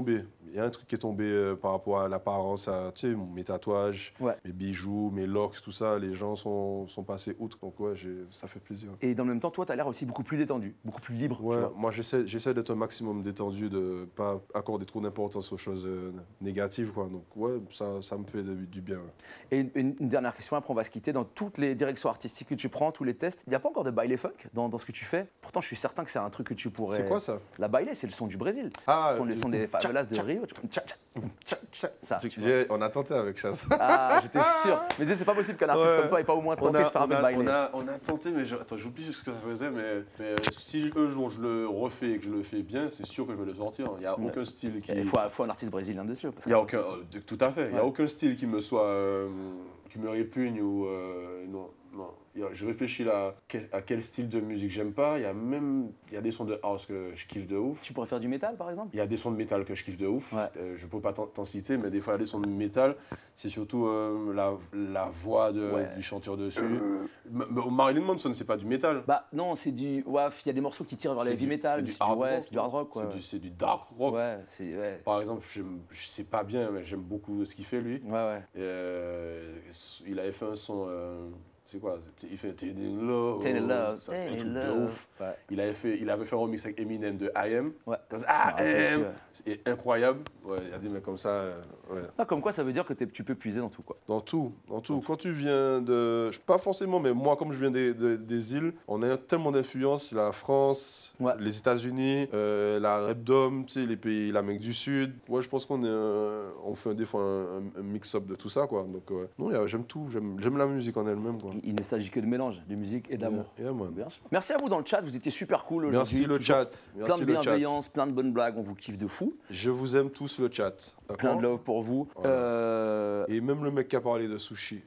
il y a un truc qui est tombé euh, par rapport à l'apparence, à, tu sais, mes tatouages, Ouais. mes bijoux, mes locks, tout ça. Les gens sont, sont passés outre, donc ouais, j'ai- ça fait plaisir. Et dans le même temps, toi, tu as l'air aussi beaucoup plus détendu, beaucoup plus libre. Ouais, tu vois. moi j'essaie j'essaie d'être un maximum détendu, de pas accorder trop d'importance aux choses euh, négatives, quoi. Donc ouais, ça, ça me fait du du bien. Ouais. Et une, une dernière question, après on va se quitter. Dans toutes les directions artistiques que tu prends, tous les tests, il n'y a pas encore de baile funk dans, dans ce que tu fais. Pourtant, je suis certain que c'est un truc que tu pourrais. C'est quoi ça? La baile, c'est le son du Brésil. Ah, Ce sont les le- sons des favelas de tcha, Rio. Tcha, tcha, tcha, tcha. Ça, tu vois. J'ai- On a tenté avec ça. Ah, j'étais sûr. Mais tu sais, c'est pas possible qu'un artiste Ouais. comme toi ait pas au moins On tenté a, de faire un on, peu de a, baile. on, a, on a tenté, mais je, attends, j'oublie ce que ça faisait, mais, mais si un jour je le refais et que je le fais bien, c'est sûr que je vais le sortir. Il n'y a Ouais. aucun style qui... Il faut, faut un artiste brésilien dessus. Parce Il y a aucun, euh, de- tout à fait. Il n'y a Ouais. aucun style qui me soit, euh, qui me répugne ou euh, non, non. Il y a- Je réfléchis là que- à quel style de musique j'aime pas. Il y a même, il y a des sons de house que je kiffe de ouf. tu pourrais faire du métal, par exemple. Il y a des sons de métal que je kiffe de ouf. Ouais. Euh, je peux pas t'en t'en citer, mais des fois il y a des sons de métal. C'est surtout euh, la, la voix de- Ouais. du chanteur dessus. M- M- Marilyn Manson, c'est pas du métal. Bah non, c'est du. Ouais, il y a des morceaux qui tirent vers la C'est heavy du- metal. c'est mais du c'est hard ouais, rock, c'est du hard rock. C'est Ouais, du, c'est du dark rock. ouais, c'est. Ouais. Par exemple, j'aime- je sais pas bien, mais j'aime beaucoup ce qu'il fait lui. Ouais, ouais. Et, euh, il avait fait un son, euh, c'est quoi? C'était- Il fait T'es in love. T'es in love, Ça fait un t'es truc in de love. ouf. Ouais. Il avait fait, il avait fait un remix avec Eminem de I Am. Ouais. I Je me rappelle aussi, Am. ouais. C'est incroyable. Ouais, il y a des mecs comme ça. euh, ouais. Ah, comme quoi, ça veut dire que t'es- tu peux puiser dans tout, quoi. Dans tout, dans tout. Quand tu viens de... Pas forcément, mais moi, comme je viens des, des- des îles, on a tellement d'influence. La France, Ouais. les États-Unis, euh, la Repdom, tu sais, les pays, l'Amérique du Sud. Ouais, je pense qu'on est, un- on fait des fois un, un mix-up de tout ça, quoi. Donc, ouais. Non, y a- j'aime tout. J'aime j'aime la musique en elle-même, quoi. Il ne s'agit que de mélange, de musique et d'amour. Yeah, yeah, man. Bien sûr. Merci à vous dans le chat, vous étiez super cool aujourd'hui. Merci le toujours chat. Plein Merci de le chat. bienveillance, plein de bonnes blagues, on vous kiffe de fou. Je vous aime tous le chat. Plein D'accord de love pour vous. Voilà. Euh, Et même le mec qui a parlé de sushi.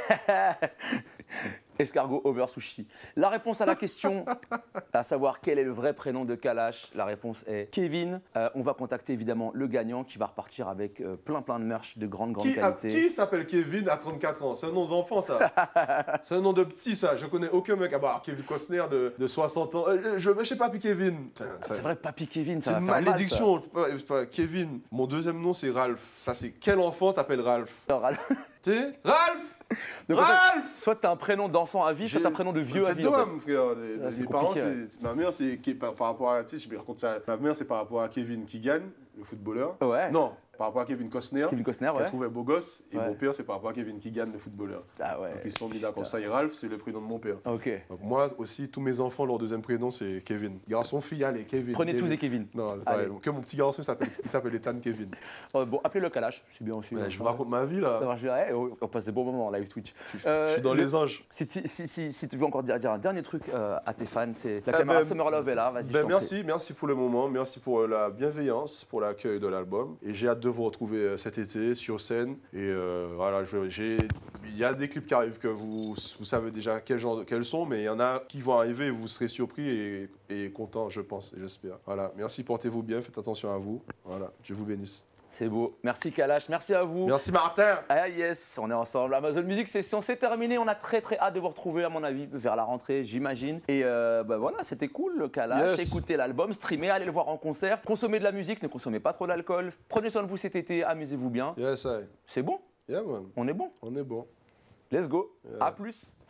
Escargot over sushi. La réponse à la question, à savoir quel est le vrai prénom de Kalash, la réponse est Kevin. Euh, on va contacter évidemment le gagnant qui va repartir avec euh, plein plein de merch de grande grande Qui, a- qualité. qui s'appelle Kevin à trente-quatre ans? C'est un nom d'enfant, ça. C'est un nom de petit, ça. Je connais aucun mec. Ah bah, Kevin Costner de, de soixante ans. Euh, Je vais chez Papy Kevin. Putain, Ah, ça- c'est vrai, Papy Kevin, ça C'est va une faire mal, ça. malédiction. Ouais, c'est pas- Kevin. Mon deuxième nom, c'est Ralph. Ça, c'est quel enfant t'appelles Ralph? Alors, alors, Tu sais Ralph donc, en fait, Ralph soit t'as un prénom d'enfant à vie, soit t'as un prénom de vieux à Tête vie. de en fait. homme, frère. Les, Ah, c'est mes parents, compliqué, c'est... Ma mère, c'est qui- par, par rapport à, tu sais, je me raconte ça. Ma mère, c'est par rapport à Kevin Keegan, le footballeur. Ouais. Non, par rapport à Kevin Costner, Kevin Costner, qui a ouais. trouvé beau gosse. Et Ouais. mon père, c'est par rapport à Kevin Keegan, le footballeur. Ah ouais. Donc ils se sont mis d'accord. Ça, et Ralph, c'est le prénom de mon père. Ok. Donc moi aussi, tous mes enfants, leur deuxième prénom, c'est Kevin. Garçon, fille, allez, Kevin. Prenez tous Kevin. des Kevin. Non, c'est pas Allez. vrai. Que mon petit garçon, il s'appelle, il s'appelle Ethan Kevin. Euh, bon, appelez le Kalash, c'est bien aussi. Ouais, je vous raconte ma vie, là. Ça marche bien. Ouais, on on passe des bons moments en live Twitch. Euh, Je suis dans le- les anges. Si, si, si, si, si tu veux encore dire, dire un dernier truc euh, à tes fans, c'est la Eh caméra ben, Summer Love est là, vas-y. je Ben t'en merci, merci pour le moment, merci pour euh, la bienveillance, pour l'accueil de l'album. Et j'ai hâte de vous retrouver euh, cet été sur scène. Et euh, voilà, je- j'ai, il y a des clips qui arrivent que vous, vous savez déjà quel genre de, quels sont, mais il y en a qui vont arriver et vous serez surpris et, et contents, je pense et j'espère. Voilà, merci, portez-vous bien, faites attention à vous. Voilà, Dieu vous bénisse. C'est beau. Merci Kalash, merci à vous. Merci Martin. Ah yes, on est ensemble. Amazon Music Session, c'est terminé. On a très très hâte de vous retrouver, à mon avis, vers la rentrée, j'imagine. Et euh, bah voilà, c'était cool, le Kalash. Yes. Écoutez l'album, streamez, allez le voir en concert. Consommez de la musique, ne consommez pas trop d'alcool. Prenez soin de vous cet été, amusez-vous bien. Yes, I. C'est bon, Yeah man, on est bon. on est bon. Let's go. Yeah. À plus.